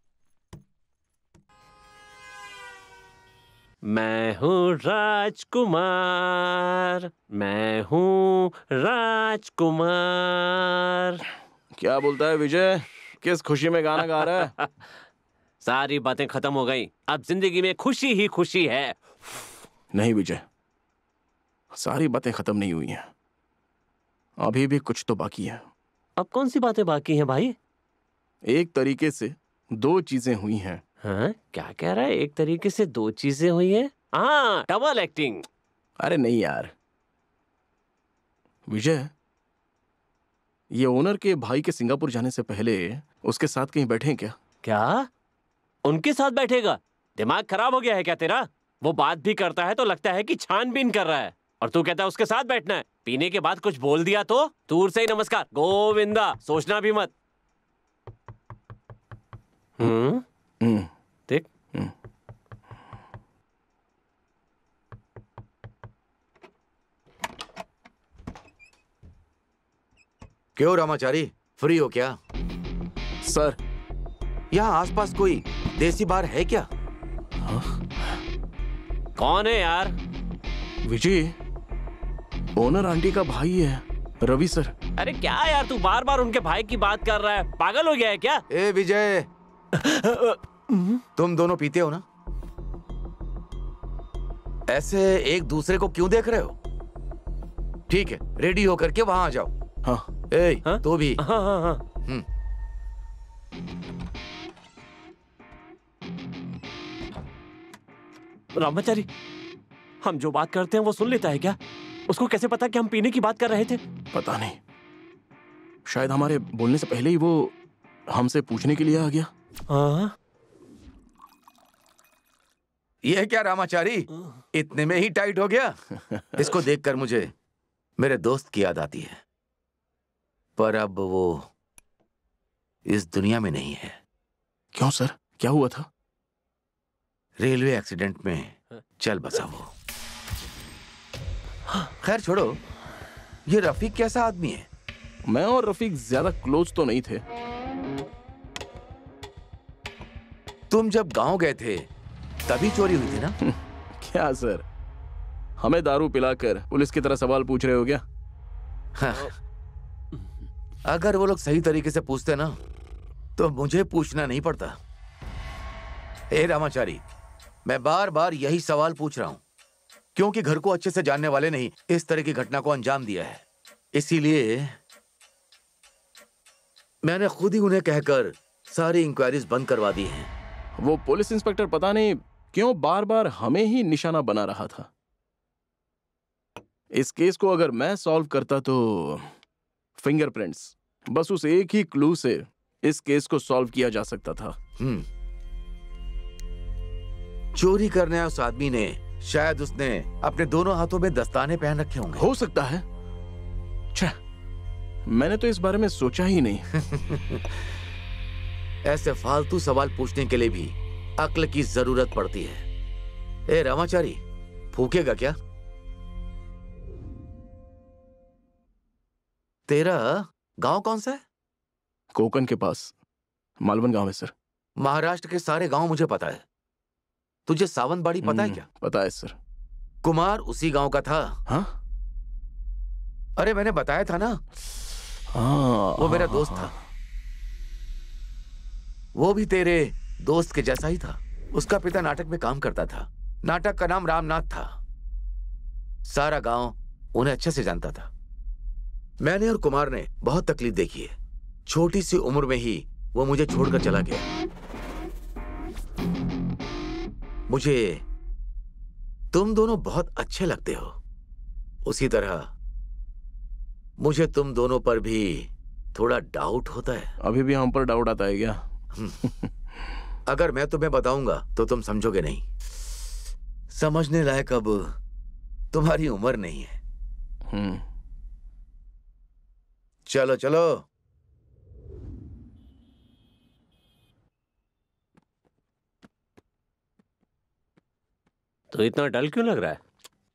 मैं हूँ राजकुमार, मैं हूँ राजकुमार। क्या बोलता है विजय? किस खुशी में गाना गा रहा है? सारी बातें खत्म हो गई, अब जिंदगी में खुशी ही खुशी है। नहीं विजय, सारी बातें खत्म नहीं हुई हैं, अभी भी कुछ तो बाकी है। अब कौन सी बातें बाकी हैं भाई? एक तरीके से दो चीजें हुई हैं। हाँ, क्या कह रहा है? एक तरीके से दो चीजें हुई हैं? हाँ, डबल एक्टिंग। अरे नहीं यार विजय, ये ओनर के भाई के सिंगापुर जाने से पहले उसके साथ कहीं बैठे हैं क्या? क्या? उनके साथ बैठेगा? दिमाग खराब हो गया है क्या तेरा? वो बात भी करता है तो लगता है कि छानबीन कर रहा है, और तू कहता है उसके साथ बैठना है। पीने के बाद कुछ बोल दिया तो दूर से ही नमस्कार, गोविंदा, सोचना भी मत। हम्म देख, क्यों रामाचारी, फ्री हो क्या? सर, यहाँ आसपास कोई देसी बार है क्या? हाँ? कौन है यार? विजय, ओनर आंटी का भाई है, रवि सर। अरे क्या यार, तू बार बार उनके भाई की बात कर रहा है, पागल हो गया है क्या? ए विजय, तुम दोनों पीते हो ना? ऐसे एक दूसरे को क्यों देख रहे हो? ठीक है, रेडी होकर के वहां आ जाओ। हाँ। ए, हाँ? तो भी। हाँ हाँ हाँ। हम्म। रामाचारी, हम जो बात करते हैं वो सुन लेता है क्या? उसको कैसे पता कि हम पीने की बात कर रहे थे? पता नहीं, शायद हमारे बोलने से पहले ही वो हमसे पूछने के लिए आ गया। हाँ? ये क्या रामाचारी, इतने में ही टाइट हो गया? इसको देखकर मुझे मेरे दोस्त की याद आती है, पर अब वो इस दुनिया में नहीं है। क्यों सर, क्या हुआ था? रेलवे एक्सीडेंट में चल बसा वो। खैर छोड़ो, ये रफीक कैसा आदमी है? मैं और रफीक ज्यादा क्लोज तो नहीं थे। तुम जब गांव गए थे तभी चोरी हुई थी ना? क्या सर, हमें दारू पिलाकर पुलिस की तरह सवाल पूछ रहे हो क्या? हाँ। अगर वो लोग सही तरीके से पूछते ना तो मुझे पूछना नहीं पड़ता। ए रामाचारी, मैं बार बार यही सवाल पूछ रहा हूं क्योंकि घर को अच्छे से जानने वाले ने ही इस तरह की घटना को अंजाम दिया है। इसीलिए मैंने खुद ही उन्हें कहकर सारी इंक्वायरीज बंद करवा दी हैं। वो पुलिस इंस्पेक्टर पता नहीं क्यों बार बार हमें ही निशाना बना रहा था। इस केस को अगर मैं सॉल्व करता तो फिंगरप्रिंट्स, बस उस एक ही क्लू से इस केस को सॉल्व किया जा सकता था। हम्म। चोरी करने उस आदमी ने, शायद उसने अपने दोनों हाथों में दस्ताने पहन रखे होंगे। हो सकता है। छह, मैंने तो इस बारे में सोचा ही नहीं। ऐसे फालतू सवाल पूछने के लिए भी अक्ल की जरूरत पड़ती है। ए रामाचारी, फूकेगा क्या? तेरा गांव कौन सा है? कोकन के पास मालवन गांव है सर। महाराष्ट्र के सारे गांव मुझे पता है। तुझे सावंतवाड़ी पता है क्या? पता है सर। कुमार उसी गांव का था। हाँ? अरे मैंने बताया था ना। हाँ, वो मेरा दोस्त था। वो भी तेरे दोस्त के जैसा ही था। उसका पिता नाटक में काम करता था। नाटक का नाम रामनाथ था। सारा गांव उन्हें अच्छे से जानता था। मैंने और कुमार ने बहुत तकलीफ देखी है। छोटी सी उम्र में ही वो मुझे छोड़कर चला गया। मुझे तुम दोनों बहुत अच्छे लगते हो। उसी तरह मुझे तुम दोनों पर भी थोड़ा डाउट होता है। अभी भी हम पर डाउट आता है क्या? अगर मैं तुम्हें बताऊंगा तो तुम समझोगे नहीं। समझने लायक अब तुम्हारी उम्र नहीं है। हम्म चलो चलो। तो इतना डल क्यों लग रहा है?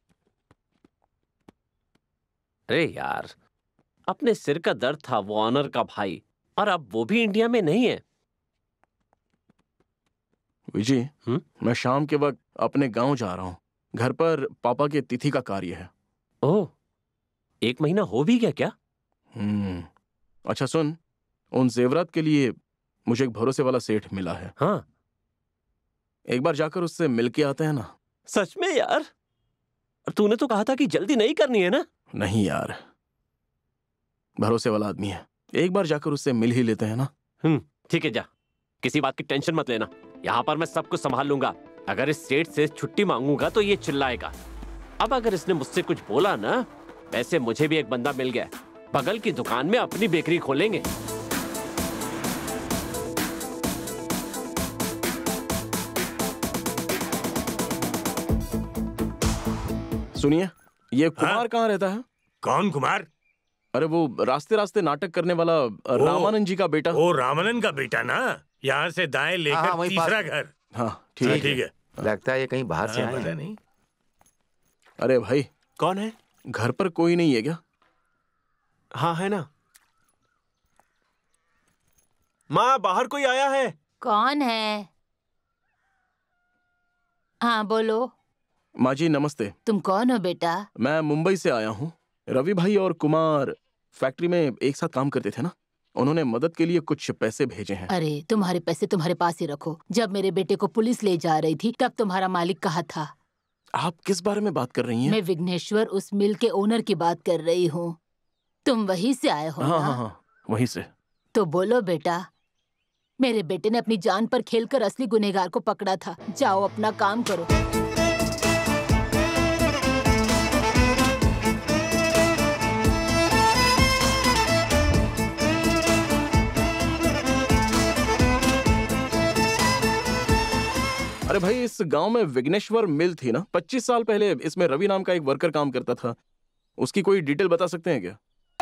अरे यार, अपने सिर का दर्द था वो ऑनर का भाई, और अब वो भी इंडिया में नहीं है। विजय, मैं शाम के वक्त अपने गांव जा रहा हूँ। घर पर पापा के तिथि का कार्य है। ओह, एक महीना हो भी गया क्या? हम्म अच्छा सुन, उन जेवरात के लिए मुझे एक भरोसे वाला सेठ मिला है। हाँ, एक बार जाकर उससे मिल के आते हैं ना? सच में यार? तूने तो कहा था कि जल्दी नहीं करनी है ना? नहीं यार, भरोसे वाला आदमी है, एक बार जाकर उससे मिल ही लेते हैं ना। हम्म ठीक है, जा, किसी बात की टेंशन मत लेना, यहाँ पर मैं सब कुछ संभाल लूंगा। अगर इस सेठ से छुट्टी मांगूंगा तो ये चिल्लाएगा। अब अगर इसने मुझसे कुछ बोला ना, वैसे मुझे भी एक बंदा मिल गया, बगल की दुकान में अपनी बेकरी खोलेंगे। सुनिए, ये कुमार हाँ? कहाँ रहता है? कौन कुमार? अरे वो रास्ते रास्ते नाटक करने वाला रामानंद जी का बेटा। वो रामानंद का बेटा ना, यहाँ से दाएं लेकर हाँ, तीसरा घर। हाँ ठीक है ठीक है। लगता है ये कहीं बाहर से आया है। नहीं। अरे भाई, कौन है? घर पर कोई नहीं है क्या? हाँ है ना। माँ, बाहर कोई आया है। कौन है? हाँ बोलो। माँ जी नमस्ते। तुम कौन हो बेटा? मैं मुंबई से आया हूँ। रवि भाई और कुमार फैक्ट्री में एक साथ काम करते थे ना, उन्होंने मदद के लिए कुछ पैसे भेजे हैं। अरे तुम्हारे पैसे तुम्हारे पास ही रखो। जब मेरे बेटे को पुलिस ले जा रही थी तब तुम्हारा मालिक कहा था। आप किस बारे में बात कर रही हैं? मैं विघ्नेश्वर, उस मिल के ओनर की बात कर रही हूँ। तुम वहीं से आए हो? हाँ ना? हाँ हाँ वहीं से। तो बोलो बेटा, मेरे बेटे ने अपनी जान पर खेलकर असली गुनहगार को पकड़ा था। जाओ अपना काम करो। अरे भाई, इस गांव में विघ्नेश्वर मिल थी ना, पच्चीस साल पहले इसमें रवि नाम का एक वर्कर काम करता था। उसकी कोई डिटेल बता सकते हैं क्या?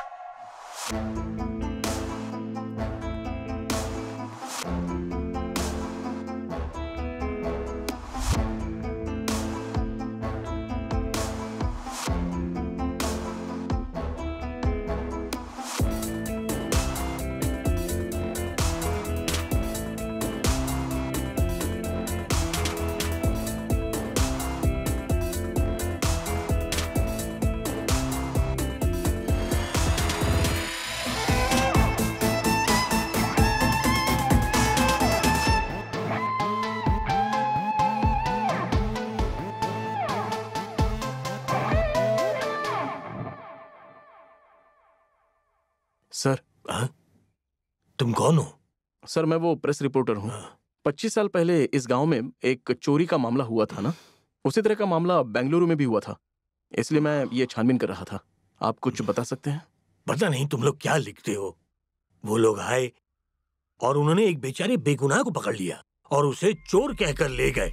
सर। हाँ? तुम कौन हो? सर मैं वो प्रेस रिपोर्टर हूँ। पच्चीस साल पहले इस गांव में एक चोरी का मामला हुआ था ना, उसी तरह का मामला बेंगलुरु में भी हुआ था, इसलिए मैं ये छानबीन कर रहा था। आप कुछ बता सकते हैं? पता नहीं तुम लोग क्या लिखते हो। वो लोग आए और उन्होंने एक बेचारे बेगुनाह को पकड़ लिया और उसे चोर कहकर ले गए।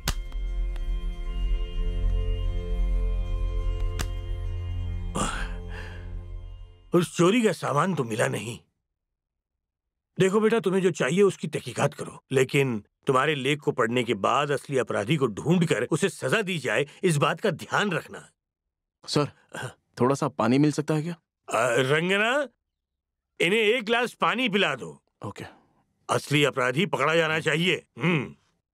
उस चोरी का सामान तो मिला नहीं। देखो बेटा, तुम्हें जो चाहिए उसकी तहकीकात करो, लेकिन तुम्हारे लेख को पढ़ने के बाद असली अपराधी को ढूंढकर उसे सजा दी जाए, इस बात का ध्यान रखना। सर थोड़ा सा पानी मिल सकता है क्या? आ, रंगना, इन्हें एक गिलास पानी पिला दो। ओके। असली अपराधी पकड़ा जाना चाहिए। हम्म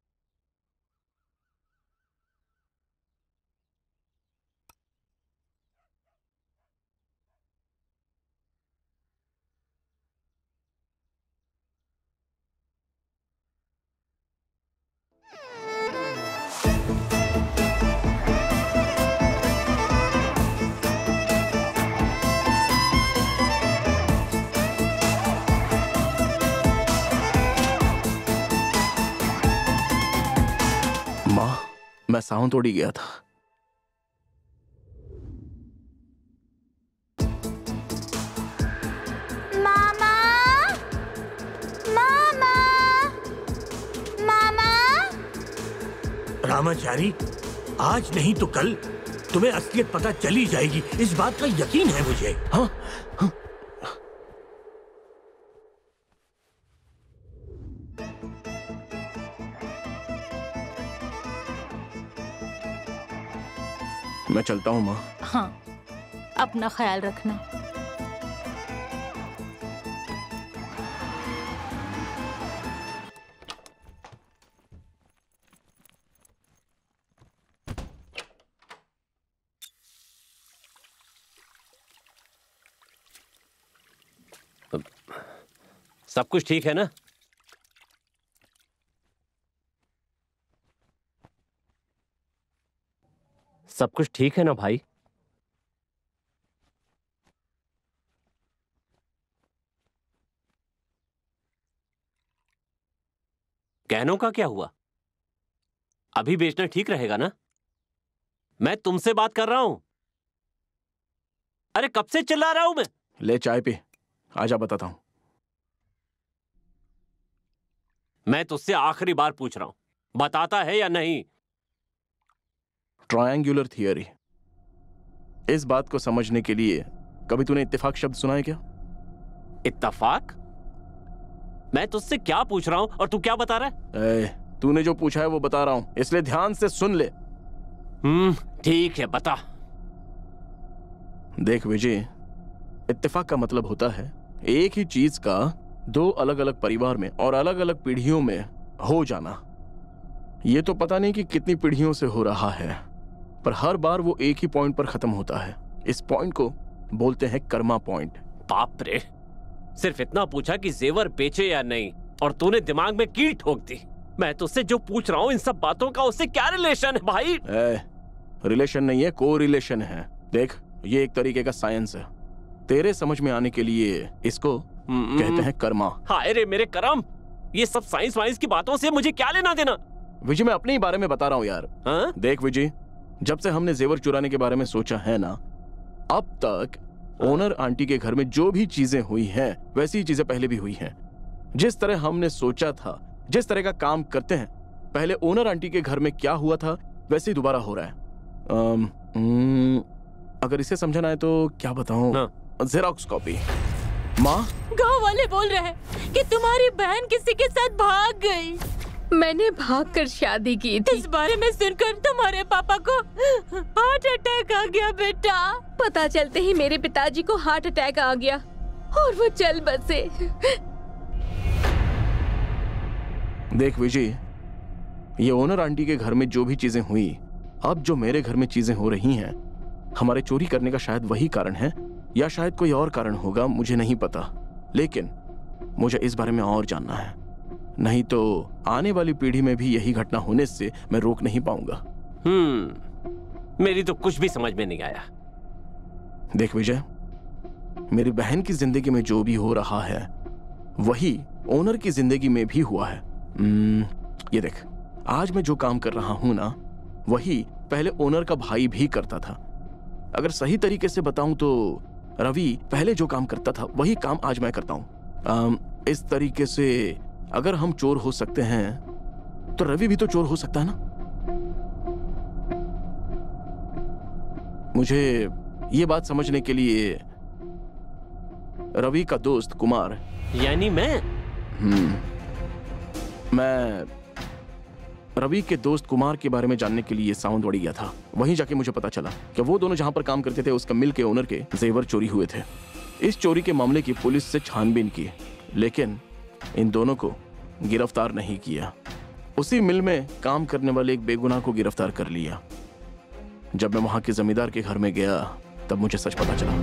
मैं सावंतवाड़ी गया था। मामा, मामा, मामा। रामाचारी, आज नहीं तो कल तुम्हें असलियत पता चली जाएगी, इस बात का यकीन है मुझे। हाँ, हाँ। मैं चलता हूँ माँ। हाँ, अपना ख्याल रखना। सब कुछ ठीक है ना? सब कुछ ठीक है ना भाई? गहनों का क्या हुआ? अभी बेचना ठीक रहेगा ना? मैं तुमसे बात कर रहा हूं। अरे कब से चिल्ला रहा हूं मैं? ले चाय पी, आजा बताता हूं। मैं तुझसे आखिरी बार पूछ रहा हूं, बताता है या नहीं? ट्रायंगुलर थियरी, इस बात को समझने के लिए कभी तूने इत्तेफाक शब्द सुना है क्या? इत्तेफाक? मैं तुझसे क्या पूछ रहा हूं और तू क्या बता रहा है? तूने जो पूछा है वो बता रहा हूं, इसलिए ध्यान से सुन ले। हम्म, ठीक है, बता। देख विजय, इत्तेफाक का मतलब होता है एक ही चीज का दो अलग अलग परिवार में और अलग अलग पीढ़ियों में हो जाना। ये तो पता नहीं कि कितनी पीढ़ियों से हो रहा है, पर हर बार वो एक ही पॉइंट पर खत्म होता है। इस पॉइंट को बोलते हैं कर्मा पॉइंट। बाप रे, सिर्फ इतना पूछा कि जेवर बेचे या नहीं, और तूने दिमाग में कील ठोक दी। मैं तुझसे जो पूछ रहा हूँ इन सब बातों का उससे क्या रिलेशन है भाई? ए, रिलेशन नहीं है, को रिलेशन है। देख, ये एक तरीके का साइंस है। तेरे समझ में आने के लिए इसको कहते हैं कर्मा। हाय रे मेरे करम, ये सब साइंस वाइंस की बातों से मुझे क्या लेना देना? विजय, मैं अपने ही बारे में बता रहा हूँ यार। हा? देख विजय, जब से हमने जेवर चुराने के बारे में सोचा है ना, अब तक ओनर आंटी के घर में जो भी चीजें हुई हैं वैसी ही चीजें पहले भी हुई हैं। जिस तरह हमने सोचा था, जिस तरह का काम करते हैं, पहले ओनर आंटी के घर में क्या हुआ था वैसे ही दोबारा हो रहा है। आम, उम, अगर इसे समझना है तो क्या बताऊं? Xerox copy. माँ, गांव वाले बोल रहे हैं कि तुम्हारी बहन किसी के साथ भाग गई। मैंने भागकर शादी की थी। इस बारे में सुनकर तुम्हारे पापा को हार्ट अटैक आ गया बेटा। पता चलते ही मेरे पिताजी को हार्ट अटैक आ गया और वो चल बसे। देख विजय, ये ओनर आंटी के घर में जो भी चीजें हुई, अब जो मेरे घर में चीजें हो रही हैं, हमारे चोरी करने का शायद वही कारण है या शायद कोई और कारण होगा, मुझे नहीं पता। लेकिन मुझे इस बारे में और जानना है, नहीं तो आने वाली पीढ़ी में भी यही घटना होने से मैं रोक नहीं पाऊंगा। हम्म, मेरी तो कुछ भी समझ में नहीं आया। देख विजय, मेरी बहन की जिंदगी में जो भी हो रहा है वही ओनर की जिंदगी में भी हुआ है। ये देख, आज मैं जो काम कर रहा हूं ना, वही पहले ओनर का भाई भी करता था। अगर सही तरीके से बताऊं तो रवि पहले जो काम करता था वही काम आज मैं करता हूं। इस तरीके से अगर हम चोर हो सकते हैं तो रवि भी तो चोर हो सकता है ना। मुझे ये बात समझने के लिए रवि का दोस्त कुमार, यानी मैं हम्म मैं रवि के दोस्त कुमार के बारे में जानने के लिए सावंतवाड़ी गया था। वहीं जाके मुझे पता चला कि वो दोनों जहां पर काम करते थे उसका मिल के ओनर के जेवर चोरी हुए थे। इस चोरी के मामले की पुलिस से छानबीन की, लेकिन इन दोनों को गिरफ्तार नहीं किया। उसी मिल में काम करने वाले एक बेगुनाह को गिरफ्तार कर लिया। जब मैं वहां के जमींदार के घर में गया तब मुझे सच पता चला।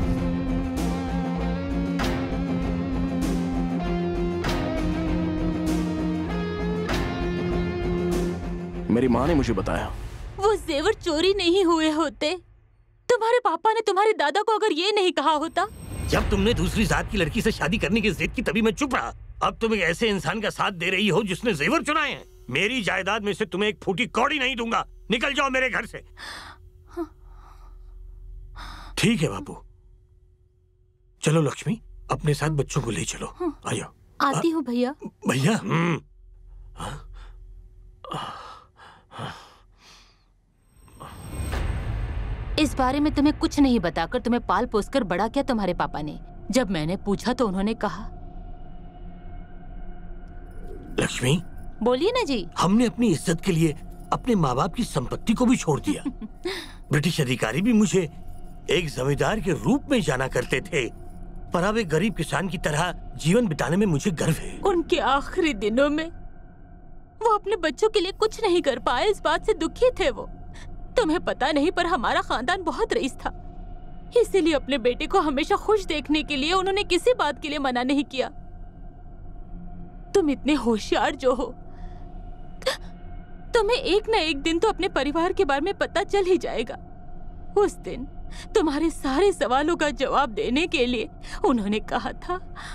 मेरी माँ ने मुझे बताया वो जेवर चोरी नहीं हुए होते। तुम्हारे पापा ने तुम्हारे दादा को अगर ये नहीं कहा होता। जब तुमने दूसरी जात की लड़की से शादी करने की जिद की तभी मैं चुप रहा। अब तुम एक ऐसे इंसान का साथ दे रही हो जिसने जेवर चुराए हैं। मेरी जायदाद में से तुम्हें एक फूटी कौड़ी नहीं दूंगा। निकल जाओ मेरे घर से। ठीक है बाबू, चलो लक्ष्मी, अपने साथ बच्चों को ले चलो। आयो। आती हूँ भैया। भैया, इस बारे में तुम्हें कुछ नहीं बताकर तुम्हें पाल पोस कर बड़ा किया तुम्हारे पापा ने। जब मैंने पूछा तो उन्होंने कहा। लक्ष्मी, बोलिए ना जी। हमने अपनी इज्जत के लिए अपने माँ बाप की संपत्ति को भी छोड़ दिया। ब्रिटिश अधिकारी भी मुझे एक जमींदार के रूप में जाना करते थे, पर अब एक गरीब किसान की तरह जीवन बिताने में मुझे गर्व है। उनके आखिरी दिनों में वो अपने बच्चों के लिए कुछ नहीं कर पाए, इस बात से दुखी थे वो। तुम्हें पता नहीं, पर हमारा खानदान बहुत रईस था, इसीलिए अपने बेटे को हमेशा खुश देखने के लिए उन्होंने किसी बात के लिए मना नहीं किया। तुम इतने होशियार जो हो, तुम्हें एक न एक दिन तो अपने परिवार के बारे में पता चल ही जाएगा। उस दिन तुम्हारे सारे सवालों का जवाब देने के लिए उन्होंने कहा था।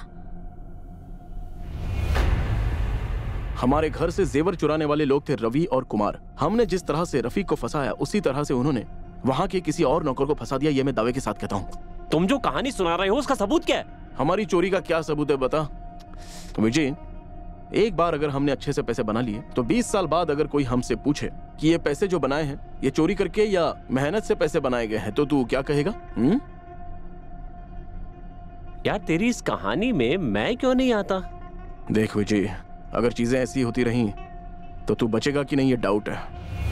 हमारे घर से जेवर चुराने वाले लोग थे रवि और कुमार। हमने जिस तरह से रफीक को फंसाया, उसी तरह से उन्होंने वहाँ के किसी और नौकर को फंसा दिया। ये मैं दावे के साथ कहता हूँ। तुम जो कहानी सुना रहे हो उसका सबूत क्या है? हमारी चोरी का क्या सबूत है बता? विजय, एक बार अगर हमने अच्छे से पैसे बना लिए तो बीस साल बाद अगर कोई हमसे पूछे कि ये पैसे जो बनाए हैं ये चोरी करके या मेहनत से पैसे बनाए गए हैं, तो तू क्या कहेगा? हुँ? यार तेरी इस कहानी में मैं क्यों नहीं आता? देख विजय, अगर चीजें ऐसी होती रही तो तू बचेगा कि नहीं ये डाउट है।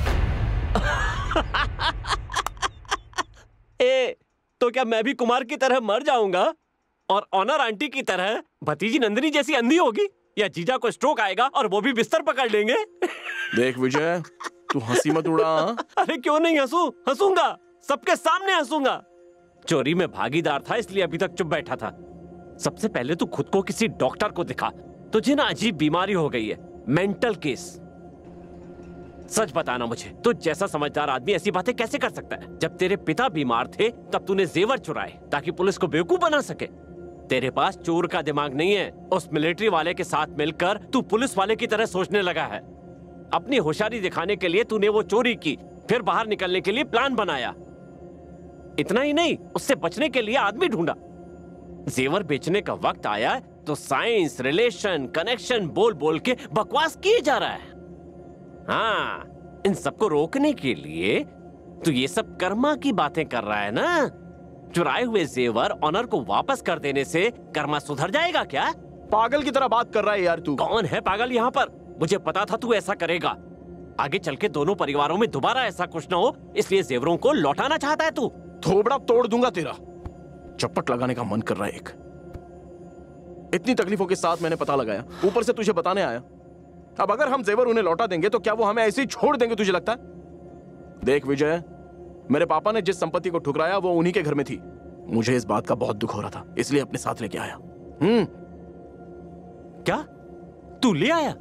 ए, तो क्या मैं भी कुमार की तरह मर जाऊंगा और ऑनर आंटी की तरह भतीजी नंदिनी जैसी अंधी होगी, या जीजा को स्ट्रोक आएगा और वो भी बिस्तर पकड़ लेंगे? देख विजय, तू हंसी मत उड़ा। अरे क्यों नहीं हंसू? हंसूंगा, सबके सामने हंसूंगा। चोरी में भागीदार था इसलिए अभी तक चुप बैठा था। सबसे पहले तू खुद को किसी डॉक्टर को दिखा, तुझे ना अजीब बीमारी हो गई है, मेंटल केस। सच बताना मुझे, तू जैसा समझदार आदमी ऐसी बातें कैसे कर सकता है? जब तेरे पिता बीमार थे तब तूने जेवर चुराए ताकि पुलिस को बेवकूफ बना सके। तेरे पास चोर का दिमाग नहीं है। उस मिलिट्री वाले के साथ मिलकर तू पुलिस वाले की तरह सोचने लगा है। अपनी होशियारी दिखाने के लिए तूने वो चोरी की, फिर बाहर निकलने के लिए प्लान बनाया। इतना ही नहीं, उससे बचने के लिए आदमी ढूंढा। जेवर बेचने का वक्त आया तो साइंस, रिलेशन, कनेक्शन बोल बोल के बकवास किए जा रहा है। हाँ, इन सबको रोकने के लिए तू ये सब कर्मा की बातें कर रहा है ना? चुराए हुए जेवर ऑनर को वापस कर देने से कर्मा सुधर जाएगा क्या? पागल की तरह बात कर रहा है यार तू। कौन है पागल यहाँ पर? मुझे पता था तू ऐसा करेगा। आगे चल के दोनों परिवारों में दोबारा ऐसा कुछ ना हो, इसलिए जेवरों को लौटाना चाहता है तू। थोबड़ा तोड़ दूंगा तेरा। चप्पट लगाने का मन कर रहा है एक। इतनी तकलीफों के साथ मैंने पता लगाया, ऊपर से तुझे बताने आया। अब अगर हम जेवर उन्हें लौटा देंगे तो क्या वो हमें ऐसे ही छोड़ देंगे, तुझे लगता है? देख विजय, मेरे पापा ने जिस संपत्ति को ठुकराया वो उन्हीं के घर में थी। मुझे इस बात का बहुत दुख हो रहा था, इसलिए अपने साथ लेके आया। हम्म। क्या तू ले आया?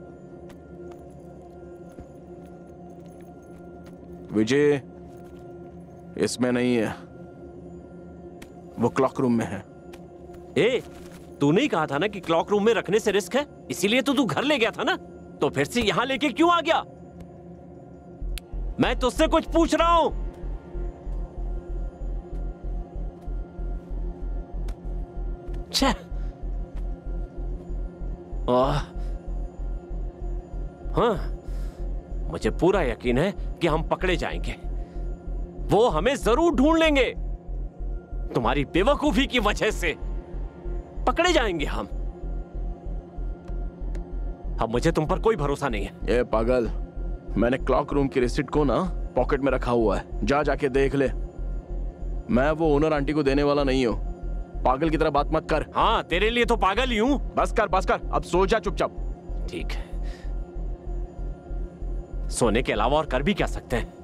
विजय, इसमें नहीं है, वो क्लॉक रूम में है। ए, तूने ही कहा था ना कि क्लॉक रूम में रखने से रिस्क है, इसीलिए तो तू घर ले गया था ना। तो फिर से यहां लेके क्यों आ गया? मैं तुझसे कुछ पूछ रहा हूं। छह। हाँ, मुझे पूरा यकीन है कि हम पकड़े जाएंगे। वो हमें जरूर ढूंढ लेंगे। तुम्हारी बेवकूफी की वजह से पकड़े जाएंगे हम। अब मुझे तुम पर कोई भरोसा नहीं है। ये पागल, मैंने क्लॉक रूम की रिसिप्ट को ना पॉकेट में रखा हुआ है, जा जाके देख ले। मैं वो ओनर आंटी को देने वाला नहीं हूँ। पागल की तरह बात मत कर। हाँ, तेरे लिए तो पागल ही हूँ। बस कर बस कर, अब सो जा चुपचाप। ठीक है, सोने के अलावा और कर भी क्या सकते हैं?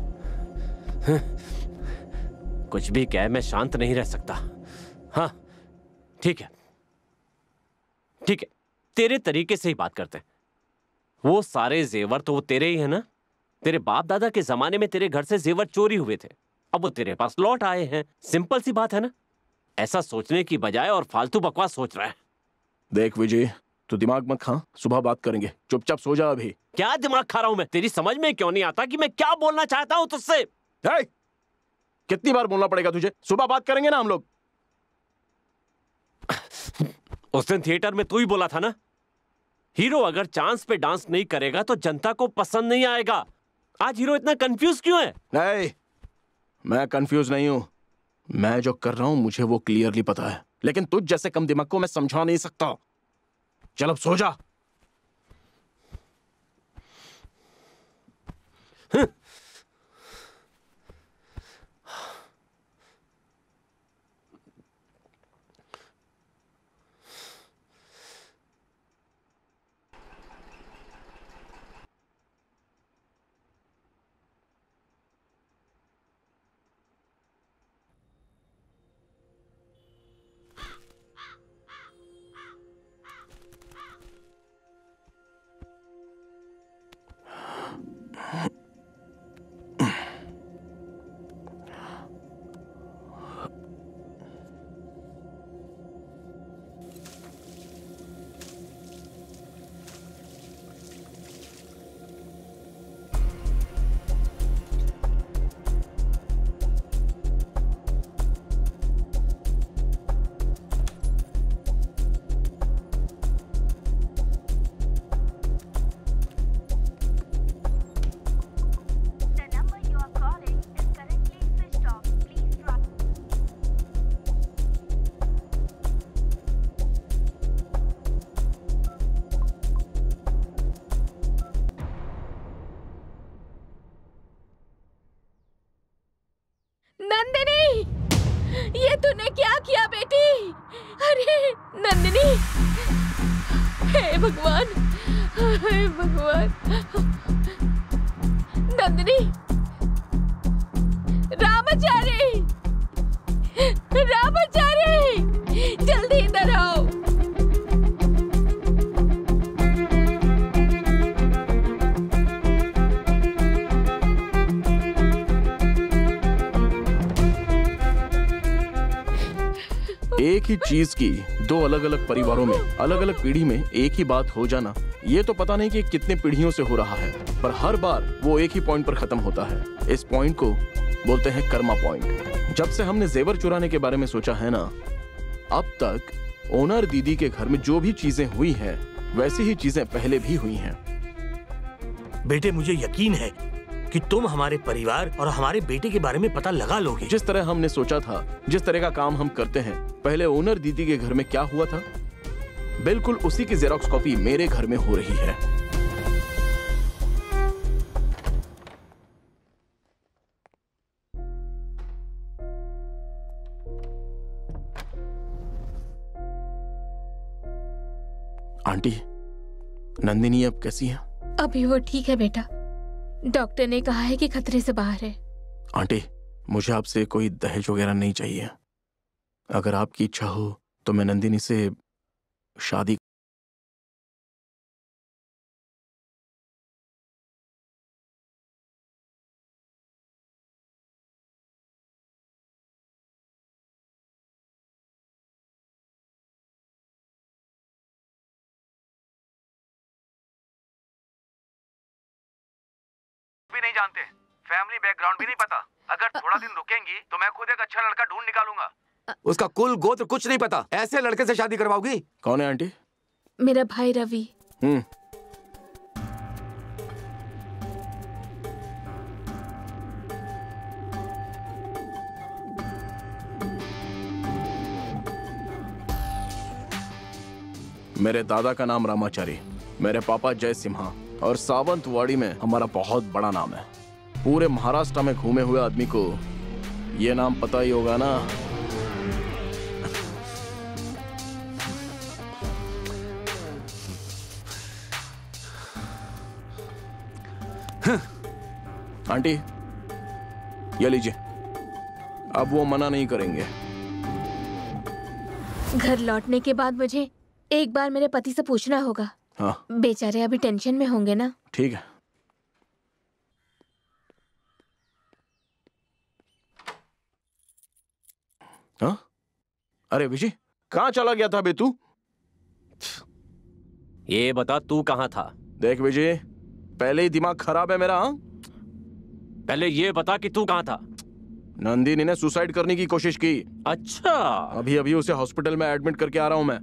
कुछ भी कह, मैं शांत नहीं रह सकता। हाँ ठीक है, ठीक है, तेरे तरीके से ही बात करते हैं। वो सारे जेवर तो वो तेरे ही है ना? तेरे बाप दादा के जमाने में तेरे घर से जेवर चोरी हुए थे, अब वो तेरे पास लौट आए हैं। सिंपल सी बात है ना? ऐसा सोचने की बजाय और फालतू बकवास सोच रहा है। देख विजय, तू दिमाग मत खा, सुबह बात करेंगे, चुपचाप सो जा अभी। क्या दिमाग खा रहा हूं मैं? तेरी समझ में क्यों नहीं आता कि मैं क्या बोलना चाहता हूं तुझसे? कितनी बार बोलना पड़ेगा तुझे? सुबह बात करेंगे ना हम लोग। उस दिन थिएटर में तू ही बोला था ना, हीरो अगर चांस पे डांस नहीं करेगा तो जनता को पसंद नहीं आएगा। आज हीरो इतना कंफ्यूज क्यों है? नहीं, मैं कंफ्यूज नहीं हूँ। मैं जो कर रहा हूँ मुझे वो क्लियरली पता है, लेकिन तुझ जैसे कम दिमाग को मैं समझा नहीं सकता। चल अब सो जा। तूने क्या किया बेटी? अरे नंदिनी, हे भगवान, हे भगवान। नंदिनी, रामाचारी, रामाचारी, जल्दी इधर आओ। एक ही चीज की दो अलग अलग परिवारों में अलग अलग पीढ़ी में एक ही बात हो जाना, ये तो पता नहीं कि कितने पीढ़ियों से हो रहा है, पर हर बार वो एक ही पॉइंट पर खत्म होता है। इस पॉइंट को बोलते हैं कर्मा पॉइंट। जब से हमने जेवर चुराने के बारे में सोचा है ना, अब तक ओनर दीदी के घर में जो भी चीजें हुई हैं, वैसी ही चीजें पहले भी हुई हैं। बेटे, मुझे यकीन है कि तुम हमारे परिवार और हमारे बेटे के बारे में पता लगा लोगे। जिस तरह हमने सोचा था, जिस तरह का काम हम करते हैं, पहले ओनर दीदी के घर में क्या हुआ था, बिल्कुल उसी की जेरोक्स कॉपी मेरे घर में हो रही है। आंटी, नंदिनी अब कैसी है? अभी वो ठीक है बेटा, डॉक्टर ने कहा है कि खतरे से बाहर है। आंटी, मुझे आपसे कोई दहेज वगैरह नहीं चाहिए। अगर आपकी इच्छा हो तो मैं नंदिनी से शादी। भी नहीं जानते, फैमिली बैकग्राउंड भी नहीं पता। अगर थोड़ा दिन रुकेंगी तो मैं खुद एक अच्छा लड़का ढूंढ निकालूंगा। उसका कुल गोत्र कुछ नहीं पता, ऐसे लड़के से शादी करवाओगी? कौन है आंटी? मेरा भाई रवि। हम्म मेरे दादा का नाम रामाचारी, मेरे पापा जय सिम्हा, और सावंतवाड़ी में हमारा बहुत बड़ा नाम है। पूरे महाराष्ट्र में घूमे हुए आदमी को ये नाम पता ही होगा ना। आंटी, ये लीजिए, अब वो मना नहीं करेंगे। घर लौटने के बाद मुझे एक बार मेरे पति से पूछना होगा। हाँ, बेचारे अभी टेंशन में होंगे ना। ठीक है। हाँ? अरे विजय, कहाँ चला गया था बे तू? ये बता, तू कहाँ था? देख विजय, पहले ही दिमाग खराब है मेरा। हाँ? पहले ये बता कि तू कहाँ था? नंदिनी ने सुसाइड करने की कोशिश की। अच्छा। अभी अभी उसे हॉस्पिटल में एडमिट करके आ रहा हूं मैं।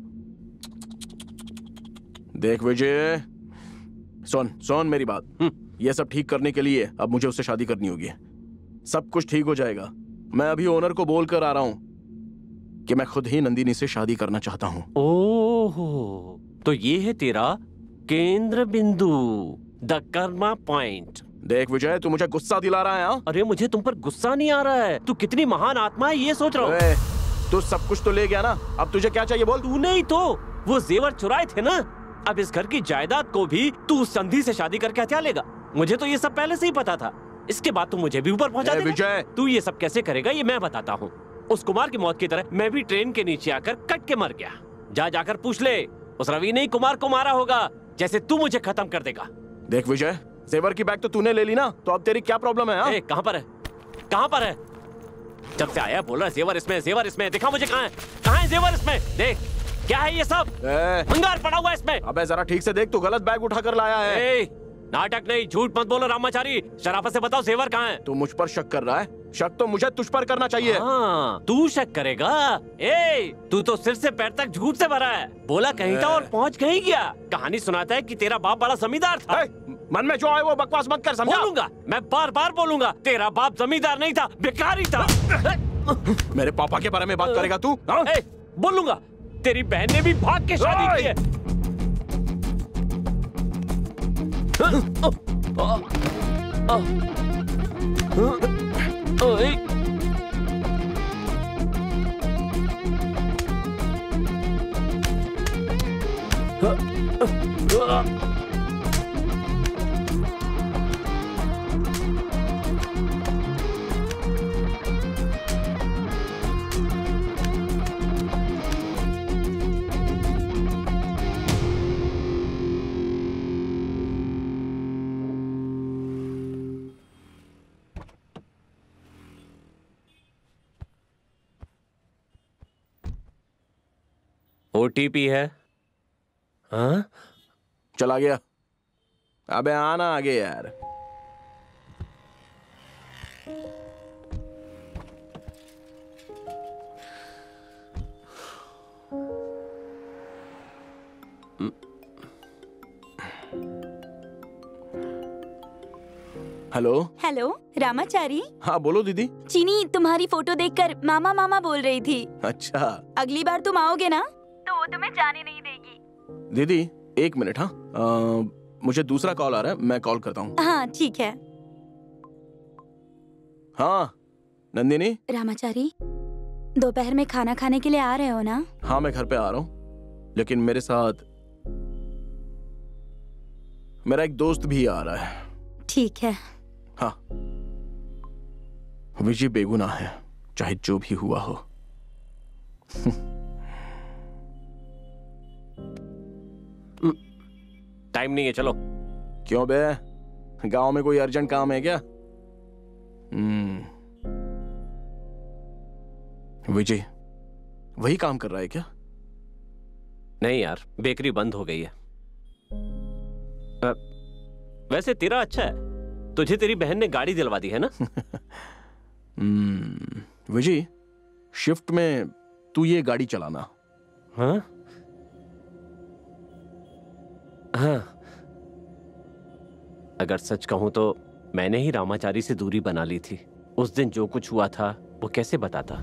देख विजय, सुन सुन मेरी बात। ये सब ठीक करने के लिए अब मुझे उससे शादी करनी होगी। सब कुछ ठीक हो जाएगा। मैं अभी ओनर को बोल कर आ रहा हूँ कि मैं खुद ही नंदिनी से शादी करना चाहता हूँ। ओहो, तो ये है तेरा केंद्र बिंदु, द कर्मा पॉइंट। देख विजय, तू मुझे गुस्सा दिला रहा है। हाँ? अरे मुझे तुम पर गुस्सा नहीं आ रहा है, तू कितनी महान आत्मा है ये सोच रहा हूँ। तू सब कुछ तो ले गया ना, अब तुझे क्या चाहिए बोल। तूने ही तो वो जेवर चुराए थे ना, अब इस घर की जायदाद को भी तू संधि से शादी करके हथिया लेगा। मुझे तो ये सब पहले से ही पता था, इसके बाद तू मुझे भी ऊपर पहुंचा देगा। विजय, तू ये सब कैसे करेगा ये मैं बताता हूँ। उस कुमार की मौत की तरह मैं भी ट्रेन के नीचे आकर कट के मर गया। जा जाकर पूछ ले, उस रवि ने ही कुमार को मारा होगा, जैसे तू मुझे खत्म कर देगा। देख विजय, जेवर की बैग तो तूने ले ली ना, तो अब तेरी क्या प्रॉब्लम है? हाँ? ए, कहाँ पर है, कहाँ पर है? जब से आया बोल रहा है जेवर इसमें, जेवर इसमें, दिखा मुझे कहाँ है, कहाँ है जेवर इसमें? देख क्या है ये सब, भंगार पड़ा हुआ है इसमें। अबे जरा ठीक से देख, तू गलत बैग उठा कर लाया है। ए, नाटक नहीं, झूठ मत बोलो रामाचारी, शराफत से बताओ जेवर कहाँ है? तू मुझ पर शक कर रहा है? शक तो मुझे तुझ पर करना चाहिए। हाँ, तू शक करेगा? ए, तू तो सिर से पैर तक झूठ से भरा है। बोला कहीं था और पहुंच कहीं गया। कहानी सुनाता है कि तेरा बाप बड़ा जमींदार था। ए, मन में जो आए वो बकवास मत कर, समझा? बोलूंगा, मैं बार बार बोलूंगा, तेरा बाप जमींदार नहीं था, भिखारी था। मेरे पापा के बारे में बात करेगा तू? ए, बोलूंगा, तेरी बहन ने भी भाग के शादी की है। ओटीपी है। हाँ, चला गया। अबे आना आगे यार। Hello hello Ramachari. हाँ बोलो दीदी। चीनी तुम्हारी फोटो देखकर मामा मामा बोल रही थी। अच्छा, अगली बार तुम आओगे ना तो वो तुम्हें जाने नहीं देगी। दीदी एक मिनट। हाँ, मुझे दूसरा कॉल आ रहा है, मैं कॉल करता हूँ। हाँ ठीक है। हाँ नंदिनी। रामाचारी, दोपहर में खाना खाने के लिए आ रहे हो ना? हाँ मैं घर पे आ रहा हूँ, लेकिन मेरे साथ मेरा एक दोस्त भी आ रहा है। ठीक है। हाँ, विजय बेगुनाह है, चाहे जो भी हुआ हो। टाइम नहीं है, चलो। क्यों बे, गांव में कोई अर्जेंट काम है क्या? हम्म, विजय वही काम कर रहा है क्या? नहीं यार, बेकरी बंद हो गई है। आ, वैसे तेरा अच्छा है, तुझे तेरी बहन ने गाड़ी दिलवा दी है ना? हम्म, विजय शिफ्ट में तू ये गाड़ी चलाना। हाँ हाँ, अगर सच कहूं तो मैंने ही रामाचारी से दूरी बना ली थी। उस दिन जो कुछ हुआ था वो कैसे बताता।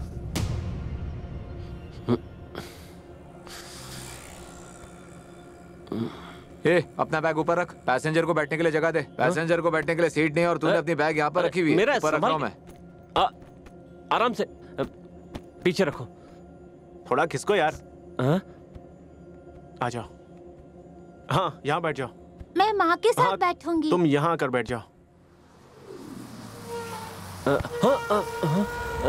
ए, अपना बैग ऊपर रख, पैसेंजर को बैठने के लिए जगह दे। पैसेंजर को बैठने के लिए सीट नहीं और तूने अपनी बैग यहाँ पर रखी हुई है। मेरा ऊपर रख रहा हूं मैं। आ, आराम से पीछे रखो। थोड़ा खिसको यार। हाँ? आ जाओ। हाँ यहाँ बैठ जाओ। मैं माँ के साथ हाँ, बैठूंगी। तुम यहाँ आकर बैठ जाओ। हाँ, हाँ, हाँ,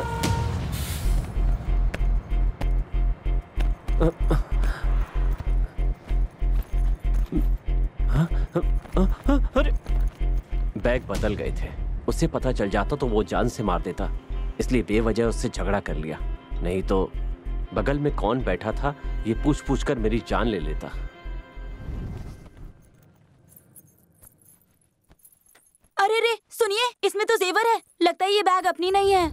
अरे बैग बदल गए थे, उससे पता चल जाता तो वो जान से मार देता, इसलिए बेवजह उससे झगड़ा कर लिया। नहीं तो बगल में कौन बैठा था ये पूछ पूछ कर मेरी जान ले लेता। अरे रे सुनिए, इसमें तो जेवर है, लगता है ये बैग अपनी नहीं है।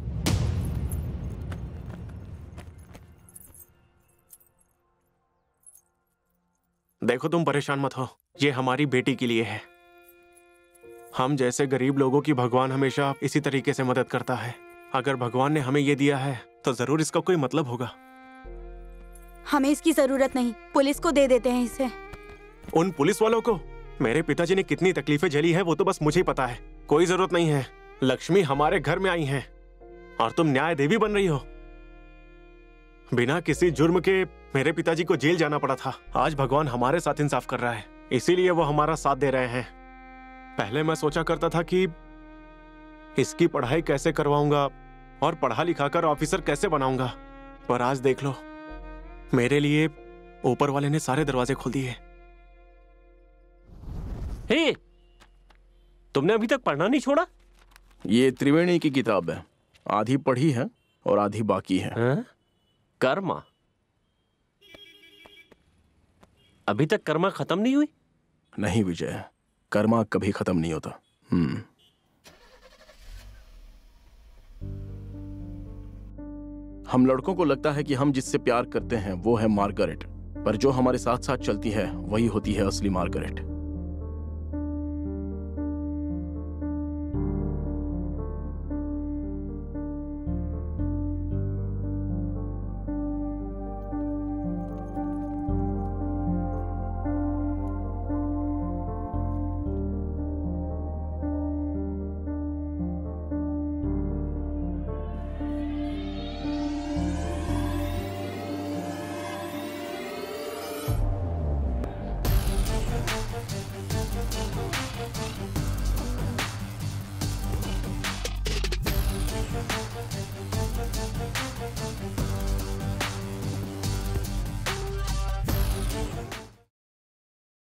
देखो तुम परेशान मत हो, ये हमारी बेटी के लिए है। हम जैसे गरीब लोगों की भगवान हमेशा इसी तरीके से मदद करता है। अगर भगवान ने हमें ये दिया है तो जरूर इसका कोई मतलब होगा। हमें इसकी जरूरत नहीं, पुलिस को दे देते हैं इसे। उन पुलिस वालों को? मेरे पिताजी ने कितनी तकलीफें झेली है वो तो बस मुझे ही पता है। कोई जरूरत नहीं है। लक्ष्मी हमारे घर में आई है और तुम न्याय देवी बन रही हो। बिना किसी जुर्म के मेरे पिताजी को जेल जाना पड़ा था। आज भगवान हमारे साथ इंसाफ कर रहा है, इसीलिए वो हमारा साथ दे रहे हैं। पहले मैं सोचा करता था कि इसकी पढ़ाई कैसे करवाऊंगा और पढ़ा लिखा कर ऑफिसर कैसे बनाऊंगा, पर आज देख लो, मेरे लिए ऊपर वाले ने सारे दरवाजे खोल दिए। हे, तुमने अभी तक पढ़ना नहीं छोड़ा? ये त्रिवेणी की किताब है, आधी पढ़ी है और आधी बाकी है। हा? कर्मा? अभी तक कर्मा खत्म नहीं हुई? नहीं विजय, कर्मा कभी खत्म नहीं होता। हम्म हम लड़कों को लगता है कि हम जिससे प्यार करते हैं वो है मार्गरेट, पर जो हमारे साथ साथ चलती है वही होती है असली मार्गरेट।